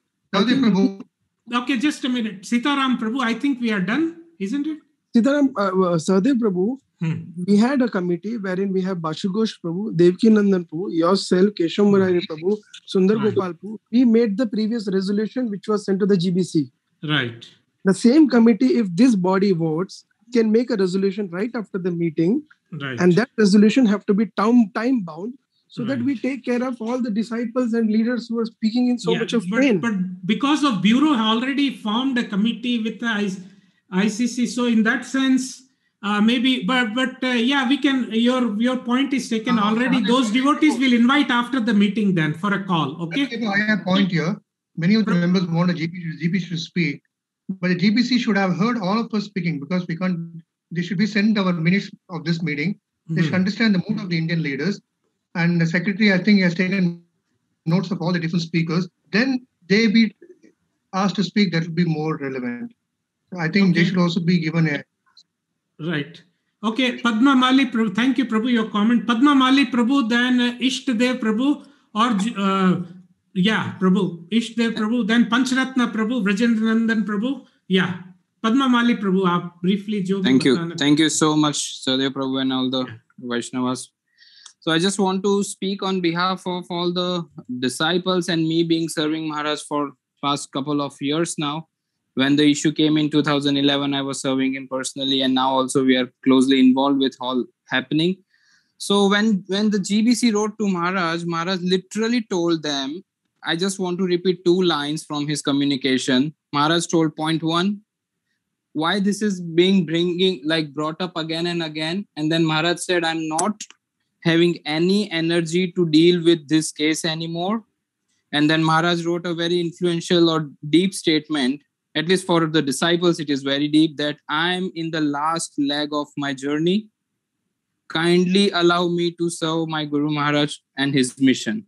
I think, Prabhu. Okay, just a minute. Sitaram Prabhu, I think we are done, isn't it? Sitaram, uh, Sahadev Prabhu, hmm. we had a committee wherein we have Bashugosh Prabhu, Devki Nandan Prabhu, yourself, Keshav Murari Prabhu, Sundar right. Gopal Prabhu. We made the previous resolution which was sent to the G B C. Right. The same committee, if this body votes, can make a resolution right after the meeting. Right. And that resolution have to be time, time bound so right. that we take care of all the disciples and leaders who are speaking in so yeah, much of but, pain. But because of Bureau already formed a committee with the I C C, so in that sense, uh, maybe, but but uh, yeah, we can, your your point is taken uh, already. Those devotees will invite after the meeting then for a call, okay? I have a point here. Many of the members want the G B C to speak, but the G B C should have heard all of us speaking because we can't, they should be sent our minutes of this meeting. They mm-hmm. should understand the mood of the Indian leaders. And the secretary, I think, has taken notes of all the different speakers. Then they be asked to speak, that will be more relevant. I think okay. they should also be given a... Right. Okay, Padma Mali Prabhu, thank you, Prabhu, your comment. Padma Mali Prabhu, then uh, Ishtadev Prabhu, or, uh, yeah, Prabhu, Ishtadev Prabhu, then Panchratna Prabhu, Vrajendranandan Prabhu, yeah. Padma Mali Prabhu, aap briefly jo Thank you. Thank you so much, Sahadev Prabhu and all the yeah. Vaishnavas. So I just want to speak on behalf of all the disciples and me being serving Maharaj for past couple of years now. When the issue came in two thousand eleven, I was serving him personally, and now also we are closely involved with all happening. So when, when the G B C wrote to Maharaj, Maharaj literally told them, I just want to repeat two lines from his communication. Maharaj told, point one, why this is being bringing like brought up again and again. And then Maharaj said, I'm not having any energy to deal with this case anymore. And then Maharaj wrote a very influential or deep statement. At least for the disciples, it is very deep, that I am in the last leg of my journey. Kindly allow me to serve my Guru Maharaj and his mission.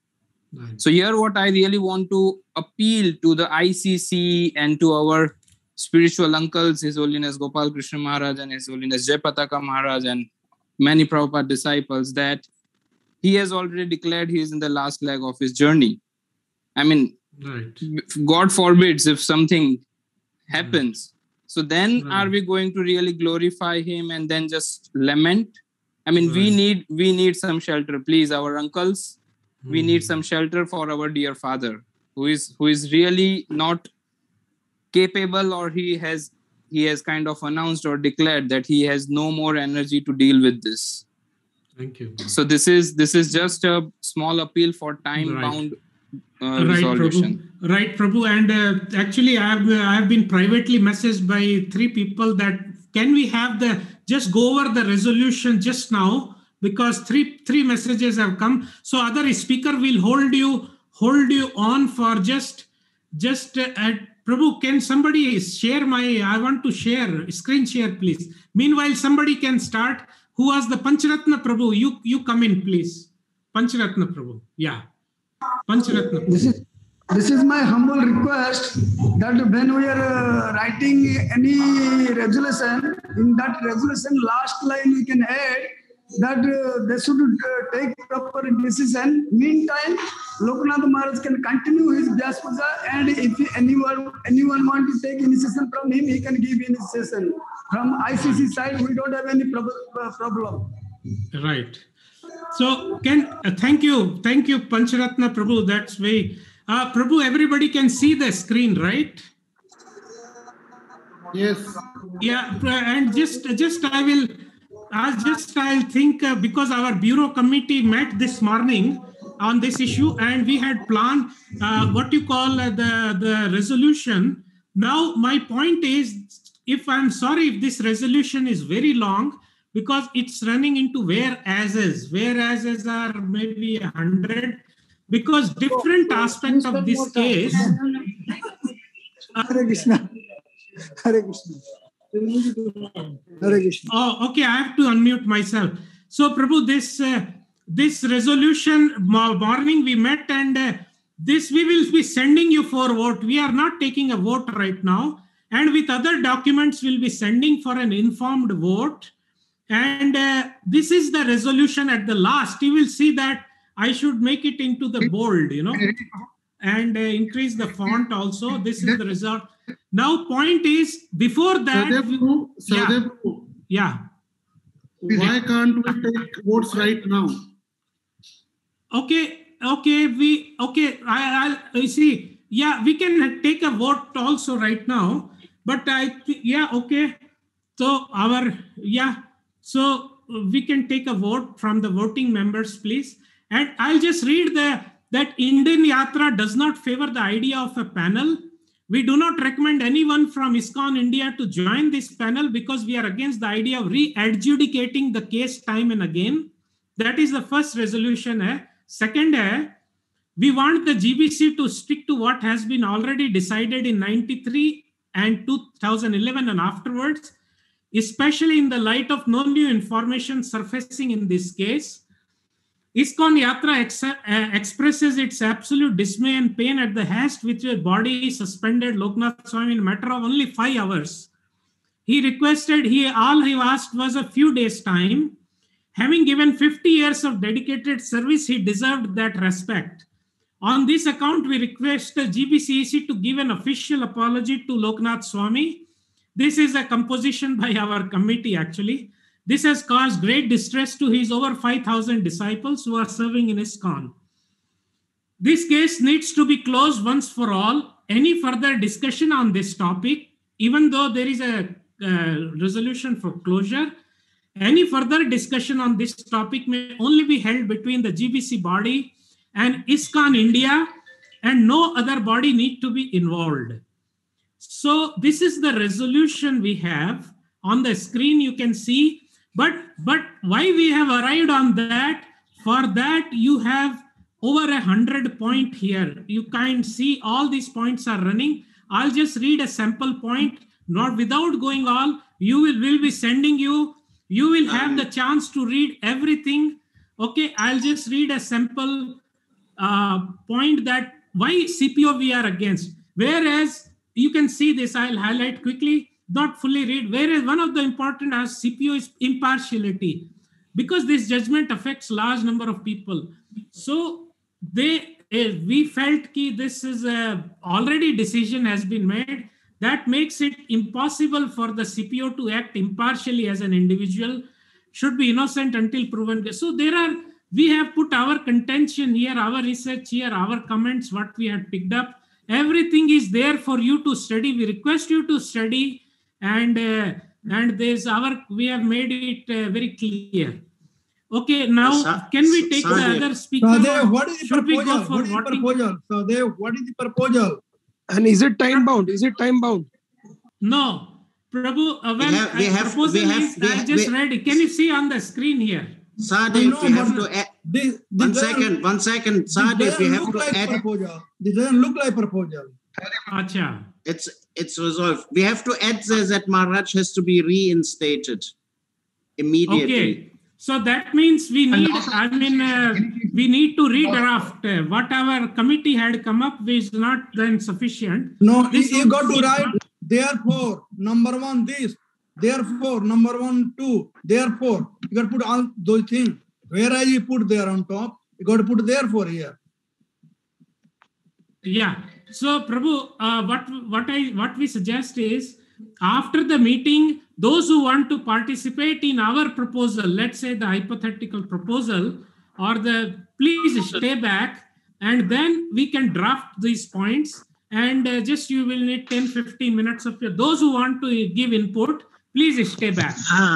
Nice. So here what I really want to appeal to the I C C and to our spiritual uncles, His Holiness Gopal Krishna Maharaj and His Holiness Jai Pataka Maharaj and many Prabhupada disciples, that he has already declared he is in the last leg of his journey. I mean, right. God forbids if something happens. So then Right. are we going to really glorify him and then just lament? I mean, we Right. need we need some shelter, please, our uncles. We Hmm. need some shelter for our dear father, who is who is really not capable, or he has he has kind of announced or declared that he has no more energy to deal with this. Thank you. So this is this is just a small appeal for time-bound uh, Right, resolution. Prabhu. Right, Prabhu. And uh, actually, I have I have been privately messaged by three people that can we have the just go over the resolution just now, because three three messages have come. So other speaker will hold you hold you on for just just uh, at Prabhu. Can somebody share my? I want to share screen share, please. Meanwhile, somebody can start. Who was the Pancharatna, Prabhu? You you come in, please. Pancharatna, Prabhu. Yeah. Pancharatna. This is this is my humble request that when we are uh, writing any resolution, in that resolution last line we can add that uh, they should uh, take proper decision. Meantime, Loknath Maharaj can continue his Vyas Puja, and if anyone anyone want to take initiation from him, he can give initiation. From I C C side, we don't have any prob uh, problem. Right. So can uh, thank you, thank you, Pancharatna Prabhu. That's way, uh, Prabhu. Everybody can see the screen, right? Yes. Yeah, and just just I will, I just I'll think uh, because our bureau committee met this morning on this issue, and we had planned uh, what you call uh, the the resolution. Now my point is, if I'm sorry if this resolution is very long, because it's running into whereases. Whereases are maybe a hundred, because different aspect of this case. Hare Krishna. Hare Krishna. Hare Krishna. Oh, okay. I have to unmute myself. So, Prabhu, this uh, this resolution morning we met, and uh, this we will be sending you for vote. We are not taking a vote right now, and with other documents we'll be sending for an informed vote. And uh, this is the resolution at the last. You will see that I should make it into the bold, you know, and uh, increase the font also. This is the result. Now, point is, before that, Sadhguru, yeah, Sadhguru, yeah. why can't we take votes right now? Okay, okay, we, okay, I, I'll, you see, yeah, we can take a vote also right now, but I, th- yeah, okay. So our, yeah, so we can take a vote from the voting members, please. And I'll just read the, that Indian Yatra does not favor the idea of a panel. We do not recommend anyone from ISKCON India to join this panel because we are against the idea of re-adjudicating the case time and again. That is the first resolution. Eh? Second, eh, we want the G B C to stick to what has been already decided in ninety-three and two thousand eleven and afterwards, especially in the light of no new information surfacing in this case. ISKCON Yatra ex- uh, expresses its absolute dismay and pain at the haste with which body suspended Loknath Swami in a matter of only five hours. He requested, he all he asked was a few days' time. Having given fifty years of dedicated service, he deserved that respect. On this account, we request the G B C E C to give an official apology to Loknath Swami. This is a composition by our committee, actually. This has caused great distress to his over five thousand disciples who are serving in ISKCON. This case needs to be closed once for all. Any further discussion on this topic, even though there is a uh, resolution for closure, any further discussion on this topic may only be held between the G B C body and ISKCON India, and no other body need to be involved. So this is the resolution we have. On the screen you can see. But, but why we have arrived on that? For that, you have over a hundred point here. You can see all these points are running. I'll just read a sample point, not without going all. You will, will be sending you. You will have the chance to read everything. Okay, I'll just read a sample uh, point that why C P O we are against. Whereas you can see this, I'll highlight quickly, not fully read. Whereas one of the important as C P O is impartiality, because this judgment affects large number of people. So they, uh, we felt that this is a already decision has been made that makes it impossible for the C P O to act impartially as an individual, should be innocent until proven. So there are, we have put our contention here, our research here, our comments, what we had picked up. Everything is there for you to study. We request you to study, and uh, and there's our, we have made it uh, very clear. Okay, now Sa- can we take the Sadev. other speaker? Sadev, or what is the should we proposal? go for What is the voting? proposal? Sadev, what is the proposal? And is it time bound? Is it time bound? No, Prabhu, uh, well, We have- we uh, have- proposal we have- is, we I have- just we- read it. Can you see on the screen here? Sadev, No, we have but to add. This, this One doesn't- second, one second. This Sadev, we doesn't have look to like add. proposal. This doesn't look like proposal. Acha. It's it's resolved. We have to add this that Maharaj has to be reinstated immediately. Okay. So that means we need, I mean, uh, we need to redraft. Uh, what our committee had come up with is not then sufficient. No, This you, you would- got to write, therefore, number one, this, therefore, number one, two, therefore. You got to put all those things. Whereas you put there on top, you got to put therefore here. Yeah. So Prabhu, uh, what what I what we suggest is, after the meeting, those who want to participate in our proposal, let's say the hypothetical proposal, or the, please stay back, and then we can draft these points, and uh, just you will need ten fifteen minutes of your, those who want to give input, please stay back.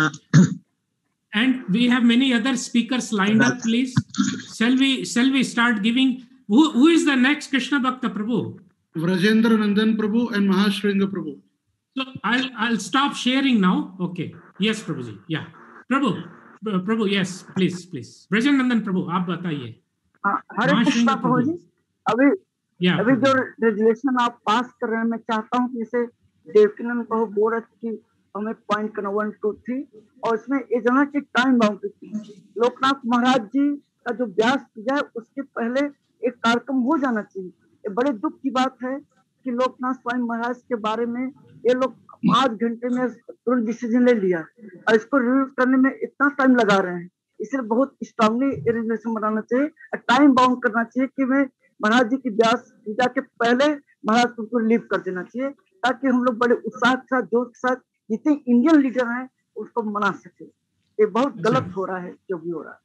And we have many other speakers lined up, please. Shall we shall we start giving, who, who is the next Krishna Bhakta Prabhu? Vrajendra Nandan Prabhu and Mahashringa Prabhu. So I'll I'll stop sharing now. Okay. Yes, Prabhuji. Yeah. Prabhu. Pr- Prabhu, yes, please, please. Brajanandan Prabhu, आप बताइए. हाँ, हरे कृष्णा प्रभु जी, अभी Yeah, अभी जो resolution आप पास कर रहे हैं, मैं चाहता हूँ कि इसे देवकीनंद प्रभु बोल रहे थे कि हमें पॉइंट करना वन टू थ्री, और इसमें ये जाना कि टाइम बाउंड्री थी. लोकनाथ महाराज जी का जो व्यास पूजा है उसके पहले एक कार्यक्रम हो जाना चाहिए. ये बड़े दुख की बात है कि लोकनाथ स्वामी महाराज के बारे में ये लोग पांच घंटे में तुरंत डिसीजन ले लिया और इसको रिव्यू करने में इतना टाइम लगा रहे हैं. इसलिए बहुत स्ट्रांगली रेजुलेशन बनाना चाहिए, टाइम बाउंड करना चाहिए कि मैं महाराज जी की व्यास पूजा के पहले महाराज को लीव कर देना चाहिए, ताकि हम लोग बड़े उत्साह के साथ जोश के साथ जितने इंडियन लीडर हैं उसको मना सके. ये बहुत गलत हो रहा है जो भी हो रहा है.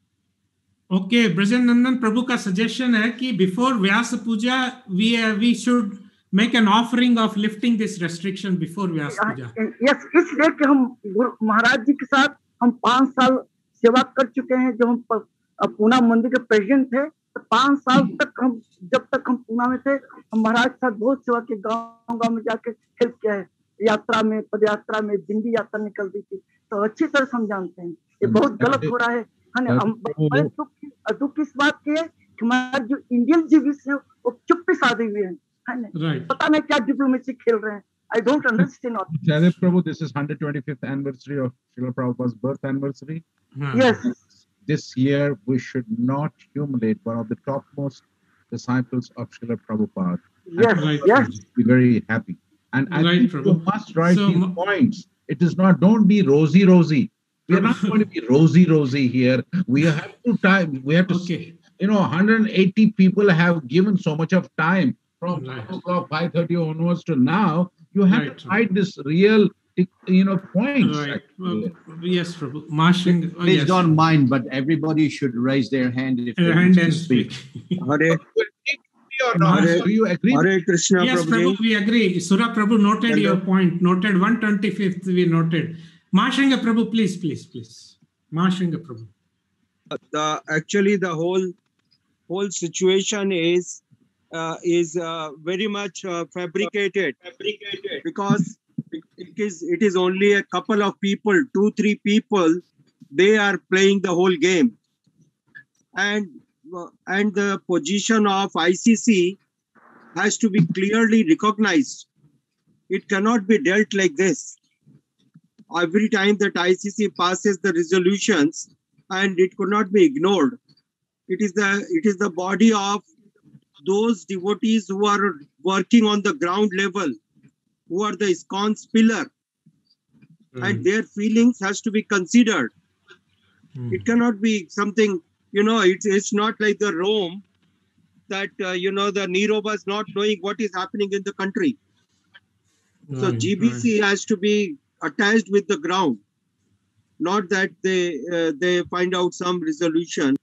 ओके, ब्रजनंदन प्रभु का सजेशन है कि before Vyas Puja we we should make an offering of lifting this restriction before Vyas Puja. Yes, इसलिए कि हम गुरु महाराज जी के साथ हम पांच साल सेवा कर चुके हैं. जब हम प- पूना मंदिर के प्रेसिडेंट थे तो पांच साल तक हम, जब तक हम पूना में थे, हम महाराज के साथ बहुत सेवा के गांव गांव में जाके हेल्प किया है. यात्रा में, पद यात्रा में, दिंडी यात्रा निकलती थी, तो अच्छी तरह से हम जानते हैं. ये बहुत गलत हो रहा है. हाँ, हम बड़े दुख की दुख की इस बात की है कि हमारे जो इंडियन जीविस है वो चुप्पी साधे हुए हैं. Right. पता नहीं क्या डिप्लोमेसी खेल रहे हैं. I don't understand. Sadev Prabhu, this is one hundred twenty-fifth anniversary of Srila Prabhupada's birth anniversary. Yes. This year, we should not humiliate one of the topmost disciples of Srila Prabhupada. Yes, And right. yes. Be very happy. And I Right, think Prabhu. you must write So, these ma- points. It is not, don't be rosy, rosy. We are not going to be rosy, rosy here. We have to time. We have to, Okay. you know, one hundred eighty people have given so much of time from five o'clock, five thirty onwards to now. You have Right. to write this real, you know, points. Right. Well, yes, Prabhu. Marshing. Oh, Please yes. don't mind, but everybody should raise their hand if they Their wish hand to and speak. Hare, Or not? Hare, Do you agree? Hare Krishna Yes, Prabhuji. Prabhu, we agree. Sura Prabhu noted your point. Noted one twenty-fifth, we noted. Mashinga Prabhu, please, please, please. Mashinga Prabhu. The actually the whole whole situation is uh, is uh, very much uh, fabricated, fabricated because it, it is it is only a couple of people, two three people, they are playing the whole game, and uh, and the position of I C C has to be clearly recognized. It cannot be dealt like this. Every time that I C C passes the resolutions, and it could not be ignored. It is the it is the body of those devotees who are working on the ground level, who are the ISKCON's pillar, Mm. and their feelings has to be considered. Mm. It cannot be something, you know, it's, it's not like the Rome that, uh, you know, the Nero was not knowing what is happening in the country. So Right, G B C has to be attached with the ground, not that they uh, they find out some resolution.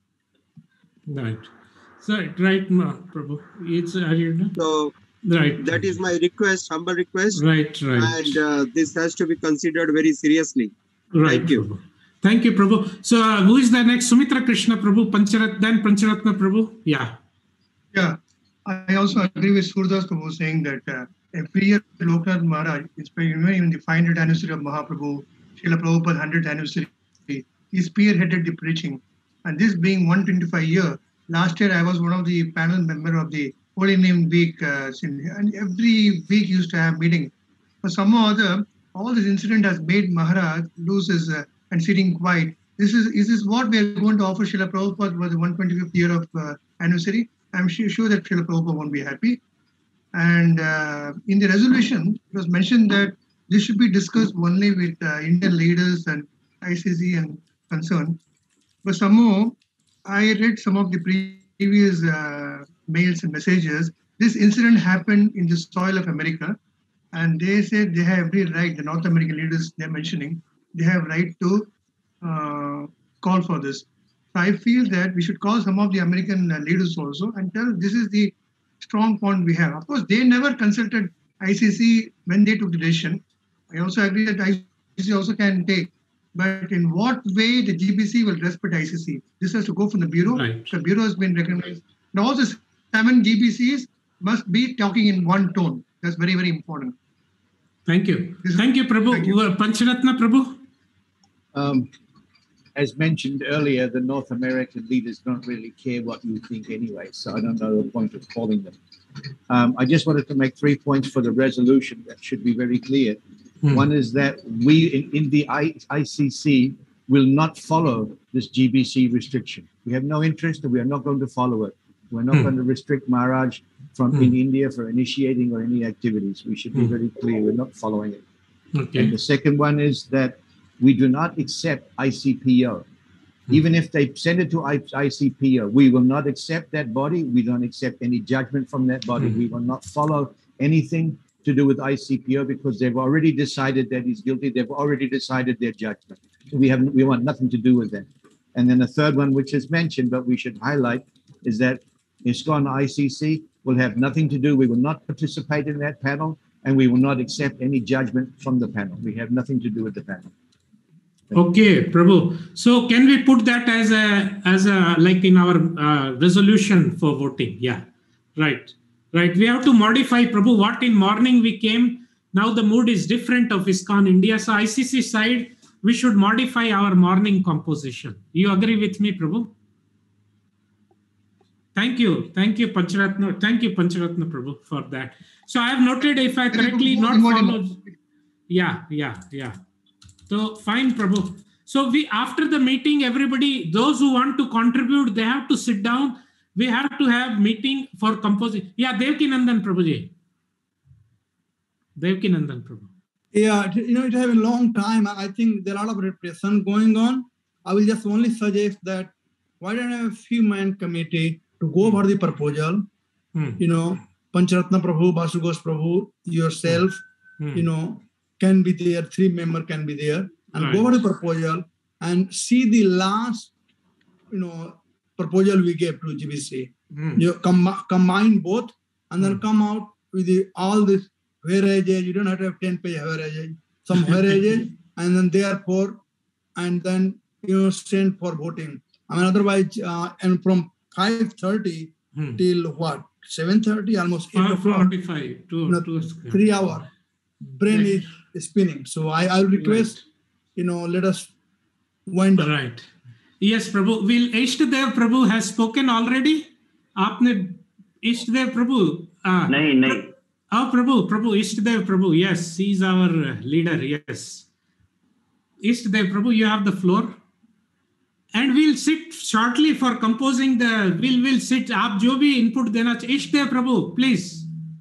Right. So, right, ma, Prabhu. It's are you So right. that is my request, humble request. Right, right. And uh, this has to be considered very seriously. Right, Thank you. Prabhu. Thank you, Prabhu. So, uh, who is the next? Sumitra Krishna Prabhu, Pancharat, then Pancharatna Prabhu. Yeah. Yeah, I also agree with Surdas Prabhu saying that uh, every year Loknath Maharaj, it's you know, even the five hundredth anniversary of Mahaprabhu, Srila Prabhupada's one hundredth anniversary, he spearheaded the preaching. And this being one hundred twenty-five year, last year I was one of the panel member of the Holy Name Week, uh, and every week used to have meeting. For some or other, all this incident has made Maharaj lose his uh, and sitting quiet. This is is this what we are going to offer Srila Prabhupada for the one hundred twenty-fifth year of uh, anniversary? I'm sure, sure that Srila Prabhupada won't be happy. And uh, in the resolution, it was mentioned that this should be discussed only with uh, Indian leaders and I C C and concerned. But somehow, I read some of the previous uh, mails and messages. This incident happened in the soil of America, and they said they have every right, the North American leaders they're mentioning, they have right to uh, call for this. So I feel that we should call some of the American uh, leaders also and tell this is the strong point we have. Of course, they never consulted I C C when they took the decision. I also agree that I C C also can take. But in what way the G B C will respect I C C? This has to go from the Bureau. Right. The Bureau has been recognized. Now all the seven G B Cs must be talking in one tone. That's very, very important. Thank you. Thank you, Prabhu. Thank you. Uh, Pancharatna Prabhu. Um, as mentioned earlier, the North American leaders don't really care what you think anyway, so I don't know the point of calling them. Um, I just wanted to make three points for the resolution that should be very clear. Hmm. One is that we in, in the I, ICC will not follow this G B C restriction. We have no interest and we are not going to follow it. We're not Hmm. going to restrict Maharaj from Hmm. in India for initiating or any activities. We should be Hmm. very clear. We're not following it. Okay. And the second one is that we do not accept I C P O. Even if they send it to I C P O, we will not accept that body. We don't accept any judgment from that body. Hmm. We will not follow anything to do with I C P O because they've already decided that he's guilty. They've already decided their judgment. We have we want nothing to do with that. And then the third one, which is mentioned, but we should highlight, is that ISKCON I C C will have nothing to do. We will not participate in that panel, and we will not accept any judgment from the panel. We have nothing to do with the panel. Okay, Prabhu. So can we put that as a as a like in our uh, resolution for voting? Yeah, right, right. We have to modify, Prabhu. What in morning we came. Now the mood is different of ISKCON India. So I C C side, we should modify our morning composition. You agree with me, Prabhu? Thank you, thank you, Pancharatna. Thank you, Pancharatna, Prabhu, for that. So I have noted, if I correctly not followed. Yeah, yeah, yeah. So fine, Prabhu. So we after the meeting, everybody, those who want to contribute, they have to sit down. We have to have meeting for composition. Yeah, Devki Nandan Prabhuji. Devki Nandan Prabhu. Yeah, you know, it has a long time. I think there are a lot of repression going on. I will just only suggest that why don't I have a few man committee to go over the proposal? Hmm. You know, Pancharatna Prabhu, Basu Ghosh Prabhu, yourself, Hmm. you know, can be there, three member can be there, and Right. go over the proposal and see the last, you know, proposal we gave to G B C. Hmm. You com- combine both and then come out with the, all this whereages. You don't have to have ten page whereages, some whereages, and then therefore, and then you know send for voting. I mean, otherwise, uh, and from five thirty Hmm. till what seven thirty, almost eight five o'clock. forty-five, two, You know, two, three hour brain Right. is spinning. So I I request, you know, let us wind up. Right. Yes, Prabhu. Will Ishtadev Prabhu has spoken already? Aapne Ishtadev Prabhu. Uh, नहीं नहीं Oh, Prabhu, Prabhu, Ishtadev Prabhu. Yes, he's our uh, leader. Yes. Ishtadev Prabhu, you have the floor. And we'll sit shortly for composing the. We'll will sit. आप जो भी input देना चाहिए. Ishtadev Prabhu, please.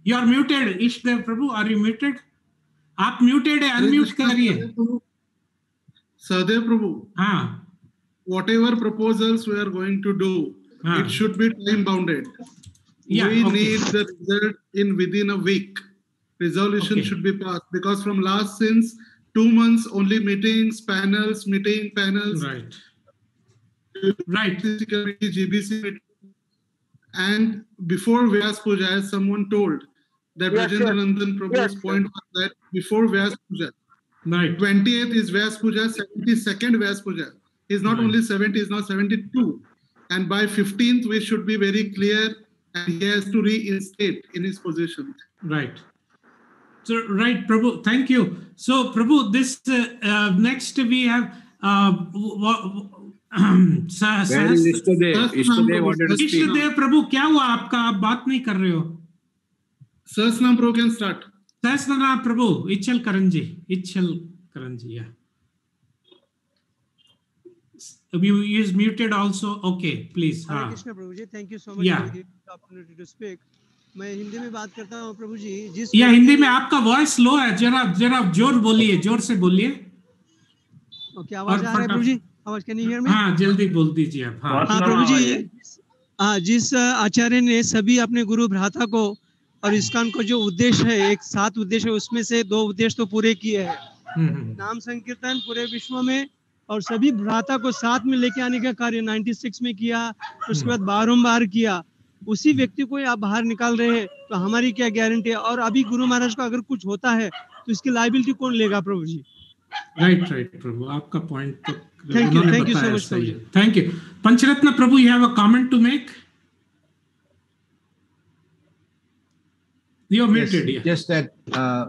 You are muted, Ishdev Prabhu. Are you muted? आप muted है, unmute करिए. Sahadev Prabhu. हाँ. Whatever proposals we are going to do, हाँ. it should be time bounded. Yeah, we okay. need the result in within a week. Resolution Okay. should be passed because from last since two months only meetings, panels, meeting panels. Right. Right. G B C meeting. And before Vyas Puja, as someone told, that Yes, Rajendra yes. Nandan Prabhu's Yes, point was that before Vyas Puja, right. twentieth is Vyas Puja, seventy-second Vyas Puja. He's not Right. only seventy, he's now seventy-two. And by fifteenth, we should be very clear and he has to reinstate in his position. Right. So, right, Prabhu, thank you. So, Prabhu, this uh, uh, next we have uh, um, Sa- Where is Ishtadev? Ishtadev wanted to speak. Ishtadev Prabhu, क्या हुआ आपका? आप बात नहीं कर रहे हो. Sahasnam Prabhu can start. Sahasnam Prabhu, Ichal Karanji. Ichal Karanji, yeah. You is muted also. Okay, please. Hare हाँ. Krishna Prabhu ji, thank you so much Yeah. For giving the opportunity to speak. मैं हिंदी में बात करता हूँ प्रभु जी. जिस या हिंदी में आपका वॉइस लो है, जरा जरा जोर बोलिए, जोर से बोलिए. ओके, आवाज आ रहा है प्रभु जी? आवाज, कैन यू हियर मी? हाँ, जल्दी बोल दीजिए आप. हाँ, हाँ प्रभु जी, हाँ, जिस आचार्य ने सभी अपने गुरु भ्राता को और इस्कॉन को जो उद्देश्य है, एक सात उद्देश्य है, उसमें से दो उद्देश्य तो पूरे किए हैं. नाम संकीर्तन पूरे विश्व में और सभी भ्राता को साथ में लेके आने का कार्य छियानवे में किया, उसके बाद बारंबार किया. उसी व्यक्ति को आप बाहर निकाल रहे हैं, तो हमारी क्या गारंटी है? और अभी गुरु महाराज को अगर कुछ होता है तो इसकी लाइबिलिटी कौन लेगा प्रभु जी? राइट राइट प्रभु, आपका पॉइंट तो थैंक यू, उन्होंने थैंक यू सो बताया मच सही है. Thank you. Pancharatna Prabhu, you have a comment to make? You're Yes, muted. Yeah. just that uh,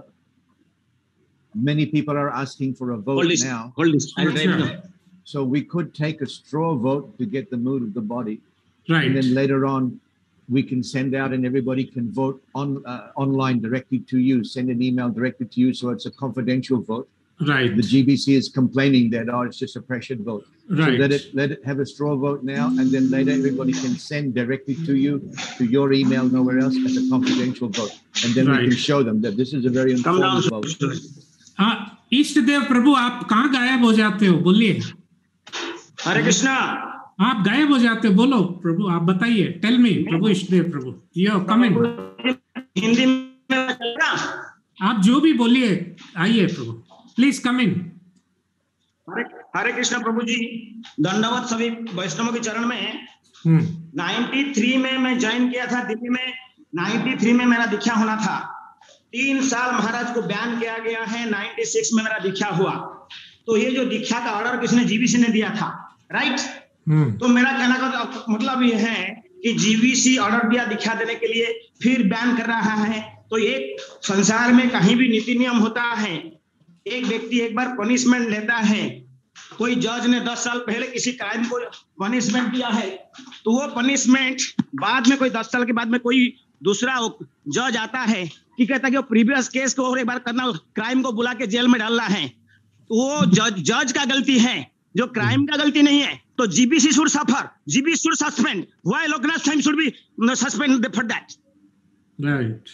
many people are asking for a vote Hold this, now. hold this. I'll Sure. type it. So we could take a straw vote to get the mood of the body. Right. And then later on, we can send out and everybody can vote on uh, online directly to you, send an email directly to you. So it's a confidential vote. Right. The G B C is complaining that, oh, it's just a pressured vote. Right. So let it, let it have a straw vote now. And then later everybody can send directly to you, to your email, nowhere else, as a confidential vote. And then we Right. can show them that this is a very Come down. important vote. हाँ, इष्ट देव प्रभु, आप कहाँ गायब हो जाते हो? बोलिए. हरे कृष्णा. आप गायब हो जाते हो, बोलो प्रभु, आप बताइए. टेल मी प्रभु, इष्ट देव प्रभु. यो कमिंग. हिंदी में चलेगा? आप जो भी बोलिए, आइए प्रभु. प्लीज कम इन. हरे हरे कृष्ण प्रभु जी, दंडवत सभी वैष्णवों के चरण में. तिरानवे में मैं ज्वाइन किया था दिल्ली में. तिरानवे में मेरा दीक्षा होना था. तीन साल महाराज को बैन किया गया है. छियानवे में मेरा दीक्षा हुआ. तो ये जो दीक्षा का ऑर्डर किसने? जीबीसी ने दिया था, राइट? तो मेरा कहना का मतलब ये है कि जीबीसी ऑर्डर दिया दीक्षा देने के लिए, फिर बैन कर रहा है. तो एक संसार में कहीं भी नीति नियम होता है. एक व्यक्ति एक बार पनिशमेंट लेता है. कोई जज ने दस साल पहले किसी क्राइम को पनिशमेंट दिया है, तो वो पनिशमेंट बाद में कोई दस साल के बाद में कोई दूसरा जज आता है कि कहता है कि वो प्रीवियस केस को और एक बार करना, क्राइम को बुला के जेल में डालना है. तो वो जज जज का गलती है, जो क्राइम का गलती नहीं है. तो GBC should suffer, GBC should suspend. Why Lokanath time should be suspend for that? Right.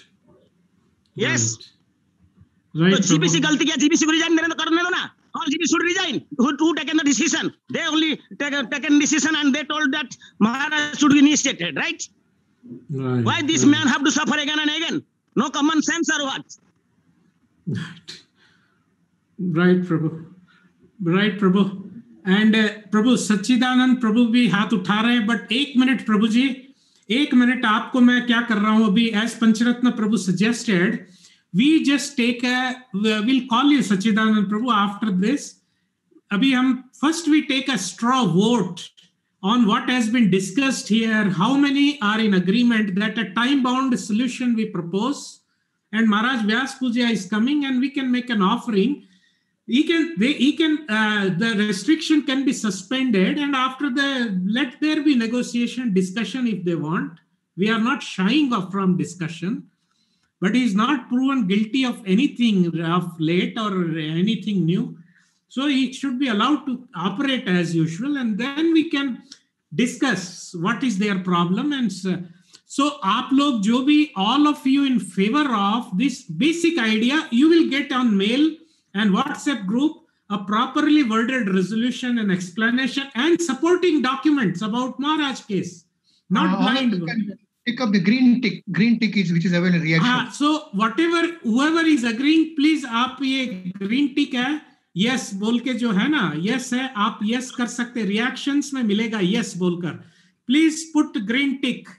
Yes. Right, तो जीबीसी Prabhu. गलती किया, जीबीसी को रिजाइन देने करने दो ना. All G B should resign. Who, who taken the decision? They only take, taken decision and they told that Maharaj should be initiated, right? Right. Why this right. man have to suffer again and again? No common sense or what? Right. Right, Prabhu. Right, Prabhu. And uh, Prabhu, सच्चिदानंद प्रभु भी हाथ उठा रहे हैं, but एक minute प्रभु जी, एक minute आपको मैं क्या कर रहा हूं अभी, as Pancharatna Prabhu suggested, we just take will call you Sachchidananda Prabhu after this. अभी हम first we take a straw vote on what has been discussed here, how many are in agreement that a time-bound solution we propose, and Maharaj Vyas Puja is coming, and we can make an offering. He can, they, he can, uh, the restriction can be suspended, and after the, let there be negotiation, discussion if they want. We are not shying off from discussion, but he is not proven guilty of anything of late or anything new. So he should be allowed to operate as usual, and then we can discuss what is their problem. And so, So आप लोग जो भी, all of you in favor of this basic idea, you will get on mail and WhatsApp group a properly worded resolution and explanation and supporting documents about Maharaj case. Not Uh, blind. Pick up the green tick. Green tick is which is available in reaction. हाँ, so whatever, whoever is agreeing, please आप ये green tick है, yes बोल के जो है ना, yes है, आप yes कर सकते, reactions में मिलेगा yes बोलकर. Please put green tick.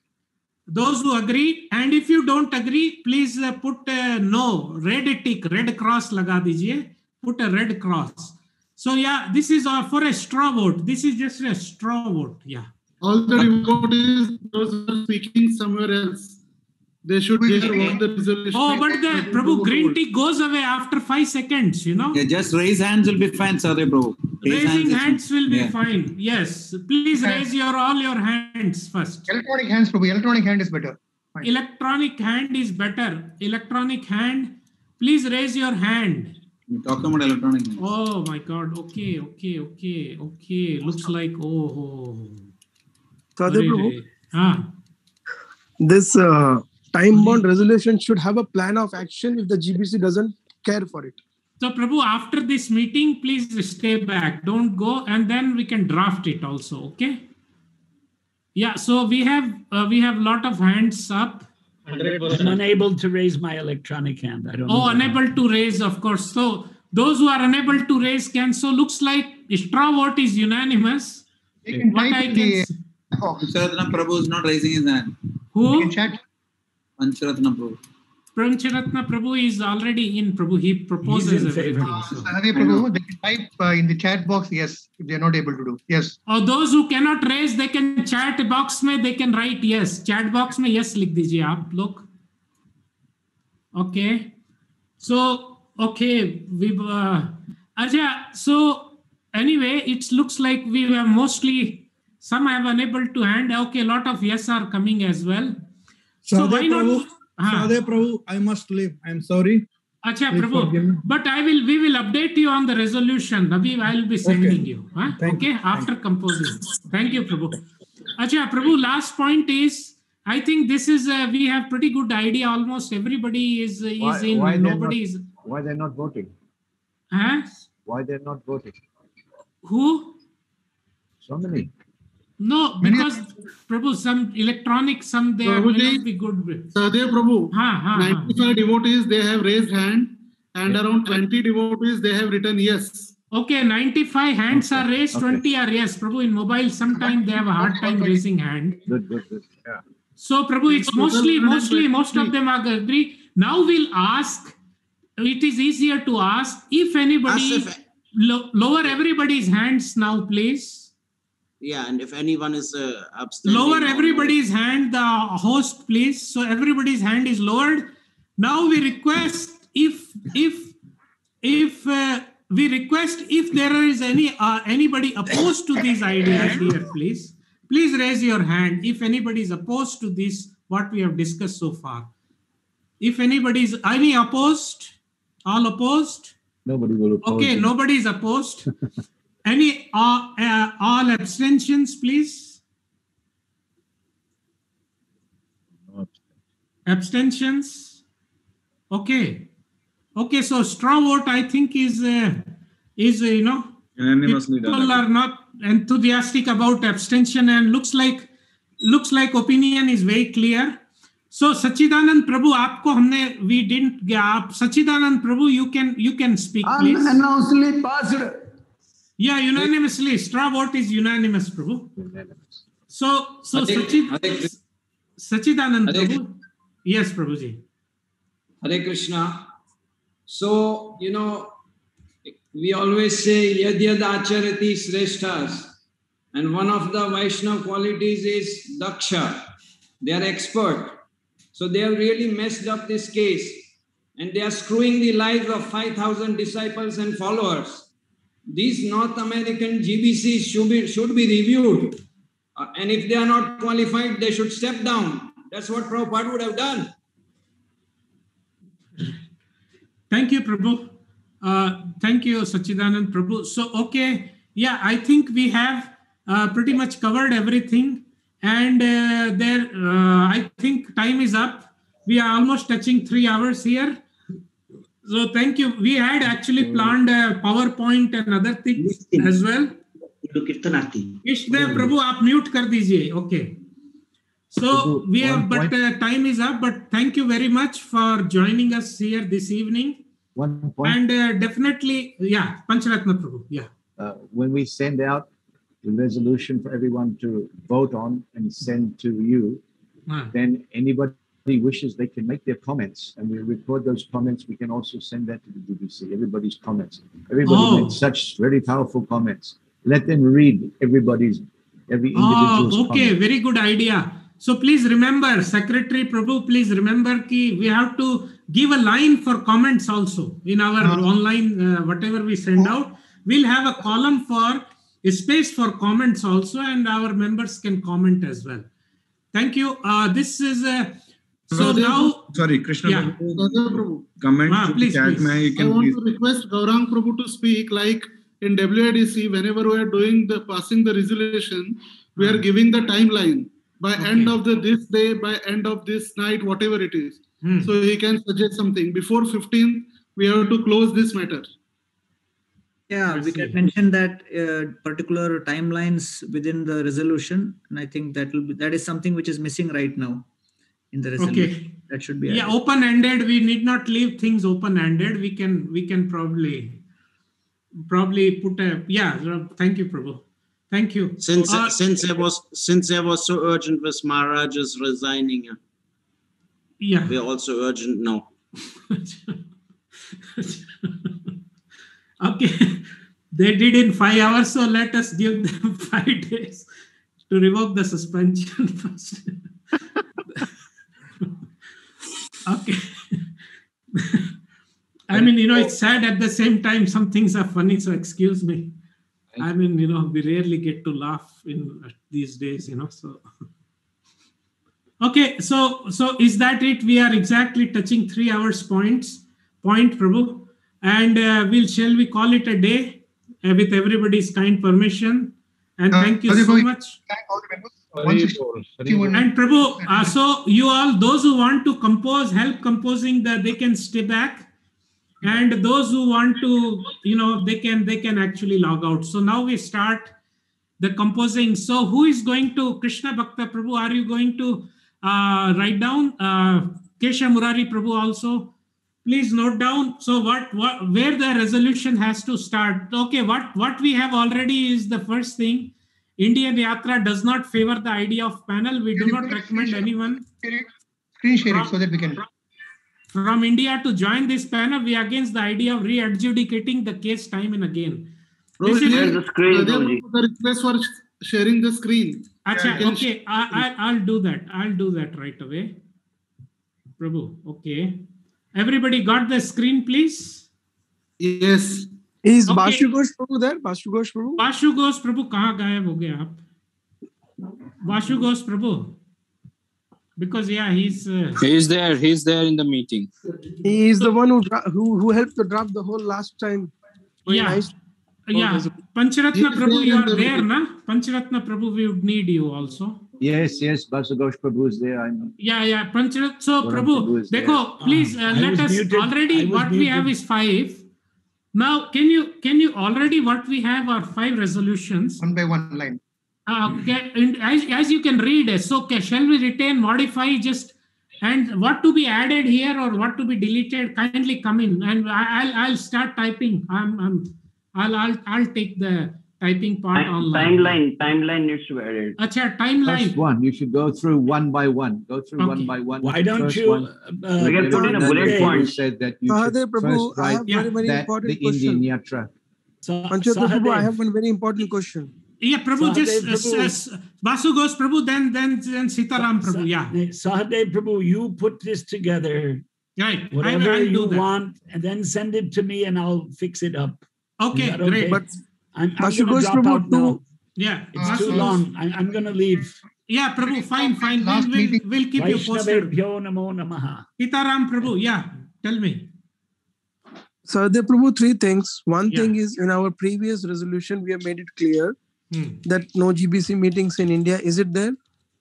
Those who agree, and if you don't agree, please uh, put uh, no, red tick, red cross लगा दीजिए. Put a red cross. So yeah, this is uh, for a straw vote. This is just a straw vote. Yeah. All the devotees, those who are speaking somewhere else, they should hear what the resolution. Oh, but the Prabhu green tick goes away after five seconds, you know. Yeah, just raise hands will be fine, Sadhya Prabhu. Raise Raising hands, hands will be yeah. fine. Yes. Please raise your all your hands first. Electronic hands, Prabhu. Electronic hand is better. Fine. Electronic hand is better. Electronic hand. Please raise your hand. We're talking about electronic hands. Oh my God. Okay, okay, okay, okay. Looks like oh. oh. Sadhya Prabhu, Ah. this uh, time-bound resolution should have a plan of action if the G B C doesn't care for it. So Prabhu, after this meeting, please stay back. Don't go, and then we can draft it also. Okay. Yeah. So we have uh, we have lot of hands up. I'm unable to raise my electronic hand. I don't know. Oh, unable to raise, of course. So those who are unable to raise can. So looks like straw vote is unanimous. What I can. Pancharatna Prabhu is not raising his hand. Who? Pancharatna Prabhu. Pancharatna Prabhu is already in. Prabhu, he proposes everything. So. Sadhya Prabhu, they can type uh, in the chat box yes if they are not able to do. Yes. Or those who cannot raise, they can chat box में they can write yes. Chat box में yes लिख दीजिए आप लोग. Okay. So okay, we uh, Aja. So anyway, it looks like we were mostly. Some have unable to hand. Okay, a lot of yes are coming as well. So Sadhya why not? Prabhu, Haan. Sadhya Prabhu, I must leave. I'm sorry. Acha Please Prabhu, forgive me. but I will. We will update you on the resolution. Abhi, I will be sending Okay. you. Huh? Thank Okay, you. after composing. Thank you, Prabhu. Acha Prabhu, last point is. I think this is uh, we have pretty good idea. Almost everybody is is Why, in. why they're Nobody not, is. why they're not voting? Huh? Why they're not voting? Who? So many. No, because Prabhu, some electronic, some they are will Prabhuji, not be good with. Sadhya Prabhu, Ha, ha, ha. ninety-five devotees, they have raised hand, and around twenty devotees, they have written yes. Okay, ninety-five hands are raised, okay. twenty are yes. Prabhu, in mobile, sometimes they have a hard time raising hand. Good, good, good. Yeah. So, Prabhu, it's mostly, mostly, most of them are agree. Now we'll ask, it is easier to ask, if anybody, Ask if- lo- lower everybody's hands now, please. Yeah, and if anyone is uh, abstaining. Lower or- everybody's hand, the host, please. So everybody's hand is lowered. Now we request if, if, if uh, we request if there is any uh, anybody opposed to these ideas here, please. Please raise your hand if anybody is opposed to this, what we have discussed so far. If anybody is any opposed, all opposed? Nobody will oppose Okay, it. nobody is opposed. Any uh, uh, all abstentions, please? Abstentions? Okay. Okay, so straw vote, I think, is, uh, is uh, you know, Unanimously people done. are not enthusiastic about abstention, and looks like looks like opinion is very clear. So Sachidanand Prabhu, आपको हमने we didn't आप Sachidanand Prabhu, you can you can speak, please. Unanimously passed. Yeah, unanimously. Straw vote is unanimous, Prabhu. So so Hare- Sachid, Hare- Sachidanand Hare- Prabhu. Yes, Prabhuji. Hare Krishna. So, you know, we always say yad yad acharati sreshthas, and one of the Vaishnava qualities is daksha. They are expert. So they have really messed up this case, and they are screwing the lives of five thousand disciples and followers. These North American G B Cs should be, should be reviewed. Uh, and if they are not qualified, they should step down. That's what Prabhupada would have done. Thank you, Prabhu. Uh, thank you, Sachidanand Prabhu. So, okay. Yeah, I think we have uh, pretty much covered everything. And uh, there, uh, I think time is up. We are almost touching three hours here. So thank you. We had actually planned a PowerPoint and other things as well. Ishdev Prabhu, aap mute kar dijiye. Okay. So we have, but uh, time is up. But thank you very much for joining us here this evening. One point. And uh, definitely, yeah, Pancharatna Prabhu, yeah. Uh, when we send out the resolution for everyone to vote on and send to you, Ah. then anybody wishes, they can make their comments, and we record those comments. We can also send that to the G B C, everybody's comments. Everybody Oh. made such very powerful comments. Let them read everybody's, every individual's Oh, okay, comment. very good idea. So please remember, Secretary Prabhu, please remember ki we have to give a line for comments also in our online, uh, whatever we send out. We'll have a column for a space for comments also, and our members can comment as well. Thank you. Uh, this is a, so Radhe- now, Sorry, Krishna yeah. Prabhu, Radhe Prabhu. comment Ah, to please, the chat, please. may you I can want please. to request Gaurang Prabhu to speak, like in W I D C, whenever we are doing the passing the resolution, we are giving the timeline by end of the this day, by end of this night, whatever it is. Hmm. So he can suggest something. Before fifteenth, we have to close this matter. Yeah, we can mention that uh, particular timelines within the resolution, and I think that will be, that is something which is missing right now in the resolution. Okay. That should be Yeah, added. open-ended. We need not leave things open-ended. We can we can probably probably put a yeah. Thank you, Prabhu. Thank you. Since Uh, since I was since I was so urgent with Maharaj's resigning, uh, yeah. we're also urgent now. Okay, they did in five hours, so let us give them five days to revoke the suspension first. Okay. I mean, you know, it's sad at the same time. Some things are funny, so excuse me. I mean, you know, we rarely get to laugh in these days, you know. So, okay, so so is that it? We are exactly touching three hours points point, Prabhu. And uh, we'll shall we call it a day uh, with everybody's kind permission. And thank you so much. And Prabhu, uh, so you all, those who want to compose, help composing, that they can stay back. And those who want to, you know, they can they can actually log out. So now we start the composing. So who is going to, Krishna Bhakta Prabhu, are you going to uh, write down? Uh, Kesha Murari Prabhu also. Please note down. So what, what, where the resolution has to start. Okay, what, what we have already is the first thing. Indian Yatra does not favor the idea of panel. We do not recommend anyone Screen share it so that we can. from India to join this panel. We are against the idea of re-adjudicating the case time and again. This is Radhe Prabhu, the request for sharing the screen. Acha, Yeah. okay, I, I, I'll do that. I'll do that right away. Prabhu, okay. Everybody got the screen, please? Yes. Is Okay. Bashu Ghosh Prabhu there? Bashu Ghosh Prabhu? Bashu Ghosh Prabhu, kahan gayab ho gaya aap? Bashu Ghosh Prabhu. Because, yeah, he's... Uh, He's there. He's there in the meeting. He is the one who dra- who who helped to draft the whole last time. Very yeah. nice. Yeah. Yes. Pancharatna Yes, Prabhu, you yes, are yes. there, na? Pancharatna Prabhu, we would need you also. Yes, yes, Basagosh Prabhu is there. I'm Yeah, yeah. Pancharat. So, Gaurang Prabhu, Prabhu is there. dekho, please uh, I let was us muted. I already was what we have muted. is five. Now, can you can you already what we have are five resolutions? One by one line. Uh, okay, and as, as you can read, uh, so okay, shall we retain, modify, just and what to be added here or what to be deleted? Kindly come in, and I, I'll I'll start typing. I'm I'm I'll I'll I'll take the typing part online. Timeline, timeline needs to be added. Acha, timeline. first one. You should go through one by one. Go through one Okay. by one. Why don't First you, one. uh, We can put in a bullet Prabhu point. said that you Sahadev should Prabhu, first I write have very, very that important the question. Indian Yatra. Pancharatna Prabhu, I have one very important question. Yeah, Prabhu, just Sahadev uh, Prabhu. s- s- Basu goes Prabhu, then then then Sitaram Prabhu. Yeah, Sahadev Prabhu, you put this together. Right. I will- Whatever I'll do you that. want, and then send it to me, and I'll fix it up. Okay, Is that great. But I'm, I'm Bashu going to Ghosh drop Prabhu, out now. two- Yeah, It's Basu too goes- long. I, I'm going to leave. Yeah, Prabhu, fine, fine. We'll, we'll, we'll keep you posted. Vaishnavebhyo namo namaha. Sitaram Prabhu, yeah, tell me. Sahadev Prabhu, three things. One Yeah. thing is in our previous resolution, we have made it clear Hmm. that no G B C meetings in India. Is it there?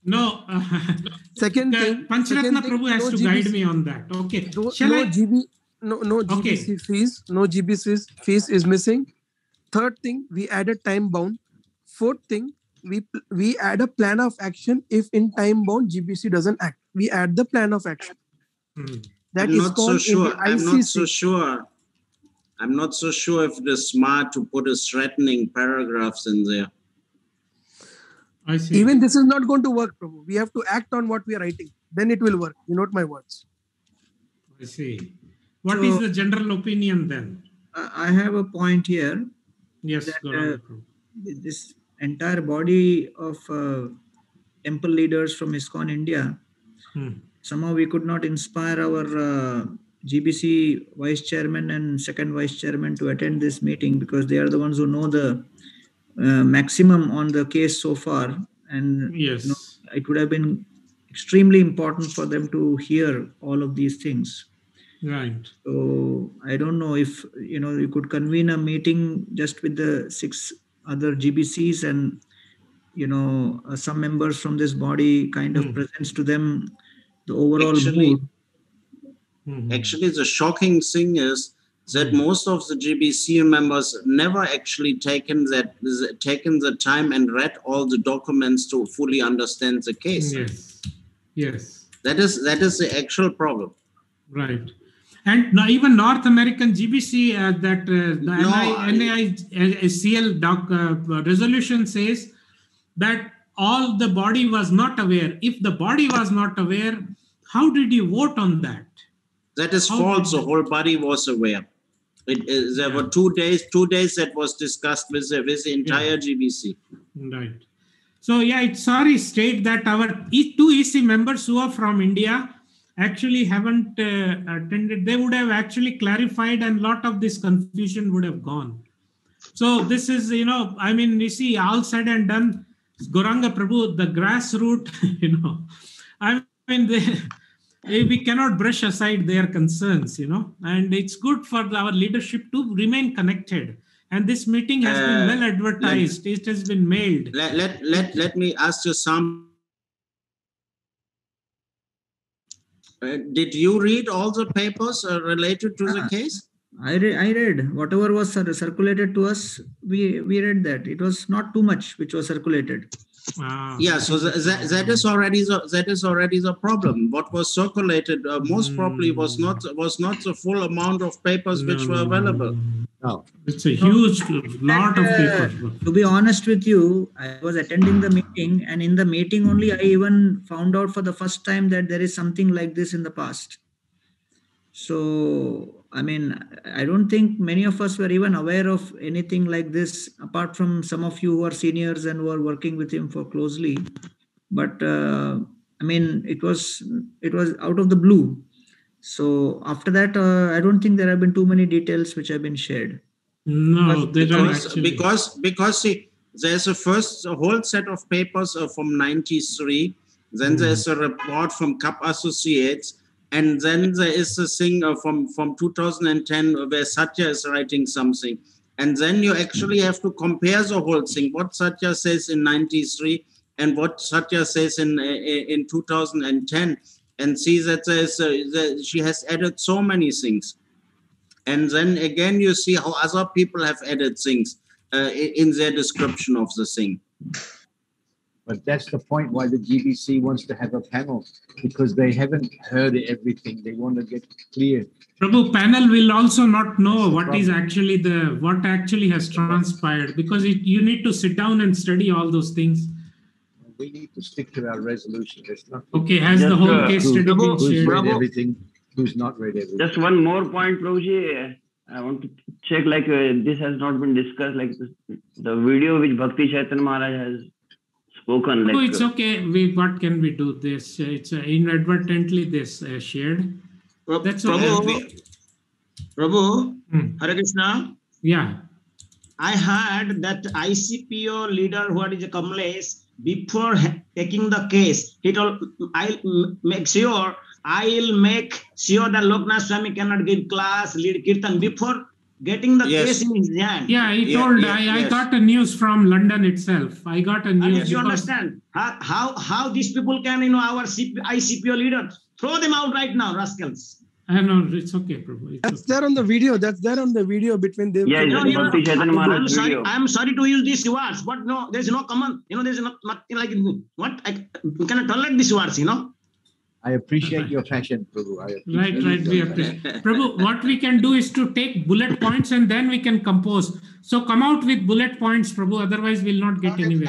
No. Uh, second thing, Pancharatna second Prabhu thing, has no to G B C, guide me on that. Okay. No, Shall no I? G B, no, no G B C Okay. fees, no G B C fees is missing. Third thing, we added time bound. Fourth thing, we we add a plan of action if in time bound G B C doesn't act. We add the plan of action. Hmm. That I'm is not so called in the sure. I'm I C C. not so sure. I'm not so sure if it is smart to put a threatening paragraphs in there. I see. Even this is not going to work, Prabhu. We have to act on what we are writing. Then it will work. You note my words. I see. What So- is the general opinion then? I I have a point here. Yes, that, Gauranga uh, Prabhu. this entire body of uh, temple leaders from ISKCON India, Hmm. somehow we could not inspire our uh, G B C vice chairman and second vice chairman to attend this meeting because they are the ones who know the uh, maximum on the case so far. And Yes. you know, it would have been extremely important for them to hear all of these things. Right. So I don't know if you know you could convene a meeting just with the six other G B Cs and you know uh, some members from this body kind of Hmm. presents to them the overall Actually, mood. Actually, the shocking thing is that most of the G B C members never actually taken that taken the time and read all the documents to fully understand the case. Yes. Yes. That is that is the actual problem. Right. And now even North American G B C, uh, that uh, the No, I- N I C L doc, uh, resolution says that all the body was not aware. If the body was not aware, how did you vote on that? That is How false. did- The whole body was aware. It is, there were two days. Two days that was discussed with the, with the entire G B C. Right. So yeah, it's sorry state that our E- two E C members who are from India actually haven't uh, attended. They would have actually clarified and a lot of this confusion would have gone. So this is, you know, I mean, you see, all said and done, Gauranga Prabhu, the grassroots, you know, I mean, they, they- we cannot brush aside their concerns, you know, and it's good for our leadership to remain connected. And this meeting has Uh, been well advertised. It has been mailed. Let let let, let me ask you some. Uh, did you read all the papers uh, related to the Ah. case? I read, I read whatever was cir- circulated to us. We we read that it was not too much which was circulated. Ah. Yeah, so that, that, that is already the, that is already the problem. What was circulated uh, most probably was not was not the full amount of papers which were available. No. It's a huge lot of Uh, people. to be honest with you, I was attending the meeting, and in the meeting only I even found out for the first time that there is something like this in the past. So, I mean, I don't think many of us were even aware of anything like this, apart from some of you who are seniors and who are working with him for closely. But uh, I mean, it was it was out of the blue. So after that, uh, I don't think there have been too many details which have been shared. No, they don't because actually. because because see, there's a first a whole set of papers uh, from ninety-three, then there's a report from Cup Associates, and then there is a thing uh, from from two thousand ten where Satya is writing something, and then you actually have to compare the whole thing, what Satya says in ninety-three and what Satya says in uh, in two thousand ten, and see that there's uh, that she has added so many things. And then again, you see how other people have added things uh, i- in their description of the thing. But that's the point why the G B C wants to have a panel, because they haven't heard everything. They want to get clear. Prabhu, panel will also not know what is actually the what actually has transpired, because it, you need to sit down and study all those things. We need to stick to our resolution. It's not. Okay, has the Just, whole uh, case study been Who's shared? read everything? Who's not read everything? Just one more point, Prabhuji. I want to check, like, uh, this has not been discussed, like this, the video which Bhakti Chaitanya Maharaj has spoken. No, Like, it's uh, okay. We what can we do? This uh, it's uh, inadvertently this uh, shared. That's okay. Prabhu, Prabhu, Hmm. Hare Krishna. Yeah. I heard that I C P O leader, what is Kamlesh, before ha- taking the case, he told, I'll m- make sure, I'll make sure that Loknath Swami cannot give class, lead kirtan before getting the Yes. case in his hand. Yeah, he Yeah, told, yeah, I, I yes. got a news from London itself. I got a And news. if you because- understand how, how how these people can, you know, our C P, I C P O leader, throw them out right now, rascals. I know, it's okay, Prabhu. It's That's okay. there on the video. That's there on the video between them. Yeah, No, you know, Bhakti Chaitanya I'm Maharaj sorry. video. I'm sorry to use these words, but no, there's no common. You know, there's not nothing like what I you cannot tolerate these words. You know. I appreciate your passion, Prabhu. I appreciate Right, right. We your appreciate. passion. Prabhu, what we can do is to take bullet points and then we can compose. So come out with bullet points, Prabhu. Otherwise, we'll not get anywhere.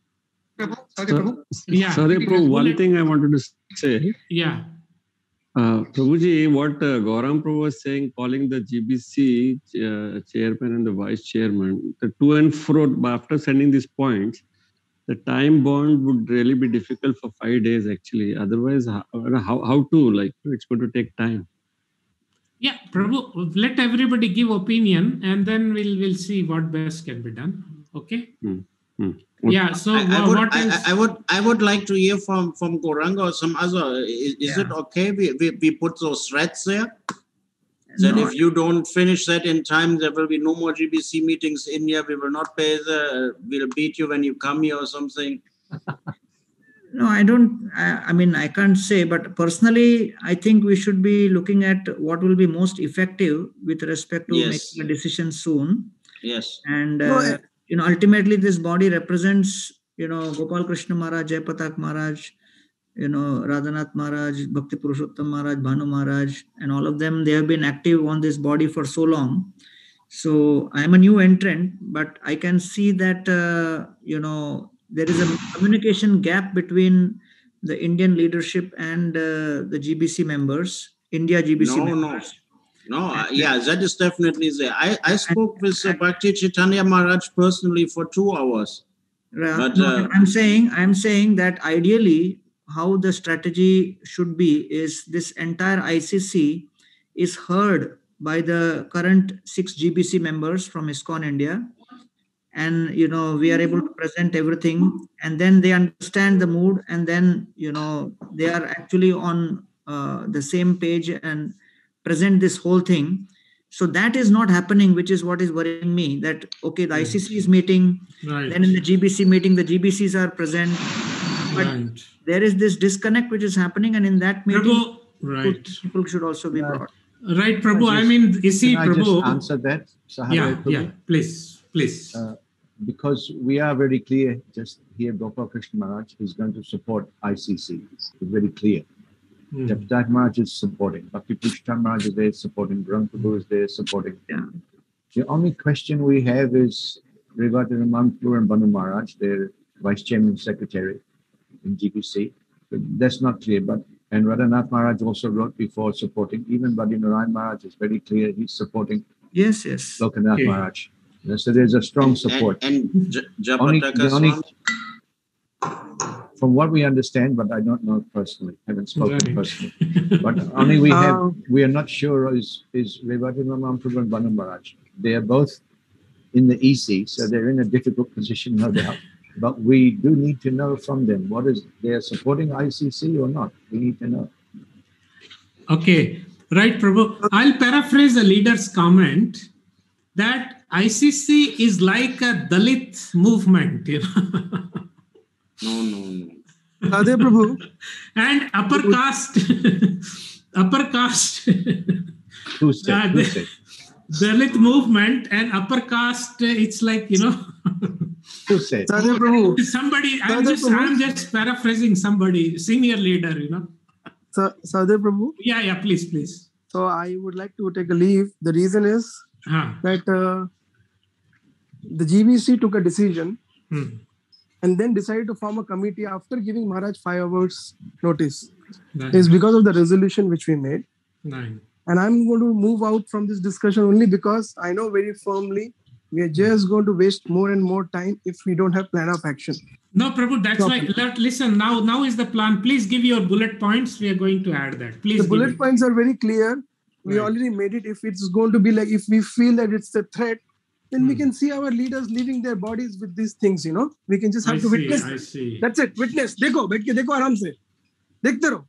Yeah. Sorry, Prabhu, one Bullet- thing I wanted to say. Yeah. Uh, Prabhuji, what uh, Gauram Prabhu was saying, calling the G B C uh, chairman and the vice chairman, the to and fro, after sending these points, the time bond would really be difficult for five days actually. Otherwise, how, how, how to, like, it's going to take time. Yeah, Prabhu, let everybody give opinion and then we'll we'll see what best can be done. Okay? Hmm. Hmm. Yeah, so I, I wha- would, what I, else? I would, I would like to hear from from Goranga or some other. Is, is it okay? We, we we put those threats there. That No. if you don't finish that in time, there will be no more G B C meetings in here. We will not pay the. We'll beat you when you come here or something. No, I don't. I, I mean, I can't say, but personally, I think we should be looking at what will be most effective with respect to Yes. making a decision soon. Yes. And No, uh, I- you know, ultimately, this body represents, you know, Gopal Krishna Maharaj, Jayapatak Maharaj, you know, Radhanath Maharaj, Bhakti Purushottam Maharaj, Bhanu Maharaj, and all of them. They have been active on this body for so long. So I am a new entrant, but I can see that uh, you know, there is a communication gap between the Indian leadership and uh, the G B C members, India G B C No, no. members. No, uh, yeah, that is definitely there. I, I spoke with uh, Bhakti Chaitanya Maharaj personally for two hours. Ra- But, no, uh, I'm saying, I'm saying that ideally, how the strategy should be is this entire I C C is heard by the current six G B C members from ISKCON India, and you know we are able to present everything, and then they understand the mood, and then you know they are actually on uh, the same page and present this whole thing. So that is not happening, which is what is worrying me. That okay, the I C C is meeting, Right. then in the G B C meeting, the G B Cs are present, but Right. there is this disconnect which is happening, and in that meeting, Prabhu, right. people should also be brought. Right, Prabhu. I mean, you see, Can I just Prabhu. answer that, Sahadeo Yeah, Prabhu? yeah, please, please. Uh, because we are very clear, just here, Gopal Krishna Maharaj is going to support I C C. It's very clear. Hmm. Japatak Maharaj is supporting. Bhakti Purushottam Maharaj is there supporting. Gauram Prabhu is there supporting. Yeah. The only question we have is Revati Ramanpur and Bhanu Maharaj, their vice chairman secretary in G B C. But that's not clear. But and Radhanath Maharaj also wrote before supporting. Even Bhadi Narayan Maharaj is very clear. He's supporting Yes, yes. Lokanath Okay. Maharaj. And so there's a strong support. And, and J- Only- Japataka the only- Swami? From what we understand, but I don't know personally, haven't spoken Right. personally. But only we have, Uh, we are not sure is is Revati Ramanpur and Bhanu Maharaj. They are both in the E C, so they're in a difficult position, no doubt. But we do need to know from them what is they are supporting I C C or not. We need to know. Okay, right, Prabhu. I'll paraphrase the leader's comment that I C C is like a Dalit movement, you know, No, no, no. Sahadeo Prabhu, and upper caste, upper caste, Who said? uh, Who the said? Dalit movement and upper caste. It's like, you know, Who said? Sahadeo Prabhu, somebody. I'm Sahadeo just, Prabhu. I'm just paraphrasing somebody, senior leader, you know. Sa- Sahadeo Prabhu. Yeah, yeah. Please, please. So I would like to take a leave. The reason is Ah. that uh, the G B C took a decision Hmm. and then decided to form a committee after giving Maharaj five hours notice. Nice. Is because of the resolution which we made. Nice. And I'm going to move out from this discussion only because I know very firmly we are just going to waste more and more time if we don't have plan of action. No, Prabhu, that's Okay. why. Let, listen, now, now is the plan. Please give your bullet points. We are going to add that. Please. The give bullet it. points are very clear. We Right. already made it. If it's going to be like, if we feel that it's a threat, then we Hmm. can see our leaders leaving their bodies with these things, you know. We can just have I to see, witness. I see. That's it. Witness. देखो बैठ के देखो आराम से देखते रहो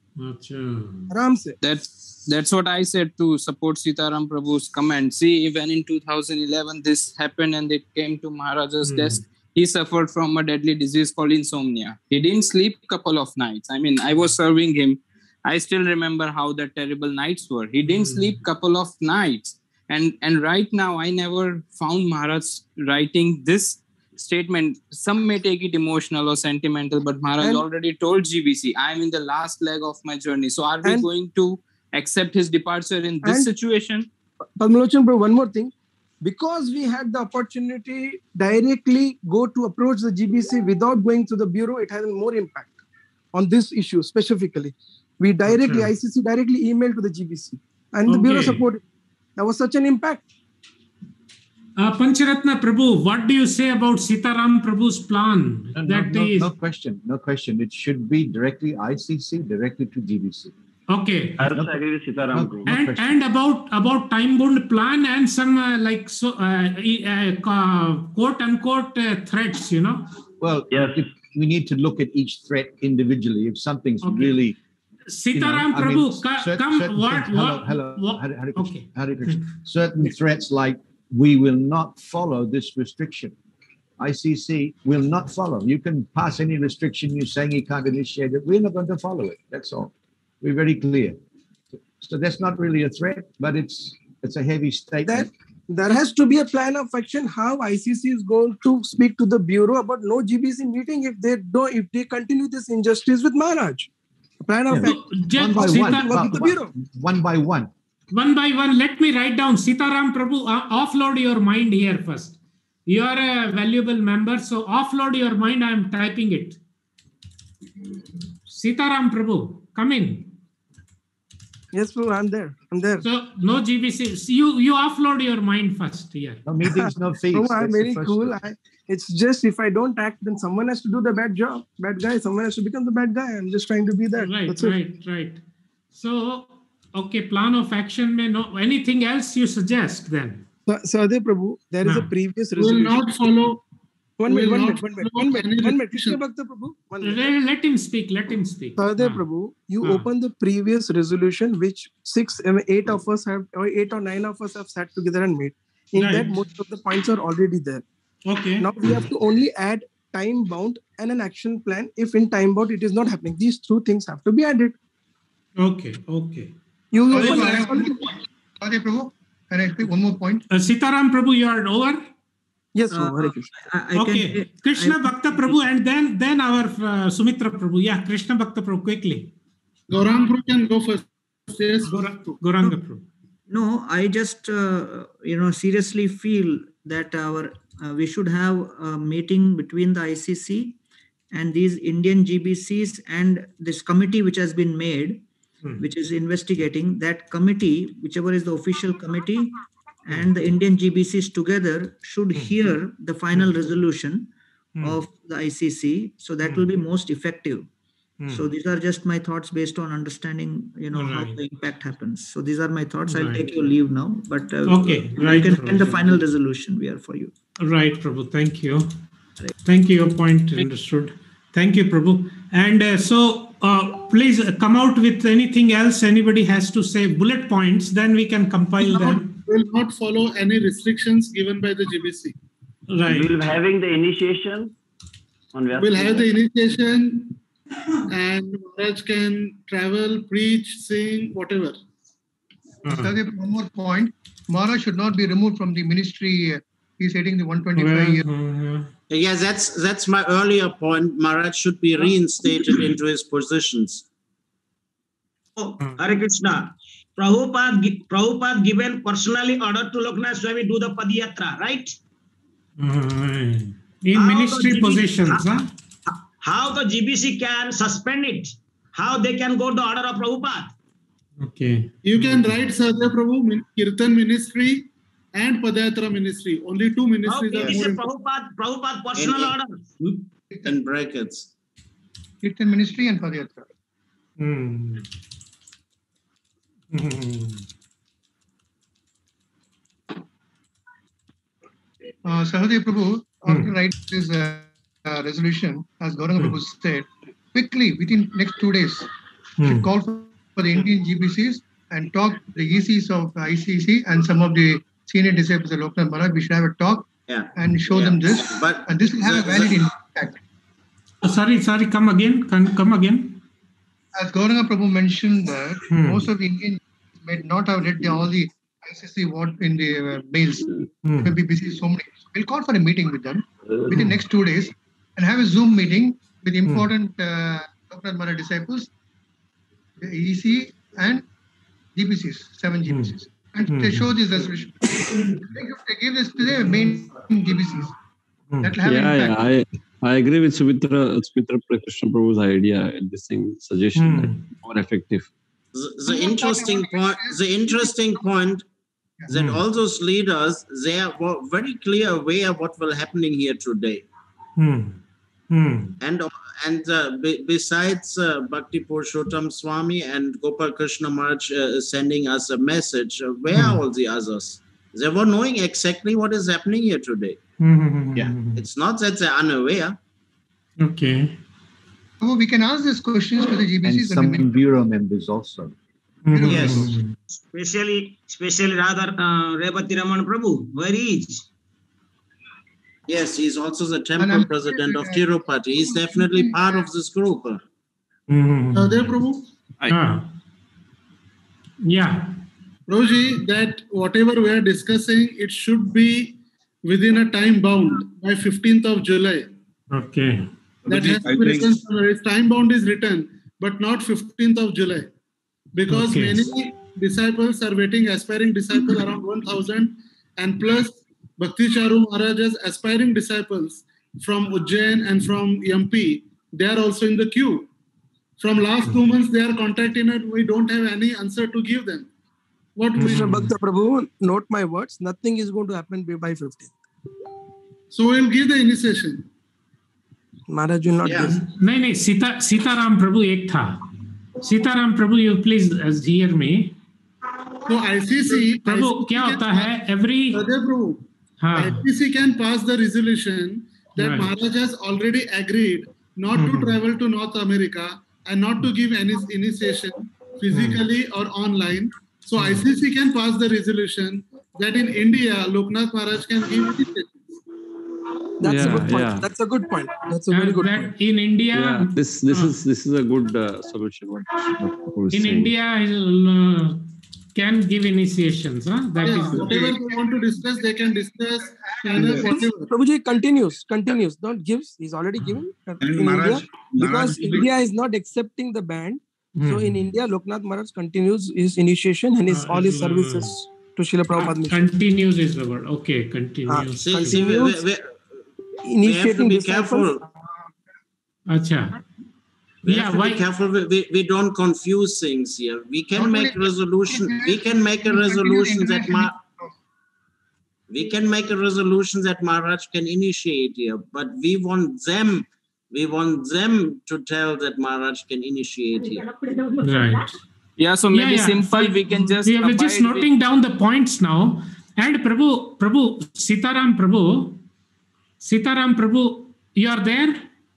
आराम से. That's that's what I said to support Sitaram Prabhu's comment. See, when in two thousand eleven this happened and it came to Maharaja's Hmm. desk, he suffered from a deadly disease called insomnia. He didn't sleep a couple of nights. I mean, I was serving him. I still remember how the terrible nights were. He didn't sleep couple of nights. And and right now, I never found Maharaj writing this statement. Some may take it emotional or sentimental, but Maharaj And- already told G B C, I am in the last leg of my journey. So are we And- going to accept his departure in this And- situation? Padmalochan bro, one more thing. Because we had the opportunity directly go to approach the G B C without going to the bureau, it has more impact on this issue specifically. We directly, Okay. I C C directly emailed to the G B C and the bureau Okay. supported. That was such an impact. Uh, Pancharatna Prabhu, what do you say about Sitaram Prabhu's plan? No, no, that no, is no question. No question. It should be directly I C C, directly to G B C. okay. I also agree with Sitaram. No, Prabhu. no And question. and about about time bound plan and some uh, like so uh, e- uh, ca- quote unquote uh, threats, you know. Well, Yes. if we need to look at each threat individually. If something's Okay. really, you know, Sitaram I mean, Prabhu, ca- cer- come certain what things- what, hello, hello, what Hare, Hare Krishna, okay. Hare Krishna. Certain threats like we will not follow this restriction. I C C will not follow. You can pass any restriction you're saying you can't initiate it. We're not going to follow it. That's all. We're very clear. So that's not really a threat, but it's it's a heavy statement. There has to be a plan of action how I C C is going to speak to the bureau about no G B C meeting if they don't if they continue this injustice with Maharaj. A plan of Yeah. action. Just one by Sita- one, work with the one- bureau. one by one. One by one, let me write down. Sitaram Prabhu, uh, offload your mind here first. You are a valuable member, so offload your mind. I am typing it. Sitaram Prabhu, come in. Yes, bro, I'm there. I'm there. So no G B C. So you you offload your mind first here. No meetings, no fees. No, I'm That's the very first cool. thing. I, it's just if I don't act, then someone has to do the bad job. Bad guy. Someone has to become the bad guy. I'm just trying to be that. Right, That's it. right, right. So okay, plan of action may no anything else you suggest then. So, Sadhya Prabhu, there is a Huh. previous We will resolution. not follow. One we minute, will one not minute, one minute, follow one minute, any one minute. restriction. Krishna Bhakta Prabhu, one minute. Let, let him speak. Let him speak. Sadhya Ah. Prabhu, you Ah. open the previous resolution, which six, I mean, eight of us have, or eight or nine of us have sat together and made. In that, Right. most of the points are already there. Okay. Now we have to only add time bound and an action plan. If in time bound it is not happening, these two things have to be added. Okay. Okay. You Sorry, open I have one more point. Sorry, Prabhu. Can I speak one more point? Uh, Sitaram Prabhu, you are over. Yes, Uh, Hare Krishna. I, I Okay. can, Krishna I- Bhakta Prabhu and then then our uh, Sumitra Prabhu. Yeah, Krishna Bhakta Prabhu quickly. Gaurang Prabhu can go first. Yes. Gora- Goranga Prabhu. No, I just uh, you know seriously feel that our uh, we should have a meeting between the I C C and these Indian G B Cs and this committee which has been made, Hmm. which is investigating. That committee, whichever is the official committee, and the Indian G B Cs together should hear the final resolution Hmm. of the I C C. So that will be most effective. Hmm. So these are just my thoughts based on understanding, you know, how Right. the impact happens. So these are my thoughts. I'll Right. take your leave now, but uh, Okay, you right, can Prabhu. send the final resolution. We are for you. Right, Prabhu. Thank you. Thank you. Your point understood. Thank you, Prabhu. And uh, so, uh, please uh, come out with anything else anybody has to say, bullet points, then we can compile them. Will not follow any restrictions given by the G B C. Right. We'll be having the initiation on Vyas We'll have the Puja. initiation, and Maharaj can travel, preach, sing, whatever. Sadhya, one more point. Maharaj should not be removed from the ministry. He's heading the one twenty-five year. Uh, Yes, that's that's my earlier point. Maharaj should be reinstated into his positions. Oh, Hare Krishna. Prabhupada, gi- Prabhupada given personally order to Loknath Swami do the Padiyatra, right? uh, in How ministry the G B C positions, huh? How the G B C can suspend it? How they can go to order of Prabhupada? Okay. You can write Sadhya Prabhu, Min- Kirtan ministry and Padayatra ministry. Only two How ministries can are we more say important. Prabhupada, Prabhupada personal In- order? In brackets. Kirtan ministry and Padayatra. Hmm. Hmm. Uh, Sahadeva Prabhu, after writing this uh, uh, resolution, as Gauranga Prabhu said, quickly within next two days, should call for, for the Indian G B Cs and talk to the E Cs of I C C and some of the senior disciples of Loknath Maharaj. We should have a talk yeah. and show yeah. them this. But and this will have the, a valid impact. Uh, sorry, sorry, come again. Come, come again. As Gauranga Prabhu mentioned that Hmm. most of the Indian may not have read the, all the I C C what in the uh, mails. Hmm. May be busy so many. So we'll call for a meeting with them within the next two days and have a Zoom meeting with important uh, Loknath Maharaj disciples, the E C and G B Cs, seven G B Cs, and Hmm. they show this resolution. they, give, they give this to the main G B Cs. That will have Yeah, an yeah, impact. I I agree with Sumitra Sumitra Krishna Prabhu's idea. This thing suggestion Hmm. that more effective. the, the interesting point, the interesting point that Hmm. all those leaders, they are were very clear aware what will happening here today. Hmm. Hmm. And and uh, be, besides uh, Bhakti Purushottam Swami and Gopal Krishna Maharaj uh, sending us a message, uh, where Hmm. are all the others? They were knowing exactly what is happening here today. Hmm. Yeah, it's not that they're unaware. Okay. So we can ask these questions to the G B And Cs. some bureau members also. Yes. Especially, especially rather uh, Revati Raman Prabhu, where is? Yes, he's also the temple president of Tirupati. He's definitely part of this group. Hmm. Uh, there, Prabhu. Ah. Yeah. Prabhuji, that whatever we are discussing, it should be within a time bound by fifteenth of July. Okay. That has I to be think- written somewhere. Its time bound is written, but not fifteenth of July. Because Okay. many disciples are waiting, aspiring disciples around one thousand, and plus Bhakti Charu Maharaj's aspiring disciples from Ujjain and from M P, they are also in the queue. From last two months, they are contacting us. We don't have any answer to give them. What we Hmm. Bhakta Prabhu, note my words. Nothing is going to happen by fifteenth. So we'll give the initiation. Maharaj will not Yeah. give. नहीं नहीं सीता सीताराम प्रभु एक था Sitaram Prabhu you please hear me So I C C, प्रभु I C C क्या can होता है pass- every Radhe Prabhu, हाँ I C C can pass the resolution that Right. Maharaj has already agreed not to Mhm. travel to North America and not to give any initiation physically or online. So I C C can pass the resolution that in India, Loknath Maharaj can give initiation. That's Yeah, a good point. yeah. That's a good point. That's a very and good that point. in India Yeah, this this uh, is this is a good uh, solution. What Prabhu is in saying. India uh, can give initiations huh? that Yeah, is whatever they want to discuss, they can discuss. Channel, whatever. Prabhuji continues, continues, not gives. He's already given uh, And in Maharaj- India because Maharaj will be- India is not accepting the ban. So Hmm. in India, Loknath Maharaj continues his initiation and his Uh, all his uh, services to Srila Prabhupada uh, mission. continues is the word okay continues See, see we, we, we, we have to Initiating be disciples. careful. अच्छा We yeah have to why be careful. We, we, we don't confuse things here. We can Not make only- resolution. We can make a resolution that Ma- we can make a resolution that Maharaj can initiate here, but we want them. We want them to tell that Maharaj can initiate here. right Yeah, so maybe simple, we can just we are just abide with- noting down the points now. And Prabhu, Prabhu, Sitaram Prabhu, Sitaram Prabhu, you are there?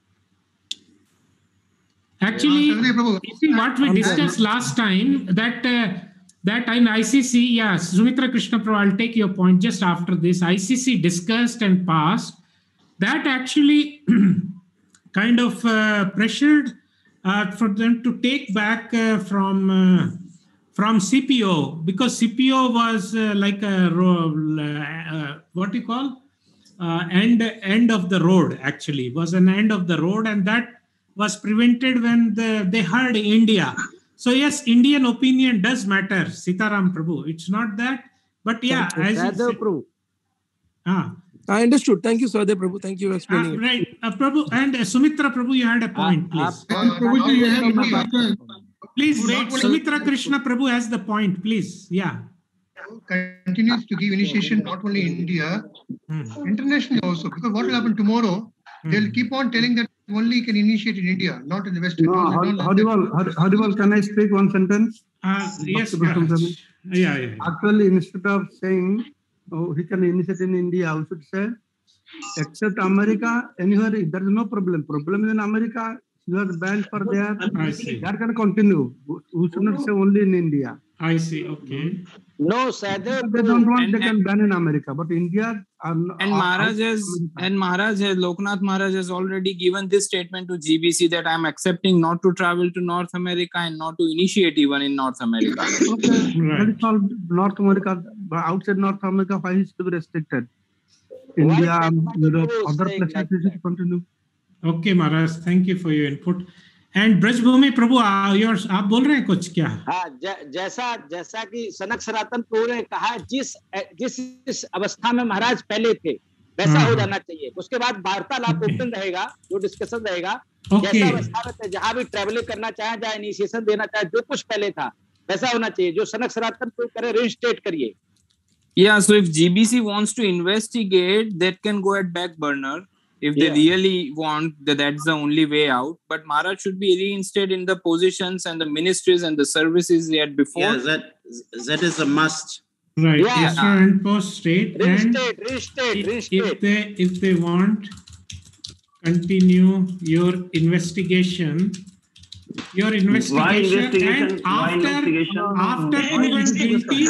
Actually, Sadhguru Prabhu, you see what we I'm there. discussed last time, that uh, that in I C C, yeah, Sumitra Krishna Prabhu, I'll take your point just after this. I C C discussed and passed. That actually kind of uh, pressured uh, for them to take back uh, from uh, from C P O, because C P O was uh, like a ro- uh, what do you call uh, end end of the road. Actually, was an end of the road, and that was prevented when the, they heard India. So yes, Indian opinion does matter, Sitaram Prabhu. It's not that, but yeah, Thank you. as you Radha said- Prabhu. ah. I understood. Thank you, Sadhguru Prabhu. Thank you for Uh, explaining it. right, uh, Prabhu and uh, Sumitra Prabhu, you had a point, please. Uh, Prabhuji, you have any question? Please wait. Not only- Sumitra Krishna Prabhu has the point, please. Yeah. continues to give initiation not only in India, internationally also. Because what will happen tomorrow? They'll keep on telling that only can initiate in India, not in the Western. No, how, Harival, Har- Harival, can I speak one sentence? Uh, yes, Bhakti Prasad yeah. Swami? Yeah, yeah. Actually, instead of saying, oh, he can initiate in India, we should say, except America, anywhere, there is no problem. Problem is in America, you are banned for there. I see. That can continue. We should not say only in India. I see. Okay. No, Sahadev, They don't want, And- they can ban in America, but India And Maharaj has, and Maharaj has, Loknath Maharaj has already given this statement to G B C that I am accepting not to travel to North America and not to initiate even in North America. Okay, that is all North America. But outside North America, why is to be restricted? India, Europe, other places like should continue. Okay, Maharaj, thank you for your input. And Brajbhumi Prabhu, uh, yours, आप बोल रहे हैं कुछ क्या? हाँ, ज, जैसा जैसा कि सनक सनातन प्रभु ने कहा, जिस जिस इस अवस्था में महाराज पहले थे वैसा हो जाना चाहिए. उसके बाद वार्तालाप ओपन रहेगा, जो डिस्कशन रहेगा. जैसा अवस्था में थे, जहाँ भी ट्रेवलिंग करना चाहे, जहाँ इनिशिएशन देना चाहे, जो कुछ पहले था वैसा होना चाहिए. जो सनक सनातन प्रभु करे, रिस्टेट करिए. Yeah, so if G B C wants to investigate, that can go at back burner. If they Yeah. really want, that that's the only way out. But Maharaj should be reinstated in the positions and the ministries and the services he had before. Yeah, that that is a must. Right. Yeah. Extra and post state. And Restate, restate, if, restate. if they if they want continue your investigation, your investigation, investigation? and Why after investigation? after proven guilty,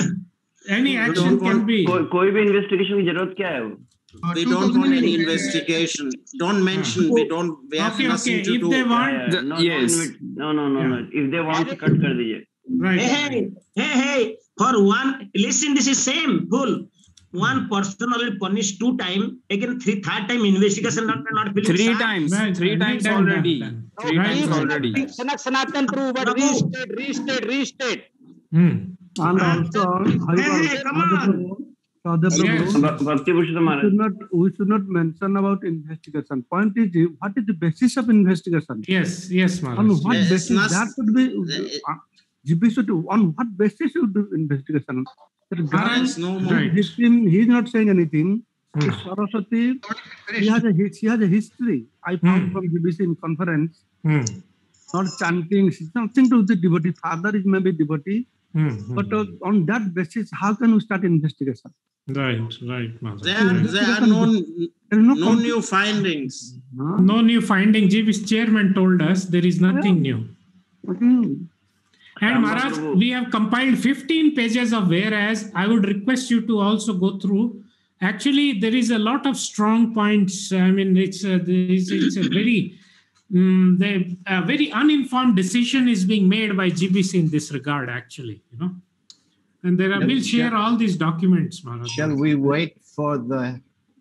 any action can be. कोई कोई भी investigation की जरूरत क्या है? We don't want any investigation. Don't mention. We don't. We have Okay, nothing okay. to If do. they want, Yeah, yeah, no, yes. no, no, no, no. If they want to cut कर दीजिए. right. Hey, hey, hey, for one, listen, this is same, full. One person already punished two times, again three, third time investigation not not feeling Three sad. times, Right, three right, times done, already. done, done. Three No, times please, already. Sanak Sanatan Prabhu, but Prabhu. restate, restate, restate. Hmm. And also, Hey, hey, come on. Sadhu Yes. Prabhu, भ- भक्ति Bhushan we Maharaj. should not we should not mention about investigation. Point is, what is the basis of investigation? Yes, yes, On Maharaj. what Yes, basis not- that should be? Uh, G P should on what basis should do investigation? That guy, Yes, no more. Right. victim, he is not saying anything. Hmm. Saraswati, he has a his- she has a history. I found Hmm. from G B C in conference. Hmm. Not chanting, nothing to do with the devotee. Father is maybe devotee, Hmm. hmm. but uh, on that basis, how can we start investigation? Right, right, Maharaj. There, are- Right. there are no There is no, no con- new findings. Huh? No new finding. G B C chairman told us there is nothing new. Okay. And Maharaj, we have compiled fifteen pages of whereas. I would request you to also go through. Actually, there is a lot of strong points. I mean, it's a, it's, it's a very, um, the, a very uninformed decision is being made by G B C in this regard. Actually, you know, and there are, Shall- we'll share shall- all these documents, Maharaj. Shall we wait for the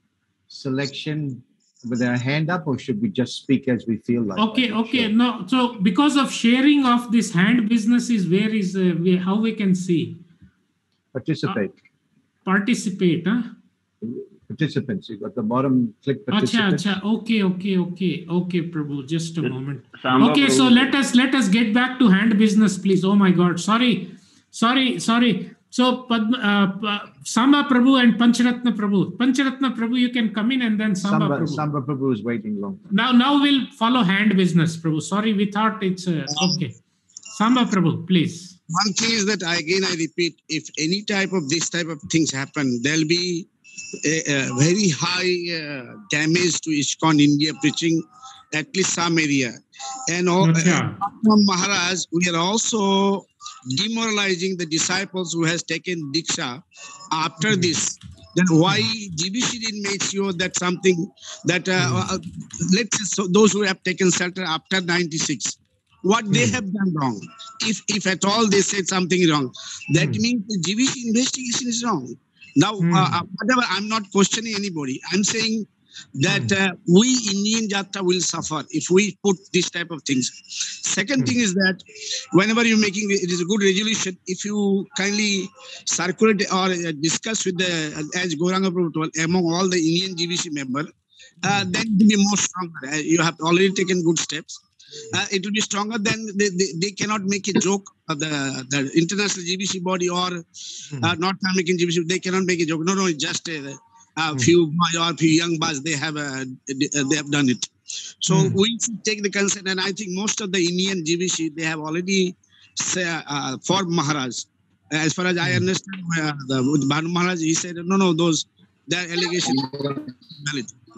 selection with our hand up, or should we just speak as we feel like? Okay, okay. No, so because of sharing of this hand business is where is uh, we, how we can see Participate. participate, huh? Participants. You got the bottom, click Acha, participants. acha. Okay, okay, okay, okay, Prabhu. Just a moment. Samba Okay, so Prabhu. let us let us get back to hand business, please. Oh my God, sorry, sorry, sorry. So Padma, uh, Pa- Samba Prabhu and Pancharatna Prabhu. Pancharatna Prabhu, you can come in, and then Samba, Samba, Prabhu. Samba Prabhu is waiting long. Now, now we'll follow hand business, Prabhu. Sorry, we thought it's uh, okay. Samba Prabhu, please. One thing is that I, again I repeat, if any type of this type of things happen, there'll be a, a very high uh, damage to ISKCON India preaching, at least some area. And all, Acha. uh, from Maharaj, we are also demoralizing the disciples who has taken Diksha after this. Then why G B C didn't make sure that something that, uh, uh, let's say so those who have taken shelter after ninety-six, what they have done wrong. If if at all they said something wrong, that means the G B C investigation is wrong. Now, uh, whatever, I'm not questioning anybody. I'm saying that uh, we Indian Jatra will suffer if we put this type of things. Second thing is that whenever you're making, it is a good resolution, if you kindly circulate or uh, discuss with the, as Gauranga Prabhu told, among all the Indian G B C members, uh, then it will be more stronger. Uh, you have already taken good steps. Uh, it will be stronger than they, they, they cannot make a joke of the, the international G B C body or uh, North American G B C. They cannot make a joke. No, no, it's just a, a few boy or few young boys. They have uh, they have done it. So we should take the concern, and I think most of the Indian G B C they have already say, uh, for Maharaj. As far as I understand, uh, the with Bhanu Maharaj, he said no, no, those their allegations valid.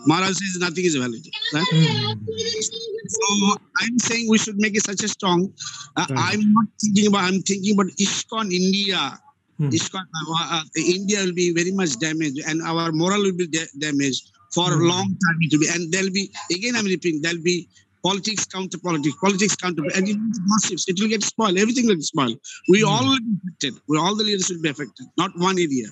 Maharaj says nothing is valid. Right? So I'm saying we should make it such a strong. Uh, Right. I'm not thinking about. I'm thinking about ISKCON India. Hmm. ISKCON uh, uh, India will be very much damaged, and our moral will be da- damaged for a Hmm. long time. It will be, and there'll be again. I'm repeating. There'll be politics counter politics, politics counter, and it will be massive. It will get spoiled. Everything will get spoiled. We Hmm. all will be affected. We all the leaders will be affected. Not one area.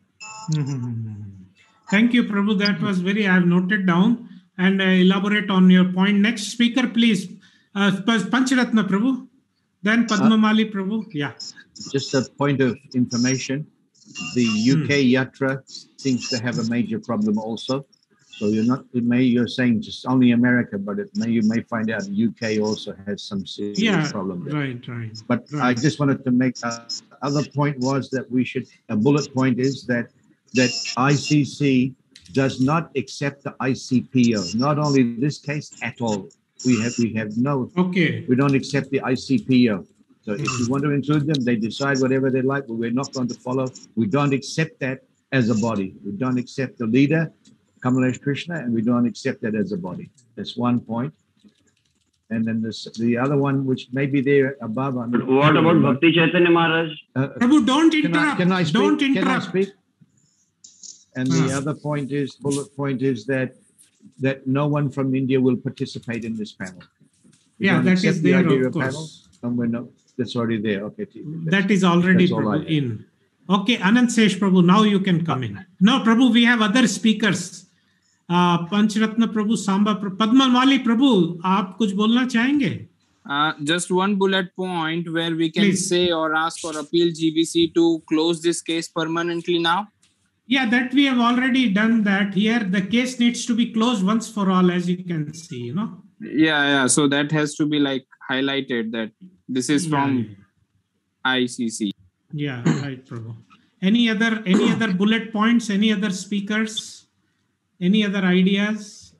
Mhm. Thank you, Prabhu. That was very, I have noted down and uh, elaborate on your point. Next speaker, please. Uh, Pancharatna Prabhu. Then Padmamali Prabhu. Yeah. Just a point of information. The U K Yatra seems to have a major problem also. So you're not, it may, you're saying just only America, but it may, you may find out U K also has some serious Yeah. problem there. Right, right. But I just wanted to make uh, other point was that we should, a bullet point is that that I C C does not accept the I C P O, not only this case at all. We have we have no, Okay. we don't accept the I C P O. So if you want to include them, they decide whatever they like, but we're not going to follow. We don't accept that as a body. We don't accept the leader, Kamalesh Krishna, and we don't accept that as a body. That's one point. And then this, the other one, which may be there above. I'm not What sure about about- Bhakti Chaitanya Maharaj? Uh, Prabhu, don't can I- interrupt. Can I speak? Don't Can I interrupt. speak? And the Ah. other point is, bullet point is that, that no one from India will participate in this panel. We Yeah, don't that accept is the there, idea of panel, course. And we're not, that's already there. Okay. T- That is already that's all I Prabhu have. in. Okay, Anand Sesh Prabhu, now you can come in. No, Prabhu, we have other speakers. Uh, Panchratna Prabhu, Samba Prabhu, Padmamali Prabhu, आप कुछ बोलना चाहेंगे? Uh, just one bullet point where we can Please. say or ask or appeal G B C to close this case permanently now. Yeah, that we have already done that. Here, the case needs to be closed once for all, as you can see, you know. Yeah, yeah. So that has to be like highlighted that this is Yeah, from I C C. Yeah, right, Prabhu. Any other, any other bullet points? Any other speakers? Any other ideas?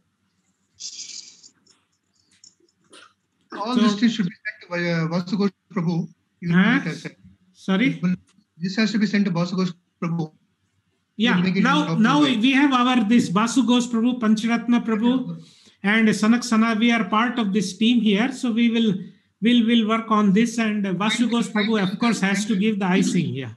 All So- these things should be sent to uh, Vasughosh Prabhu. He will Huh? make it as a- Sorry? This has to be sent to Vasughosh Prabhu. Yeah, We'll make it now in now proper way. we have our this Basu Ghosh Prabhu, Pancharatna Prabhu, and Sanak Sana. We are part of this team here, so we will will will work on this. And uh, Basu Ghosh Prabhu, of course, has to give the icing. Yeah.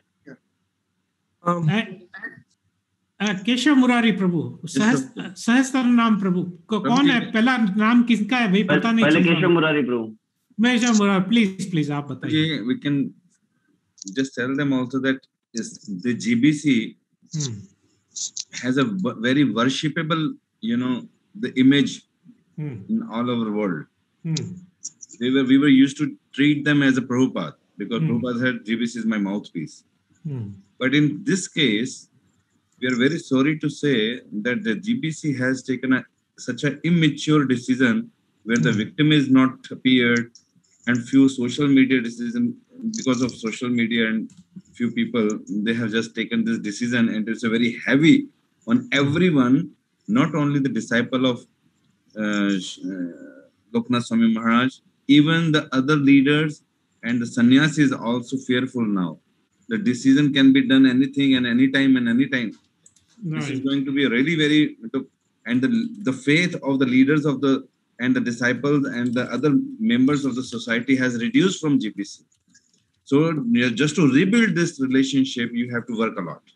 Um, And, uh, Keshav Murari Prabhu, सहस सहस्त्र नाम प्रभु को कौन है? पहला नाम किसका है भाई? पता नहीं पहले चल केशव रहा। मुरारी प्रभु. केशव मुरारी, please please आप बताइए. Okay, we can just tell them also that is the G B C Hmm. has a v- very worshipable, you know, the image Hmm. in all over the world. Hmm. We were we were used to treat them as a Prabhupada because Hmm. Prabhupada said G B C is my mouthpiece. Hmm. But in this case, we are very sorry to say that the G B C has taken a, such an immature decision where the victim is not appeared, and few social media decision because of social media and few people, they have just taken this decision, and it's a very heavy on everyone, not only the disciple of uh, uh, Loknath Swami Maharaj, even the other leaders and the sannyasis are also fearful now. The decision can be done anything and anytime and anytime. This is Right. going to be really very, and the, the faith of the leaders of the and the disciples and the other members of the society has reduced from G B C. So yeah, just to rebuild this relationship, you have to work a lot.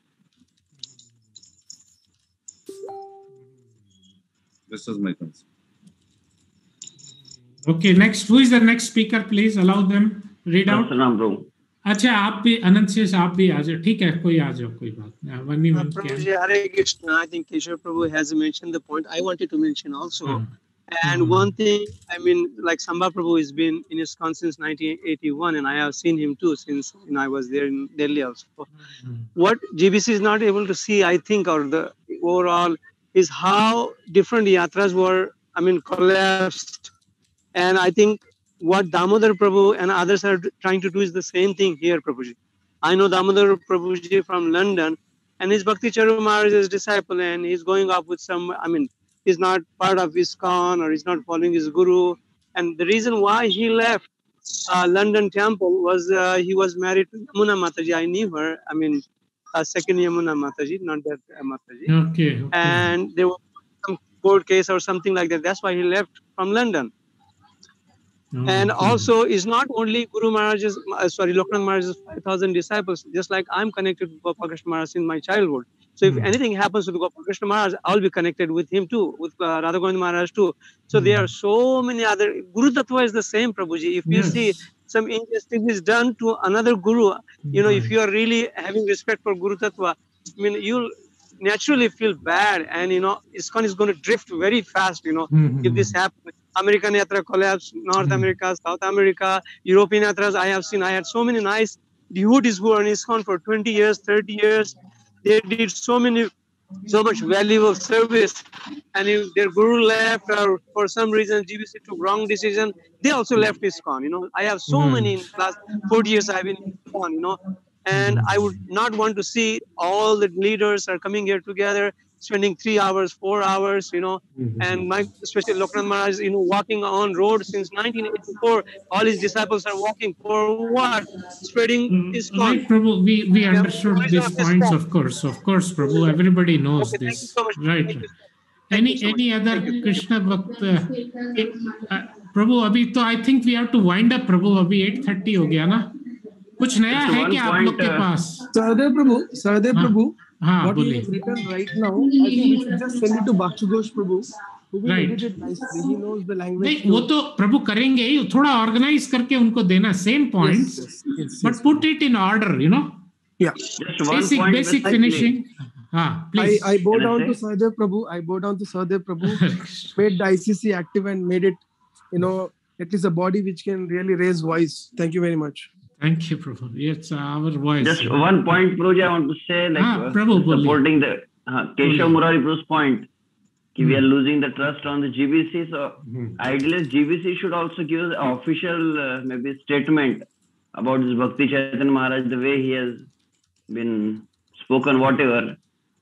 This was my concern. Okay, next. Who is the next speaker? Please allow them. Read out. Salam प्रभु. अच्छा, आप भी अनंत शेष आप भी आ जाओ. ठीक है, कोई आ जाओ, कोई बात नहीं. One Uh, one Prabhuji, can. Hare Krishna. I think Keshav Prabhu has mentioned the point I wanted to mention also. Hmm. And one thing, I mean, like Samba Prabhu has been in ISKCON since nineteen eighty-one, and I have seen him too since you know, I was there in Delhi also. What G B C is not able to see, I think, or the overall, is how different yatras were, I mean, collapsed. And I think what Damodar Prabhu and others are trying to do is the same thing here, Prabhuji. I know Damodar Prabhuji from London, and he's Bhakti Charu Maharaj's disciple, and he's going off with some, I mean, he's not part of ISKCON or he's not following his guru. And the reason why he left uh, London temple was uh, he was married to Yamuna Mataji. I knew her. I mean, uh, second Yamuna Mataji, not that uh, Mataji. Okay. okay. And there was some court case or something like that. That's why he left from London. Oh, and okay. also, it's not only Guru Maharaj's, uh, sorry, Loknath Maharaj's five thousand disciples, just like I'm connected with Gopal Krishna Maharaj in my childhood. So if Hmm. anything happens with Gopal Krishna Maharaj, I'll be connected with him too, with uh, Radha Govind Maharaj too. So there are so many other, Guru Tattva is the same, Prabhuji. If you Yes. see some injustice is done to another Guru, you know, if you are really having respect for Guru Tattva, I mean, you'll naturally feel bad, and you know, ISKCON is going to drift very fast, you know, Mhm. if this happens. American Yatra collapse, North America, South America, European Yatras I have seen. I had so many nice devotees who are in ISKCON for twenty years, thirty years. They did so many, so much valuable service. And if their guru left, or for some reason G B C took wrong decision, they also left ISKCON. You know, I have so Hmm. many in the last forty years I've been in ISKCON, you know. And I would not want to see all the leaders are coming here together, spending three hours, four hours, you know. And my, especially Loknath Maharaj, you know, walking on road since nineteen eighty-four. All his disciples are walking for what? Spreading ISKCON. Right, Prabhu, we, we Yeah, understood tourism these of points, ISKCON. of course, of course, Prabhu. Everybody knows Okay, thank you this. so much. Right. Thank you. Any any other Krishna Bhakt? Uh, uh, Prabhu, अभी तो I think we have to wind up, Prabhu. अभी eight thirty हो गया ना? कुछ नया Just है one क्या आप point, लोग के uh, पास? Sahadev Prabhu, Sahadev हाँ, Prabhu, हाँ, what you बोलिए. have written right now, I think we should just send it to Bhakti Ghosh Prabhu, who will Right. edit it nicely. He knows the language. नहीं, वो too. तो प्रभु करेंगे ही. थोड़ा organise करके उनको देना same points, yes, yes, but yes. put it in order, you know. Yeah. Just one Basic point. basic very finishing. हाँ, I, please. I bow Can I down to say? Sahadev Prabhu. I bow down to Sahadev Prabhu, made the I C C active and made it, you know, at least a body which can really raise voice. Thank you very much. Thank you, Prabhu. It's our voice. Just one point, Prabhuji, I want to say, like, Ah, uh, Prabhu, boliye. supporting the uh, Keshav Boliye. Murari Prabhu's point, ki we are Hmm. losing the trust on the G B C. So, Hmm. ideally, G B C should also give us an official, uh, maybe, statement about this Bhakti Chaitanya Maharaj, the way he has been spoken, whatever.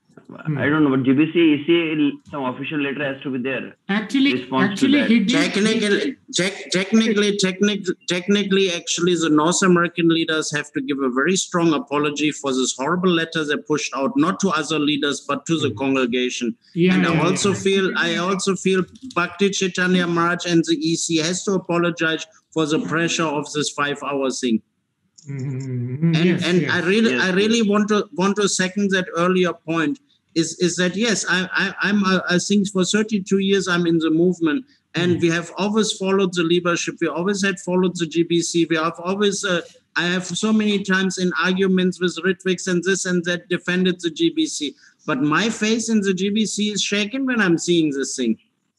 I don't know, but G B C, E C, some official letter has to be there. Actually, Response to actually, that. he did. Technically, tech, technically, technically, technically, actually, the North American leaders have to give a very strong apology for this horrible letter they pushed out, not to other leaders, but to the congregation. Yeah, and yeah, I also yeah. feel, I also feel Bhakti Chaitanya Maharaj and the E C has to apologize for the pressure of this five-hour thing. Mhm. And Yes, and yes. I really, Yes, I really want to want to second that earlier point. Is is that yes? I I I'm uh, I think for thirty-two years I'm in the movement, and we have always followed the leadership. We always had followed the G B C. We have always. Uh, I have so many times in arguments with Ritviks and this and that defended the G B C. But my face in the G B C is shaken when I'm seeing this thing.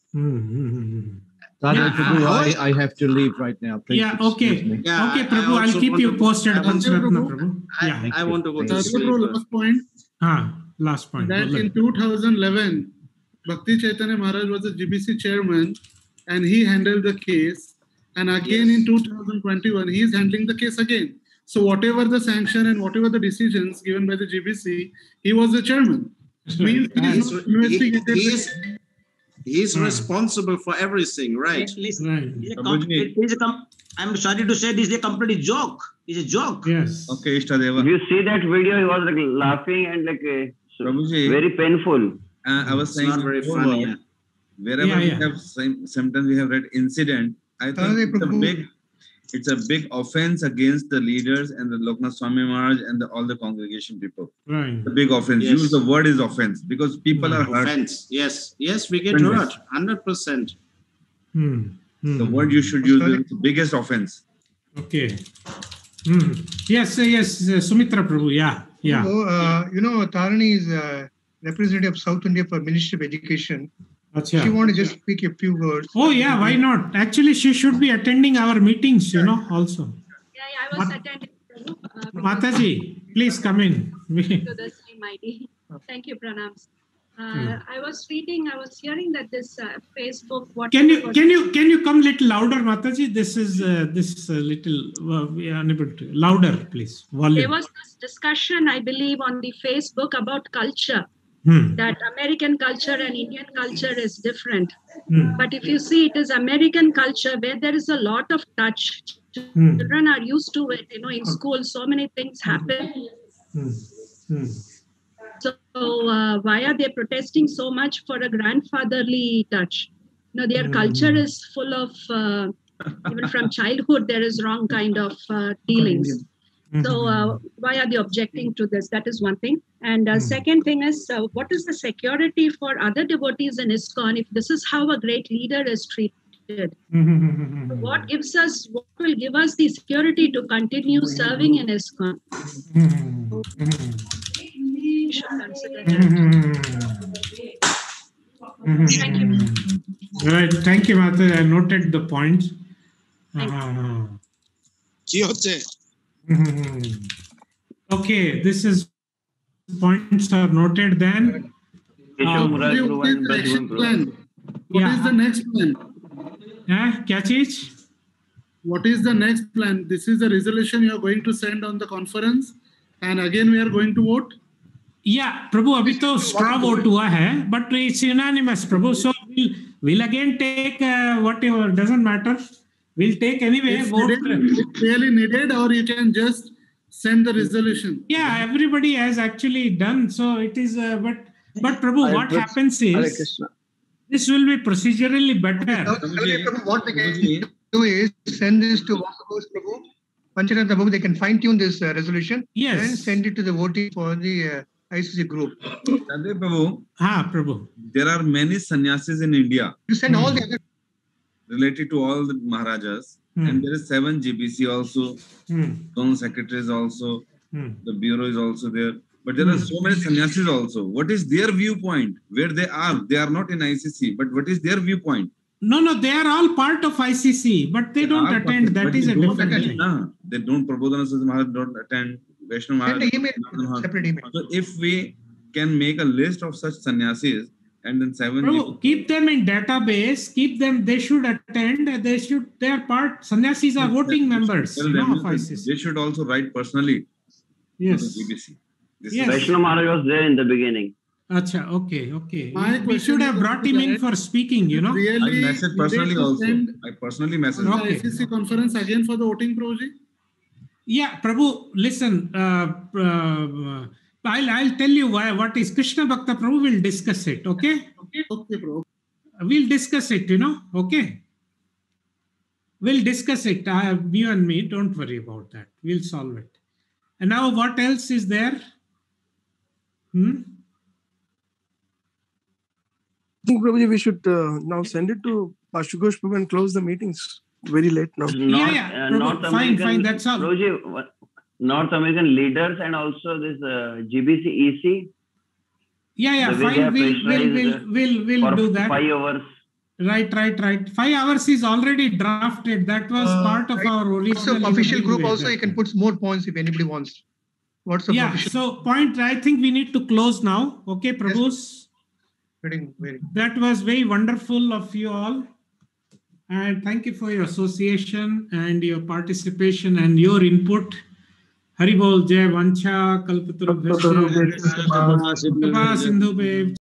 Mhm. Sahadev Yeah, Prabhu, uh, I, I have to leave right now. Please Yeah, excuse okay. me. Yeah, Okay, I- I Prabhu, I'll also keep want you to- posted. I want to- Pancharatna Prabhu. I, Yeah. I want to go to Sahadev sleep. Prabhu, last point, Ah, last point. that बोलो. in two thousand eleven, Bhakti Chaitanya Maharaj was the G B C chairman, and he handled the case. And again in two thousand twenty-one, he is handling the case again. So whatever the sanction and whatever the decisions given by the G B C, he was the chairman. Means he is He's, not he, investigated. he is, he's responsible for everything, right? Listen, Right. it's a com- it is a com- I'm sorry to say this is a complete joke. It's a joke. Yes. Okay, Ishtadeva. If you see that video, he was like laughing and like uh, so Prabhuji, very painful. uh, I was It's saying not very before, funny. Yeah. wherever Yeah, we yeah. have some, sometimes we have read incident, I think Sahadev it's a Prabhu. big it's a big offense against the leaders and the Loknath Swami Maharaj and the, all the congregation people. Right. The big offense. Yes. Use the word is offense because people are hurt. Offense. Yes, yes, we get Offense. hurt. Hundred percent. Hmm. Hmm. The word you should use is the biggest offense. Okay. Hmm. Yes, uh, yes, uh, Sumitra Prabhu. Yeah, yeah. So, uh, you know, Tarani is uh, representative of South India for Ministry of Education. Acha. She want to just speak a few words. Oh, yeah, why not? Actually, she should be attending our meetings, you know, also. Yeah, yeah, I was attending. Uh, Mataji, please come in. We- to the same I D. Thank you, Pranams. Uh, Hmm. I was reading, I was hearing that this uh, Facebook. What Can you can you can you come little louder, Mataji? This is uh, this is a little uh, we are unable to louder, please. Volume. There was this discussion, I believe, on the Facebook about culture. Hmm. That American culture and Indian culture is different. Hmm. But if you see, it is American culture where there is a lot of touch. Hmm. Children are used to it. You know, in school, so many things happen. Hmm. Hmm. So So uh, why are they protesting so much for a grandfatherly touch? You know, their Mm. culture is full of, uh, even from childhood, there is wrong kind of uh, dealings. So uh, why are they objecting to this? That is one thing. And uh, second thing is, uh, what is the security for other devotees in ISKCON if this is how a great leader is treated? What gives us, what will give us the security to continue serving in ISKCON? We should consider that. Thank you. Right. Thank you, Mata. I noted the point. Uh, okay, this is points are noted then. Uh, What is the action plan? What Yeah. is the next plan? eh, क्या चीज? What is the next plan? This is the resolution you are going to send on the conference, and again we are going to vote. Yeah, Prabhu, अभी तो straw vote हुआ है, but it's unanimous, Prabhu. So we'll, we'll again take uh, whatever, doesn't matter. We'll take anyway. If Vote. needed, if really needed, or you can just send the resolution. Yeah, everybody has actually done. So it is, uh, but but Prabhu, Hare what Krishna. happens Hare is Krishna. this will be procedurally better. What they can do is send this to Vasubhos Prabhu, Panchanath Prabhu. They can fine tune this uh, resolution Yes. and send it to the voting for the uh, I C C group. Sadhdev Prabhu, Ha, Prabhu. there are many sannyasis in India You send all the other. related to all the Maharajas, Hmm. and there is seven G B C also, Hmm. zone secretaries also, Hmm. the bureau is also there. But there are Hmm. so many sannyasis also. What is their viewpoint? Where they are? They are not in I C C, but what is their viewpoint? No, no, they are all part of I C C, but they don't are attend. part- That but is they a don't different attend, thing. nah. They don't. Prabodhana Saraswati Maharaj don't attend. Vaishnav Maharaj. Send an email, Janardhan Maharaj. separate email. So if we can make a list of such sannyasis and then seven. Prabhu, keep them in database. Keep them. They should attend. They should. They are part. Sannyasis are voting members. Tell You know, them of I C C. they should also write personally Yes. to the G B C. This Yes. is Vaishnav Maharaj was there in the beginning. Acha, okay, okay. My We question should have is brought him in that for speaking, you know. I Really, message needed personally to also. send I personally message. the Okay. I C C conference again for the voting, Prabhuji? Yeah, Prabhu, listen. Uh, uh, I'll I'll tell you why. What is Krishna Bhakta Prabhu will discuss it. Okay. Okay, okay, bro. We'll discuss it. You know. Okay. We'll discuss it. Uh, you and me. Don't worry about that. We'll solve it. And now, what else is there? Hmm. I think probably we should uh, now send it to Pashugosh Prabhu and close the meetings. Very late now. North, yeah, uh, Prabhu, North fine, American, fine, that's all. Prabhuji, what- North American leaders and also this uh, G B C E C. Yeah, yeah. The way they Fine. have We'll we'll pressurized, we'll we'll, we'll for do that. five hours. Right, right, right. Five hours is already drafted. That was Uh, part of right. our original. Also, official in a big group way, also that you can put more points if anybody wants. What's the Yeah. official? So point. I think we need to close now. Okay, Prabhus. Very, very. That was very wonderful of you all. And thank you for your association and your participation and your input. Haribol Jai Vancha Kalpatarubhyascha Kripa Sindhu